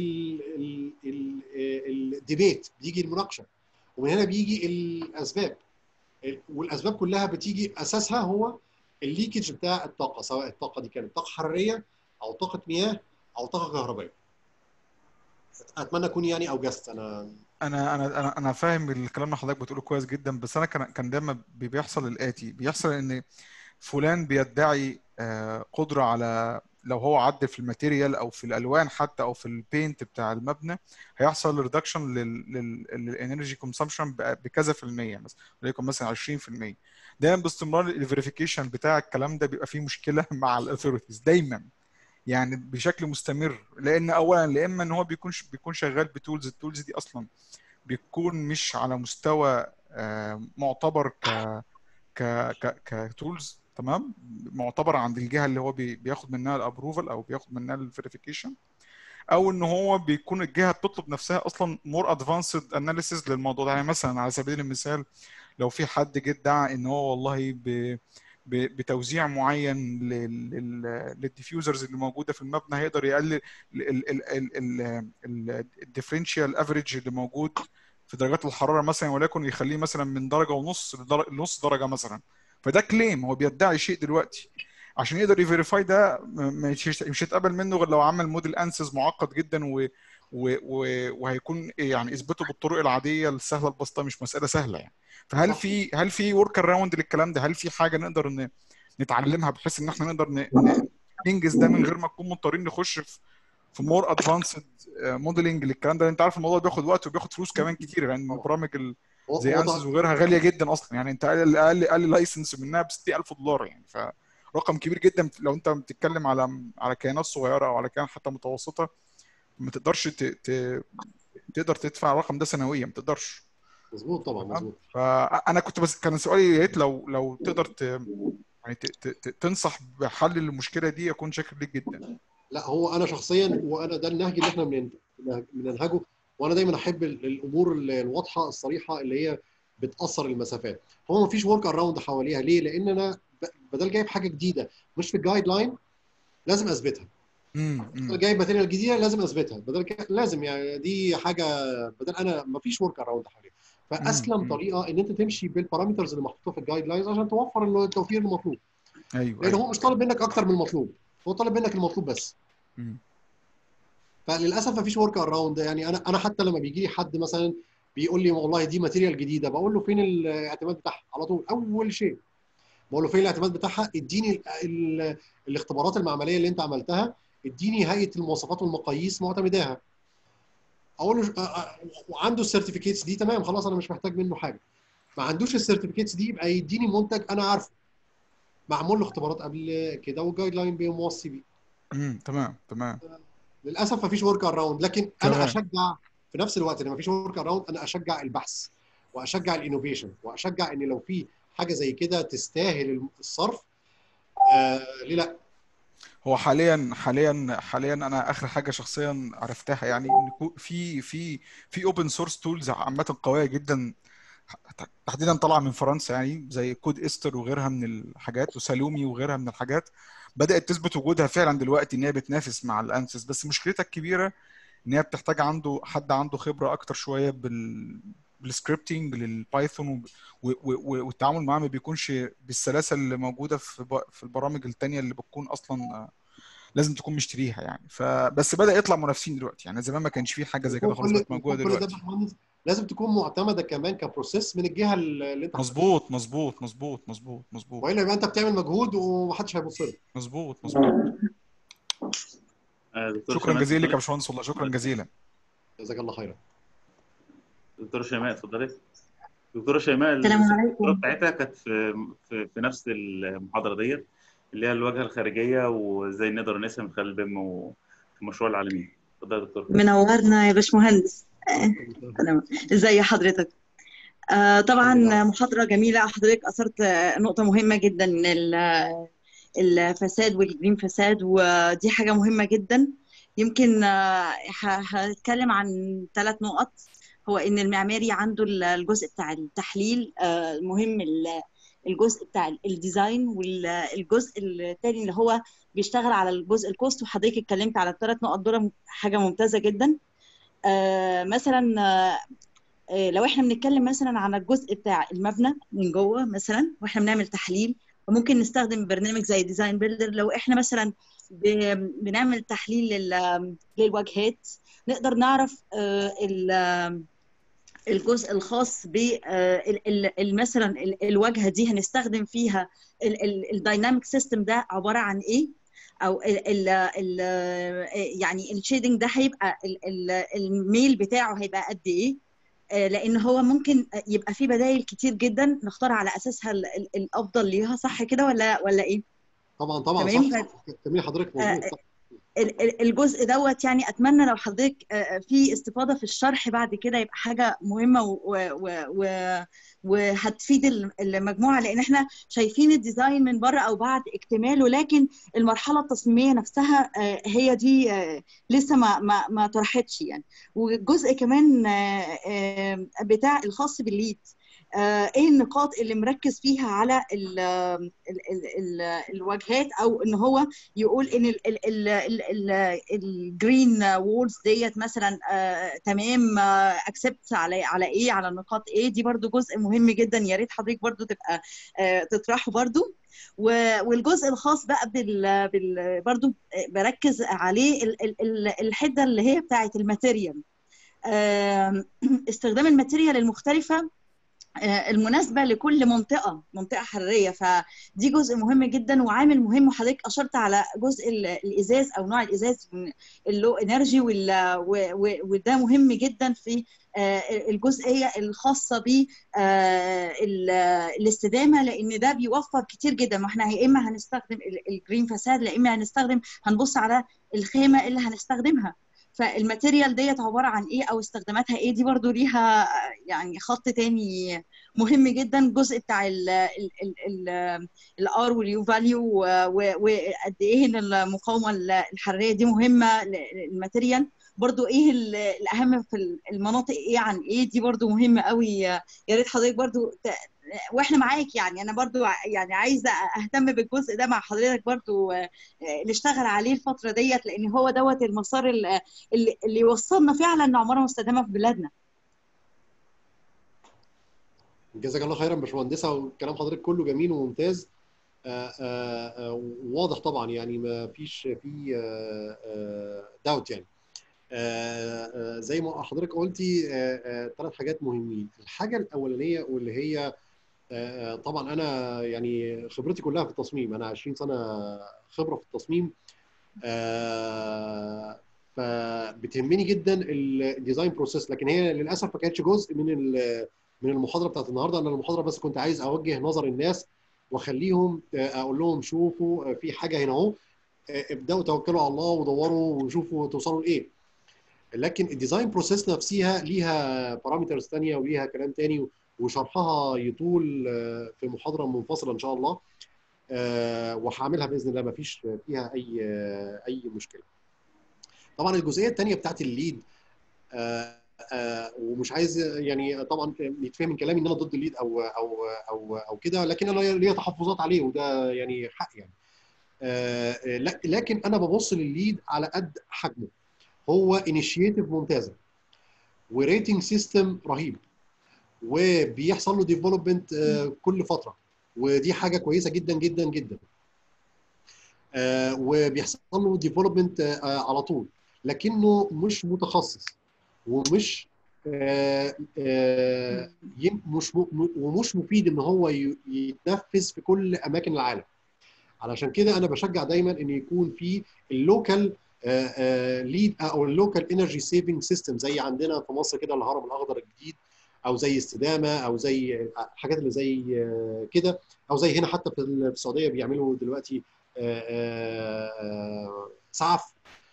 الديبيت، بيجي المناقشه، ومن هنا بيجي الاسباب، والاسباب كلها بتيجي اساسها هو الليكج بتاع الطاقه، سواء الطاقه دي كانت طاقه حراريه او طاقه مياه او طاقه كهربائيه. اتمنى اكون يعني اوجزت. انا انا انا انا انا فاهم الكلام اللي حضرتك بتقوله كويس جدا، بس انا كان كان دايما بيحصل الاتي، بيحصل ان فلان بيدعي قدره على، لو هو عدل في الماتيريال او في الالوان حتى او في البينت بتاع المبنى، هيحصل ريدكشن للانرجي كونسامشن بكذا في المية، مثلا وليكن مثلا عشرين في المية. دايما باستمرار الفيريفيكيشن بتاع الكلام ده بيبقى فيه مشكله مع الاثوريتيز دايما، يعني بشكل مستمر، لان اولا لا اما ان هو بيكون بيكون شغال بتولز، التولز دي اصلا بيكون مش على مستوى معتبر ك ك ك كتولز، تمام، معتبر عند الجهه اللي هو بياخد منها الابروفال او بياخد منها الفيريفيكيشن، او ان هو بيكون الجهه بتطلب نفسها اصلا مور ادفانسد اناليسيز للموضوع ده. يعني مثلا على سبيل المثال لو في حد جه ادعى ان هو والله ب بتوزيع معين للديفيوزرز اللي موجوده في المبنى هيقدر يقلل الديفرنشال افريج اللي موجود في درجات الحراره مثلا، ولكن يخليه مثلا من درجه ونص لنص درجه مثلا. فده كليم، هو بيدعي شيء دلوقتي، عشان يقدر يفيريفاي ده مش هيتقبل منه غير لو عمل موديل انسز معقد جدا و وهيكون يعني اثباته بالطرق العاديه السهله البسيطه، مش مساله سهله يعني. فهل في هل في ورك اراوند للكلام ده؟ هل في حاجه نقدر نتعلمها بحيث ان احنا نقدر ننجز ده من غير ما نكون مضطرين نخش في في مور ادفانسد موديلنج للكلام ده؟ انت عارف الموضوع بياخد وقت وبياخد فلوس كمان كتير، لان يعني البرامج زي انسز وغيرها غاليه جدا اصلا، يعني انت اقل اقل اقل لايسنس منها ب ستين ألف دولار يعني، فرقم كبير جدا. لو انت بتتكلم على على كيانات صغيره او على كيانات حتى متوسطه ما تقدرش ت... ت... تقدر تدفع الرقم ده سنويا، ما تقدرش. مظبوط طبعا مظبوط. فانا كنت بس كان سؤالي يا ريت لو لو تقدر ت... يعني ت... ت... تنصح بحل المشكله دي، اكون شاكر ليك جدا. لا هو انا شخصيا، وانا ده النهج اللي احنا بننهجه، وانا دايما احب الامور الواضحه الصريحه اللي هي بتاثر المسافات. هو ما فيش ورك اراوند حواليها. ليه؟ لان انا بدل جايب حاجه جديده مش في الجايد لاين لازم اثبتها. بدل جايب ماتيريال جديده لازم اثبتها، بدل لازم يعني دي حاجه، بدل انا ما فيش ورك اراوند حواليها. فاسلم مم. طريقه ان انت تمشي بالبارامترز اللي محطوطه في الجايد لاينز عشان توفر التوفير المطلوب. ايوه لان هو مش طالب منك اكتر من المطلوب، هو طالب منك المطلوب بس. مم. فللاسف ما فيش ورك اراوند. يعني انا انا حتى لما بيجي لي حد مثلا بيقول لي والله دي ماتيريال جديده، بقول له فين الاعتماد بتاعها على طول. اول شيء بقول له فين الاعتماد بتاعها، اديني ال ال الاختبارات المعمليه اللي انت عملتها، اديني هيئه المواصفات والمقاييس معتمداها. اقول له وعنده السيرتيفيكيتس دي، تمام خلاص انا مش محتاج منه حاجه. ما عندوش السيرتيفيكيتس دي يبقى يديني منتج انا عارفه معمول له اختبارات قبل كده والجايد لاين بيوصي بيه. امم تمام تمام. للاسف ما فيش ورك اراوند، لكن تمام. انا اشجع في نفس الوقت لما مفيش ورك اراوند انا اشجع البحث واشجع الانوفيشن واشجع ان لو في حاجه زي كده تستاهل الصرف آه ليه لا. هو حاليا حاليا حاليا انا اخر حاجه شخصيا عرفتها يعني ان في في في اوبن سورس تولز عامه قويه جدا، تحديدا طالعه من فرنسا، يعني زي كود استر وغيرها من الحاجات وسالومي وغيرها من الحاجات، بدات تثبت وجودها فعلا دلوقتي ان هي بتنافس مع الانسys. بس مشكلتها الكبيره ان هي بتحتاج عنده حد عنده خبره اكتر شويه بال بالسكريبتنج للبايثون، والتعامل معاه ما بيكونش بالسلاسه اللي موجوده في في البرامج التانيه اللي بتكون اصلا لازم تكون مشتريها يعني. فبس بدأ يطلع منافسين دلوقتي، يعني زمان ما كانش فيه حاجه زي كده خالص كل بقت موجوده كل ده دلوقتي. باشمهندس لازم تكون معتمده كمان كبروسيس من الجهه اللي انت مظبوط مظبوط مظبوط مظبوط مظبوط والا يبقى انت بتعمل مجهود ومحدش هيبص لك. مظبوط مظبوط. آه، دكتور شكرا شيماء جزيلا لك يا اتفضلي. باشمهندس، والله شكرا جزيلا. جزاك الله خيرا. دكتوره شيماء اتفضلي. دكتوره شيماء السلام الدكتوراه عليكم. بتاعتها كانت في في في نفس المحاضره ديت اللي هي الواجهه الخارجيه وازاي نقدر نسهم من خلال بيم وفي المشروع العالمي. اتفضل يا دكتور. منورنا يا باشمهندس. آه، تمام. ازي حضرتك؟ آه، طبعا محاضرة جميلة. حضرتك أثرت آه، نقطة مهمة جدا، ال- الفساد والجرين فساد، ودي حاجة مهمة جدا. يمكن آه، ه- هتكلم عن ثلاث نقط. هو إن المعماري عنده الجزء بتاع التحليل آه، مهم، الجزء بتاع الديزاين، والجزء الثاني اللي هو بيشتغل على الجزء الكوست. وحضرتك اتكلمت على الثلاث نقط دول، حاجة ممتازة جدا. آه، مثلا آه، لو احنا بنتكلم مثلا عن الجزء بتاع المبنى من جوه مثلا واحنا بنعمل تحليل، وممكن نستخدم برنامج زي ديزاين بيلدر. لو احنا مثلا ب- بنعمل تحليل لل- للواجهات، نقدر نعرف آه، ال- الجزء الخاص ب مثلا ال- الواجهه دي هنستخدم فيها الدايناميك سيستم ده عباره عن ايه، او ال ال ال يعني الشيدنج ده هيبقى ال- ال- الميل بتاعه هيبقى قد ايه. آه، لان هو ممكن يبقى في بدائل كتير جدا نختار على اساسها ال- ال- الافضل ليها، صح كده ولا ولا ايه؟ طبعا طبعا تمام. صح. كملي حضرتك، مظبوط صح. ال- ال- الجزء دوت يعني اتمنى لو حضرتك آه، في استفاضه في الشرح بعد كده، يبقى حاجه مهمه و- و- و- وهتفيد ال- المجموعه، لان احنا شايفين الديزاين من بره او بعد اكتماله، لكن المرحله التصميميه نفسها آه، هي دي آه، لسه ما ما ما طرحتش يعني. والجزء كمان آه، آه، بتاع الخاص بالليد، آه، ايه النقاط اللي مركز فيها على ال ال ال ال الواجهات، او ان هو يقول ان الجرين وولز ديت مثلا آه تمام، اكسبت آه على على ايه، على النقاط ايه دي. برضو جزء مهم جدا، يا ريت حضرتك برضو تبقى آه تطرحه برضو. والجزء الخاص بقى بال, بال برضو بركز عليه ال ال ال الحده اللي هي بتاعه الماتيريال، آه استخدام الماتيريال المختلفه المناسبة لكل منطقة منطقة حرارية. فدي جزء مهم جدا وعامل مهم. وحضرتك أشرت على جزء الإزاز أو نوع الإزاز اللو إنرجي، وده مهم جدا في الجزئية الخاصة بالاستدامة، لأن ده بيوفر كتير جدا. ما احنا يا إما هنستخدم الجرين فساد، يا إما هنستخدم هنبص على الخامة اللي هنستخدمها. فالماتيريال ديت عباره عن ايه او استخداماتها ايه، دي برضو ليها يعني خط تاني مهم جدا. الجزء بتاع الار واليو فاليو، وقد ايه ان المقاومه الحراريه دي مهمه للماتيريال. برضو ايه الاهم في المناطق ايه عن ايه، دي برضو مهمه قوي. يا ريت حضرتك برضو واحنا معاك يعني، انا برضو يعني عايزه اهتم بالجزء ده مع حضرتك برضو، نشتغل عليه الفتره ديت، لان هو دوت المسار اللي, اللي يوصلنا فعلا لعماره مستدامه في بلادنا. جزاك الله خيرا باشمهندسه، وكلام حضرتك كله جميل وممتاز. وواضح طبعا، يعني ما فيش فيه داوت يعني. زي ما حضرتك قلتي ثلاث حاجات مهمين. الحاجه الاولانيه واللي هي طبعا انا يعني خبرتي كلها في التصميم، انا عشرين سنه خبره في التصميم، فبتهمني جدا الديزاين بروسيس، لكن هي للاسف ما كانتش جزء من من المحاضره بتاعت النهارده. انا المحاضره بس كنت عايز اوجه نظر الناس واخليهم اقول لهم شوفوا في حاجه هنا اهو، ابداوا توكلوا على الله ودوروا وشوفوا توصلوا لايه. لكن الديزاين بروسيس نفسها ليها بارامترز ثانيه وليها كلام ثاني، وشرحها يطول في محاضره منفصله ان شاء الله، وهعملها باذن الله، ما فيش فيها اي اي مشكله. طبعا الجزئيه الثانيه بتاعت الليد، آه آه ومش عايز يعني طبعا يتفهم من كلامي ان انا ضد الليد او او او او كده، لكن انا ليا تحفظات عليه وده يعني حق يعني. آه لكن انا ببص للليد على قد حجمه. هو انيشيتيف ممتازه وريتنج سيستم رهيب، وبيحصل له ديفلوبمنت آه كل فتره، ودي حاجه كويسه جدا جدا جدا. آه وبيحصل له ديفلوبمنت آه على طول، لكنه مش متخصص ومش آه آه مش ومش مفيد ان هو يتنفذ في كل اماكن العالم. علشان كده انا بشجع دايما ان يكون في اللوكال ليد او اللوكال انرجي سيفنج سيستم، زي عندنا في مصر كده الهرم الاخضر الجديد، او زي استدامه، او زي الحاجات اللي زي كده، او زي هنا حتى في السعوديه بيعملوا دلوقتي سعف،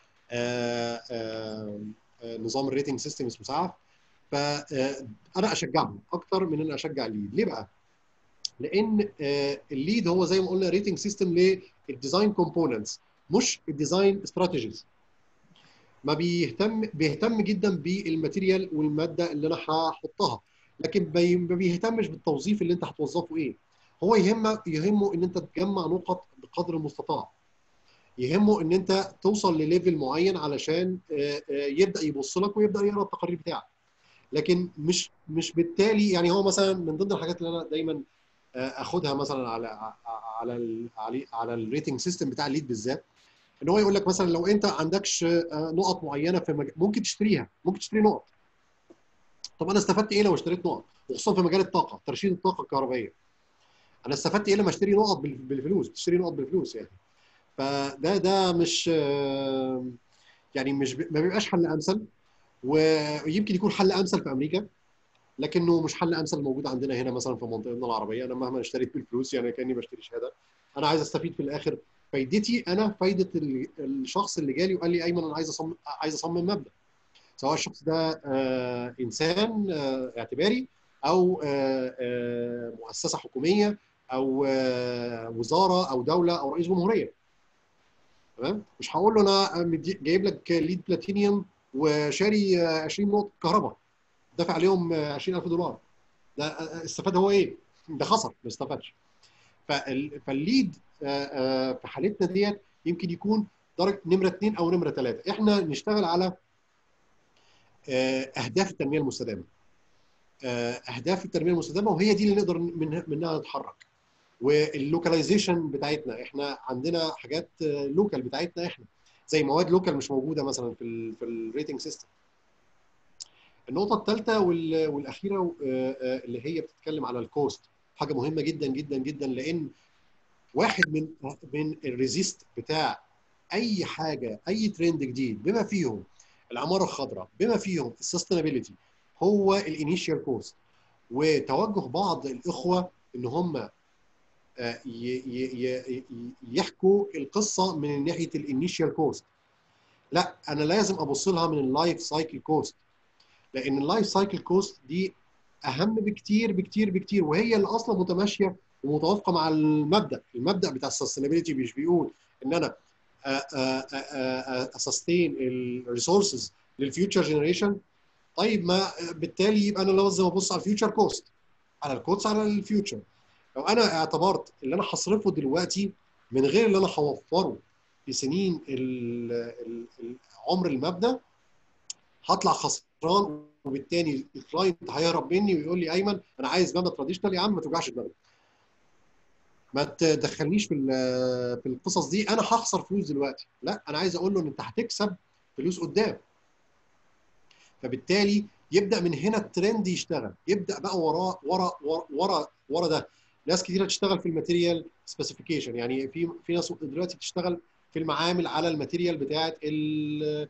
نظام الريتنج سيستم اسمه سعف. فانا اشجعهم اكتر من ان اشجع الليد. ليه بقى؟ لان الليد هو زي ما قلنا ريتنج سيستم للديزاين كومبوننتس، مش الديزاين استراتيجيز. ما بيهتم بيهتم جدا بالماتيريال والماده اللي انا هحطها، لكن ما بيهتمش بالتوظيف اللي انت هتوظفه ايه. هو يهمه يهمه ان انت تجمع نقط بقدر المستطاع، يهمه ان انت توصل لليفل معين علشان يبدا يبص لك ويبدا يقرا التقارير بتاعك. لكن مش مش بالتالي يعني هو مثلا من ضمن الحاجات اللي انا دايما اخدها مثلا على على ال على على الريتنج سيستم بتاع الليد بالذات، ان هو يقول لك مثلا لو انت عندكش نقط معينه في مجال ممكن تشتريها، ممكن تشتري نقط. طب انا استفدت ايه لو اشتريت نقط؟ وخصوصا في مجال الطاقه، ترشيد الطاقه الكهربائيه. انا استفدت ايه لما اشتري نقط بالفلوس؟ تشتري نقط بالفلوس يعني. فده ده مش يعني مش ما بيبقاش حل امثل، ويمكن يكون حل امثل في امريكا، لكنه مش حل امثل موجود عندنا هنا مثلا في منطقتنا العربيه. انا مهما اشتريت بالفلوس يعني كاني بشتري شهاده. انا عايز استفيد في الاخر، فايدتي انا فايده الشخص اللي جالي وقال لي ايمن انا عايز اصمم عايز اصمم مبنى، سواء الشخص ده آه انسان آه اعتباري، او آه آه مؤسسه حكوميه، او آه وزاره او دوله او رئيس جمهوريه. تمام؟ مش هقول له انا جايب لك ليد بلاتينيوم وشاري عشرين نقطه كهرباء دافع عليهم عشرين ألف دولار، ده استفاد هو ايه؟ ده خسر ما استفادش. فالليد في حالتنا ديت يمكن يكون درجه نمره اثنين او نمره ثلاثه. احنا نشتغل على اهداف التنميه المستدامه. اهداف التنميه المستدامه وهي دي اللي نقدر من منها نتحرك. واللوكاليزيشن بتاعتنا، احنا عندنا حاجات لوكال بتاعتنا احنا، زي مواد لوكال مش موجوده مثلا في ال في الريتنج سيستم. النقطه الثالثه والاخيره اللي هي بتتكلم على الكوست، حاجه مهمه جدا جدا جدا، لان واحد من من الريزيست بتاع اي حاجه، اي ترند جديد بما فيهم العماره الخضراء، بما فيهم السستينابيلتي، هو الانيشال كوست. وتوجه بعض الاخوه ان هم يحكوا القصه من ناحيه الانيشال كوست. لا، انا لازم ابص لها من اللايف سايكل كوست، لان اللايف سايكل كوست دي اهم بكتير بكتير بكتير، وهي اللي اصلا متماشيه ومتوافقه مع المبدا المبدا بتاع السستينابيلتي. مش بيقول ان انا اسستين الريسورسز للفيوتشر جنريشن؟ طيب ما بالتالي يبقى انا لازم ابص على الفيوتشر كوست، على الكوست على الفيوتشر. لو انا اعتبرت اللي انا هصرفه دلوقتي من غير اللي انا هوفره في سنين عمر المبنى، هطلع خسران، وبالتالي الكلاينت هيهرب مني ويقول لي ايمن انا عايز مبنى تراديشنال. يا عم ما توجعش دماغك، ما تدخلنيش في في القصص دي، انا هخسر فلوس دلوقتي. لا، انا عايز اقول له ان انت هتكسب فلوس قدام. فبالتالي يبدا من هنا الترند يشتغل، يبدا بقى وراه ورا ورا ورا, ورا ده ناس كتيره تشتغل في الماتيريال سبيسيفيكيشن. يعني في في ناس دلوقتي بتشتغل في المعامل على الماتيريال بتاعه ال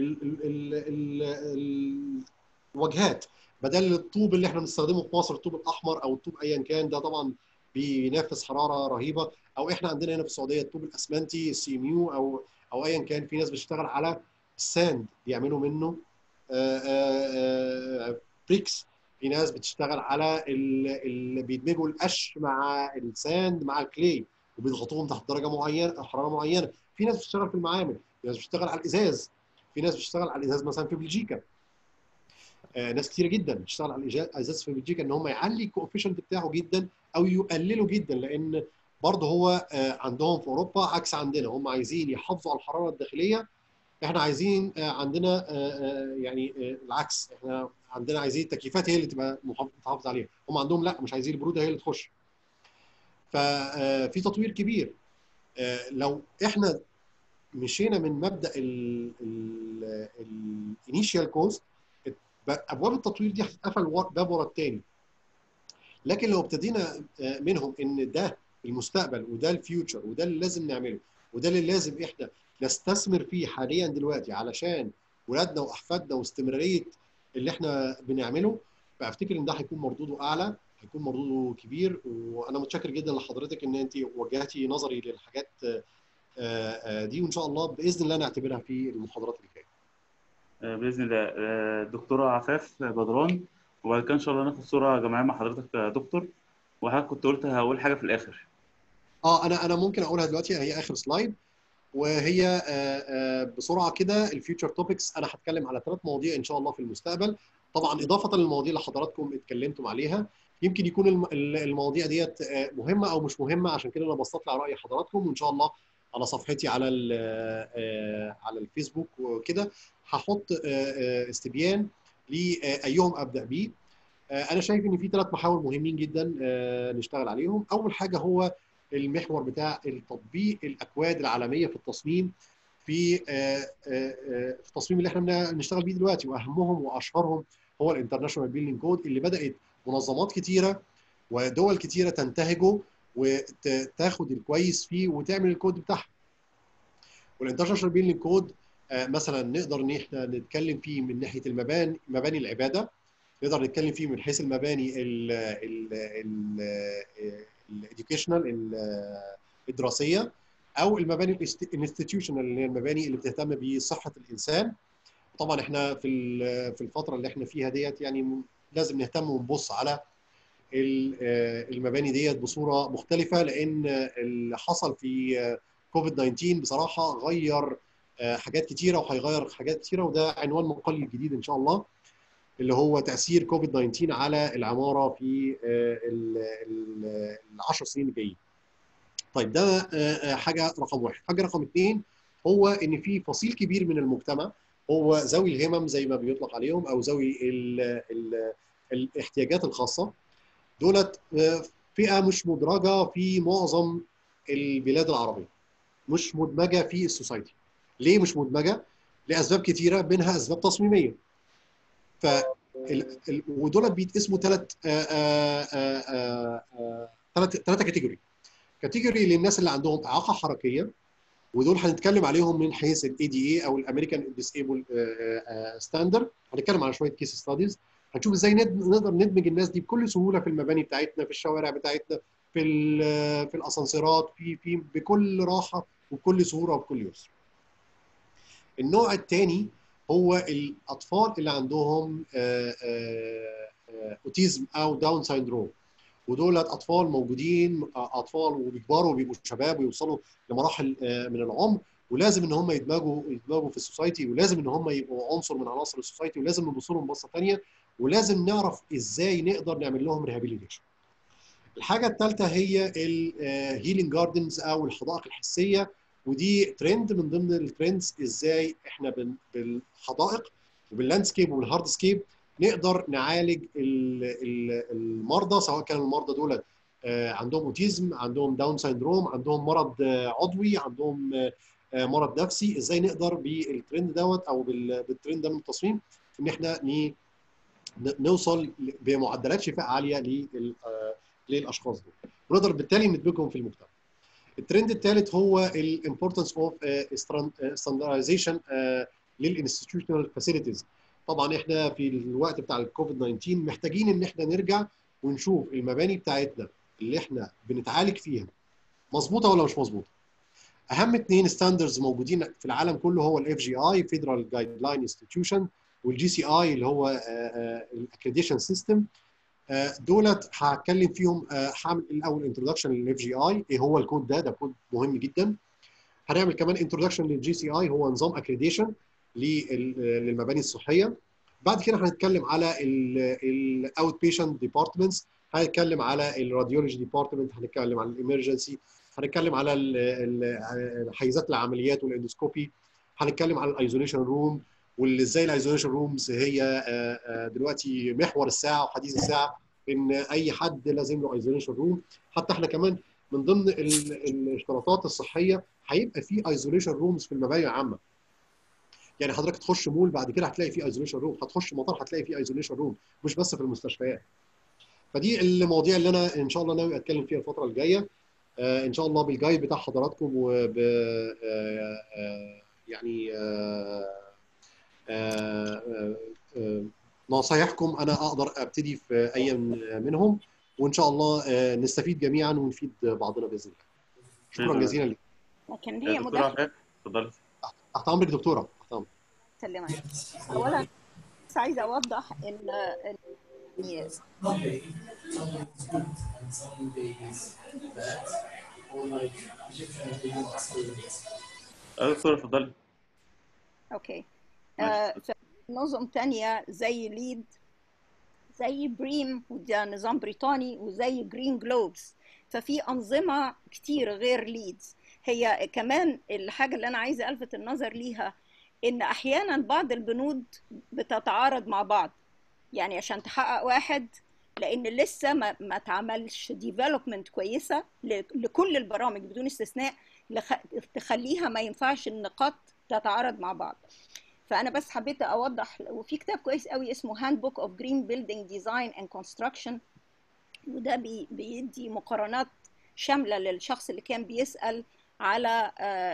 الواجهات، بدل الطوب اللي احنا بنستخدمه في مصر، الطوب الاحمر او الطوب ايا كان، ده طبعا بينافس حراره رهيبه. او احنا عندنا هنا في السعوديه الطوب الاسمنتي السي ام يو او او ايا كان. في ناس بتشتغل على الساند، بيعملوا منه بريكس، في ناس بتشتغل على اللي بيدمجوا القش مع الساند مع الكلي وبيضغطوهم تحت درجه معينه حراره معينه. في ناس بتشتغل في المعامل، في ناس بتشتغل على الازاز، في ناس بتشتغل على الازاز مثلا في بلجيكا. آه ناس كتير جدا بتشتغل على الازاز في بلجيكا ان هم يعلي الكوفيشنت بتاعه جدا او يقلله جدا، لان برضه هو آه عندهم في اوروبا عكس عندنا، هم عايزين يحافظوا على الحراره الداخليه، احنا عايزين آه عندنا آه يعني آه العكس، احنا عندنا عايزين التكييفات هي اللي تبقى محافظ عليها، هم عندهم لا، مش عايزين البروده هي اللي تخش. ففي تطوير كبير. لو احنا مشينا من مبدا الانيشال كوست، ابواب التطوير دي هتتقفل باب ورا الثاني. لكن لو ابتدينا منهم ان ده المستقبل وده الفيوتشر وده اللي لازم نعمله وده اللي لازم احنا نستثمر فيه حاليا دلوقتي علشان ولادنا واحفادنا واستمراريه اللي احنا بنعمله، فافتكر ان ده هيكون مردوده اعلى، هيكون مردوده كبير. وانا متشكر جدا لحضرتك ان انت وجهتي نظري للحاجات دي، وان شاء الله باذن الله نعتبرها في المحاضرات اللي جايه. باذن الله. دكتوره عفاف بدران، وبعد كده ان شاء الله ناخد صوره جماعيه مع حضرتك يا دكتور. وحضرتك كنت قلت هقول حاجه في الاخر. اه انا انا ممكن اقولها دلوقتي، هي اخر سلايد، وهي آآ آآ بسرعه كده الفيوتشر توبكس. انا هتكلم على ثلاث مواضيع ان شاء الله في المستقبل، طبعا اضافه للمواضيع اللي حضراتكم اتكلمتم عليها. يمكن يكون المواضيع ديت مهمه او مش مهمه، عشان كده انا بستطلع راي حضراتكم، وان شاء الله على صفحتي على على الفيسبوك وكده هحط استبيان لايهم ابدا بيه. انا شايف ان في ثلاث محاور مهمين جدا نشتغل عليهم. اول حاجه هو المحور بتاع التطبيق الاكواد العالميه في التصميم، في في التصميم اللي احنا بنشتغل بيه دلوقتي، واهمهم واشهرهم هو الانترناشونال بيلدينج كود، اللي بدات منظمات كتيره ودول كتيره تنتهجه وتاخد الكويس فيه وتعمل الكود بتاعها. والانترناشونال بيلدينج كود مثلا نقدر ان احنا نتكلم فيه من ناحيه المباني، مباني العباده، نقدر نتكلم فيه من حيث المباني الاديوكيشنال الدراسيه، او المباني الانستتيوشنال اللي هي المباني اللي بتهتم بصحه الانسان. طبعا احنا في في الفتره اللي احنا فيها ديت يعني لازم نهتم ونبص على المباني ديت بصوره مختلفه، لان اللي حصل في كوفيد تسعة عشر بصراحه غير حاجات كتيره وهيغير حاجات كتيره، وده عنوان مقال الجديد ان شاء الله، اللي هو تاثير كوفيد تسعة عشر على العماره في العشر سنين الجايين. طيب ده حاجه رقم واحد. حاجه رقم اثنين هو ان في فصيل كبير من المجتمع هو ذوي الهمم زي ما بيطلق عليهم، او ذوي ال ال الاحتياجات الخاصه. دولت فئه مش مدرجه في معظم البلاد العربيه، مش مدمجه في السوسايتي. ليه مش مدمجه؟ لاسباب كثيره، منها اسباب تصميميه. ف ودولت بيتقسموا ثلاث ثلاث ثلاثه كاتيجوري. كاتيجوري للناس اللي عندهم اعاقه حركيه، ودول هنتكلم عليهم من حيث الاي دي اي او الامريكان ديسيبل ستاندرد. هنتكلم على شويه كيس ستاديز، هنشوف ازاي نقدر ندمج الناس دي بكل سهوله في المباني بتاعتنا، في الشوارع بتاعتنا، في في الاسانسيرات، في في بكل راحه وبكل سهوله وبكل يسر. النوع الثاني هو الاطفال اللي عندهم اوتيزم او داون سيندروم، ودول اطفال موجودين، اطفال وبيكبروا وبيبقوا شباب ويوصلوا لمراحل من العمر، ولازم ان هم يدمجوا يدمجوا في السوسايتي، ولازم ان هم يبقوا عنصر من عناصر السوسايتي، ولازم نبص لهم بصه ثانيه، ولازم نعرف ازاي نقدر نعمل لهم ريهابيليتيشن. الحاجه الثالثه هي الهيلينج جاردنز او الحدائق الحسيه، ودي ترند من ضمن الترندز، ازاي احنا بالحدائق وباللاندسكيب وبالهاردسكيب نقدر نعالج المرضى، سواء كان المرضى دول عندهم اوتيزم، عندهم داون سيندروم، عندهم مرض عضوي، عندهم مرض نفسي. ازاي نقدر بالترند دوت او بالترند ده من التصميم ان احنا نوصل بمعدلات شفاء عاليه للاشخاص دول، ونقدر بالتالي ندمجهم في المجتمع. الترند الثالث هو الامبورتنس اوف ستاندردايزيشن للانستتيوشنال فاسيلتيز. طبعا احنا في الوقت بتاع الكوفيد تسعة عشر محتاجين ان احنا نرجع ونشوف المباني بتاعتنا اللي احنا بنتعالج فيها مظبوطه ولا مش مظبوطه. اهم اثنين ستاندردز موجودين في العالم كله هو الاف جي اي، فيدرال جايد لاين انستتيوشن، والجي سي اي اللي هو الاكريديشن سيستم. دولت هتكلم فيهم. هعمل الاول انتروداكشن للاف جي اي، ايه هو الكود ده؟ ده كود مهم جدا. هنعمل كمان انتروداكشن للجي سي اي، هو نظام اكريديشن للمباني الصحيه. بعد كده هنتكلم على الاوت بيشنت ديبارتمنتس، هنتكلم على الراديولوجي ديبارتمنت، هنتكلم على الامرجنسي، هنتكلم على حيزات العمليات والاندوسكوبي، هنتكلم على الايزوليشن روم، وازاي الايزوليشن رومز هي دلوقتي محور الساعه وحديث الساعه، ان اي حد لازم له ايزوليشن روم. حتى احنا كمان من ضمن الاشتراطات الصحيه هيبقى في ايزوليشن رومز في المباني العامه. يعني حضرتك تخش مول بعد كده هتلاقي فيه ايزوليشن روم، هتخش مطار هتلاقي فيه ايزوليشن روم، مش بس في المستشفيات. فدي المواضيع اللي انا ان شاء الله ناوي اتكلم فيها الفتره الجايه، آه ان شاء الله بالجايد بتاع حضراتكم، وب آه آه يعني آه آه آه نصايحكم انا اقدر ابتدي في اي منهم، وان شاء الله آه نستفيد جميعا ونفيد بعضنا باذن الله. شكرا جزيلا لك. لكن هي دكتورة مداخله. عفاف اتفضلي. تحت امرك دكتوره. تحت امرك. سلمك. اولا بس عايزه اوضح ان يعني اه دكتورة اتفضلي. اوكي. ماشي. آه نظم تانية زي ليد، زي بريم، وده نظام بريطاني، وزي جرين جلوبز. ففي أنظمة كتير غير ليدز. هي كمان الحاجة اللي أنا عايزة ألفت النظر ليها إن أحيانا بعض البنود بتتعارض مع بعض. يعني عشان تحقق واحد، لأن لسه ما ما تعملش ديفلوبمنت كويسة لكل البرامج بدون استثناء تخليها ما ينفعش النقاط تتعارض مع بعض. فانا بس حبيت اوضح. وفي كتاب كويس قوي اسمه هاند بوك اوف جرين بيلدينج ديزاين اند كونستراكشن، وده بي بيدي مقارنات شامله للشخص اللي كان بيسال على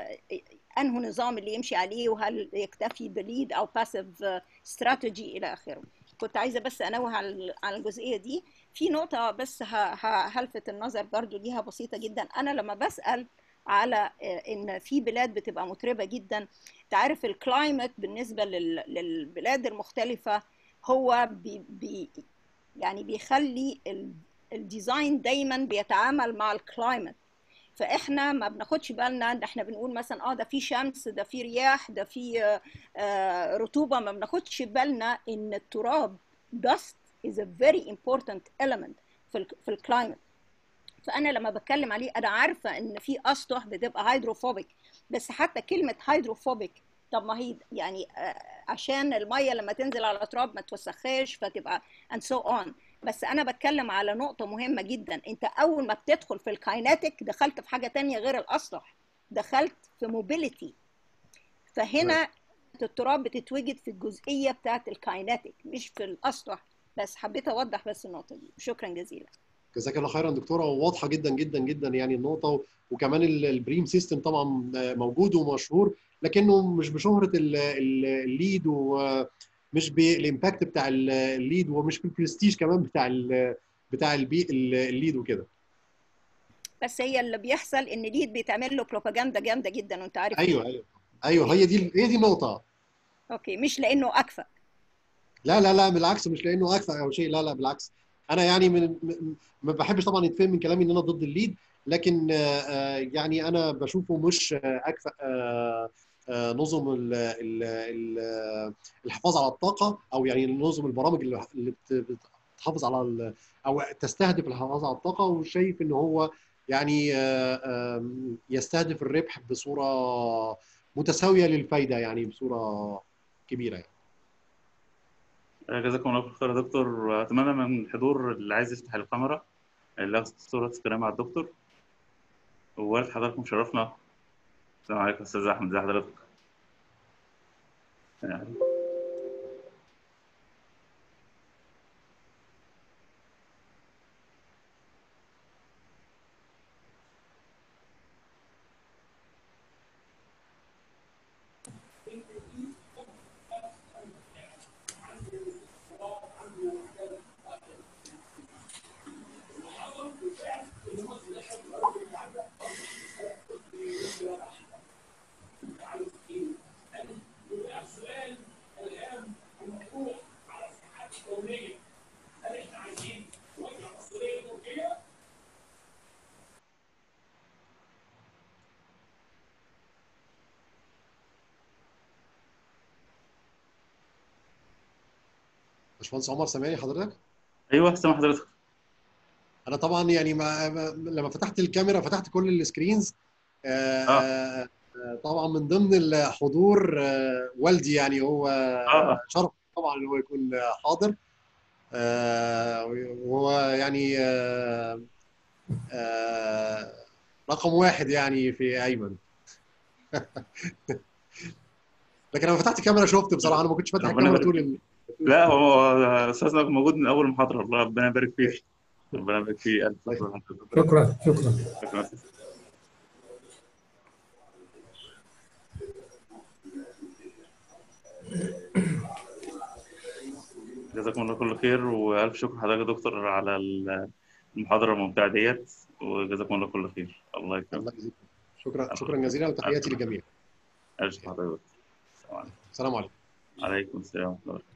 انه نظام اللي يمشي عليه، وهل يكتفي بليد او باسيف استراتيجي الى اخره. كنت عايزه بس انوه على الجزئيه دي. في نقطه بس هلفت النظر برضو ليها بسيطه جدا. انا لما بسال على ان في بلاد بتبقى متربه جدا، تعرف الكلايمت بالنسبه للبلاد المختلفه هو بي بي يعني بيخلي الديزاين دايما بيتعامل مع الكلايمت. فاحنا ما بناخدش بالنا ان احنا بنقول مثلا اه ده في شمس، ده في رياح، ده في آه رطوبه. ما بناخدش بالنا ان التراب dust is a very important element في في الكلايمت. فانا لما بتكلم عليه انا عارفه ان في اسطح بتبقى هيدروفوبيك، بس حتى كلمه هيدروفوبيك طب ما هي يعني عشان الميه لما تنزل على التراب ما توسخاش فتبقى and so on. بس انا بتكلم على نقطه مهمه جدا. انت اول ما بتدخل في الكايناتيك دخلت في حاجه تانية غير الاسطح، دخلت في موبيليتي. فهنا التراب بتتوجد في الجزئيه بتاعت الكايناتيك مش في الاسطح. بس حبيت اوضح بس النقطه دي. شكرا جزيلا. جزاك الله خيرا دكتوره، واضحه جدا جدا جدا يعني النقطه. وكمان البريم سيستم طبعا موجود ومشهور، لكنه مش بشهره الليد، ومش بالامباكت بتاع الليد، ومش بالبرستيج كمان بتاع بتاع الليد وكده. بس هي اللي بيحصل ان ليد بيتعمل له بروباجندا جامده جدا، وانت عارف. ايوه ايوه ايوه هي دي هي دي النقطه. اوكي، مش لانه اكفأ. لا لا لا بالعكس، مش لانه اكفأ او شيء، لا لا بالعكس. انا يعني من ما بحبش طبعا يتفهم من كلامي ان انا ضد الليد، لكن يعني انا بشوفه مش اكفأ نظم الحفاظ على الطاقه، او يعني نظم البرامج اللي بتحافظ على او تستهدف الحفاظ على الطاقه، وشايف ان هو يعني يستهدف الربح بصوره متساويه للفايده، يعني بصوره كبيره يعني. جزاكم الله خير يا دكتور. اتمنى من الحضور اللي عايز يفتح الكاميرا اللي ياخد صوره سكرين مع الدكتور. ووالد حضراتكم شرفنا. السلام عليكم استاذ احمد، ازي حضرتك؟ يعني. باشمهندس عمر سامعني حضرتك؟ ايوه سامع حضرتك. انا طبعا يعني ما ما- لما فتحت الكاميرا فتحت كل السكرينز. اه آه، آه، طبعا من ضمن الحضور آه، والدي، يعني هو اه شرف طبعا ان هو يكون حاضر. آه، وهو يعني آه، آه، رقم واحد يعني في ايمن. لكن لما فتحت الكاميرا شفت بصراحه، انا ما كنتش فاتح ربنا الكاميرا يبارك طول فيك. ال... لا هو استاذنا موجود من اول محاضره، الله ربنا يبارك فيك. ربنا يبارك فيك، الف شكر لحضرتك. شكرا شكرا. شكرا يا أستاذ. جزاكم الله كل خير، والف شكر لحضرتك يا دكتور على المحاضره الممتعه ديت، وجزاكم الله كل خير. الله يكرمك. الله يجزيك. شكرا الف شكرا جزيلا، وتحياتي شكر. للجميع. الف شكر لحضرتك. السلام عليكم. السلام عليكم. عليكم السلام ورحمه الله.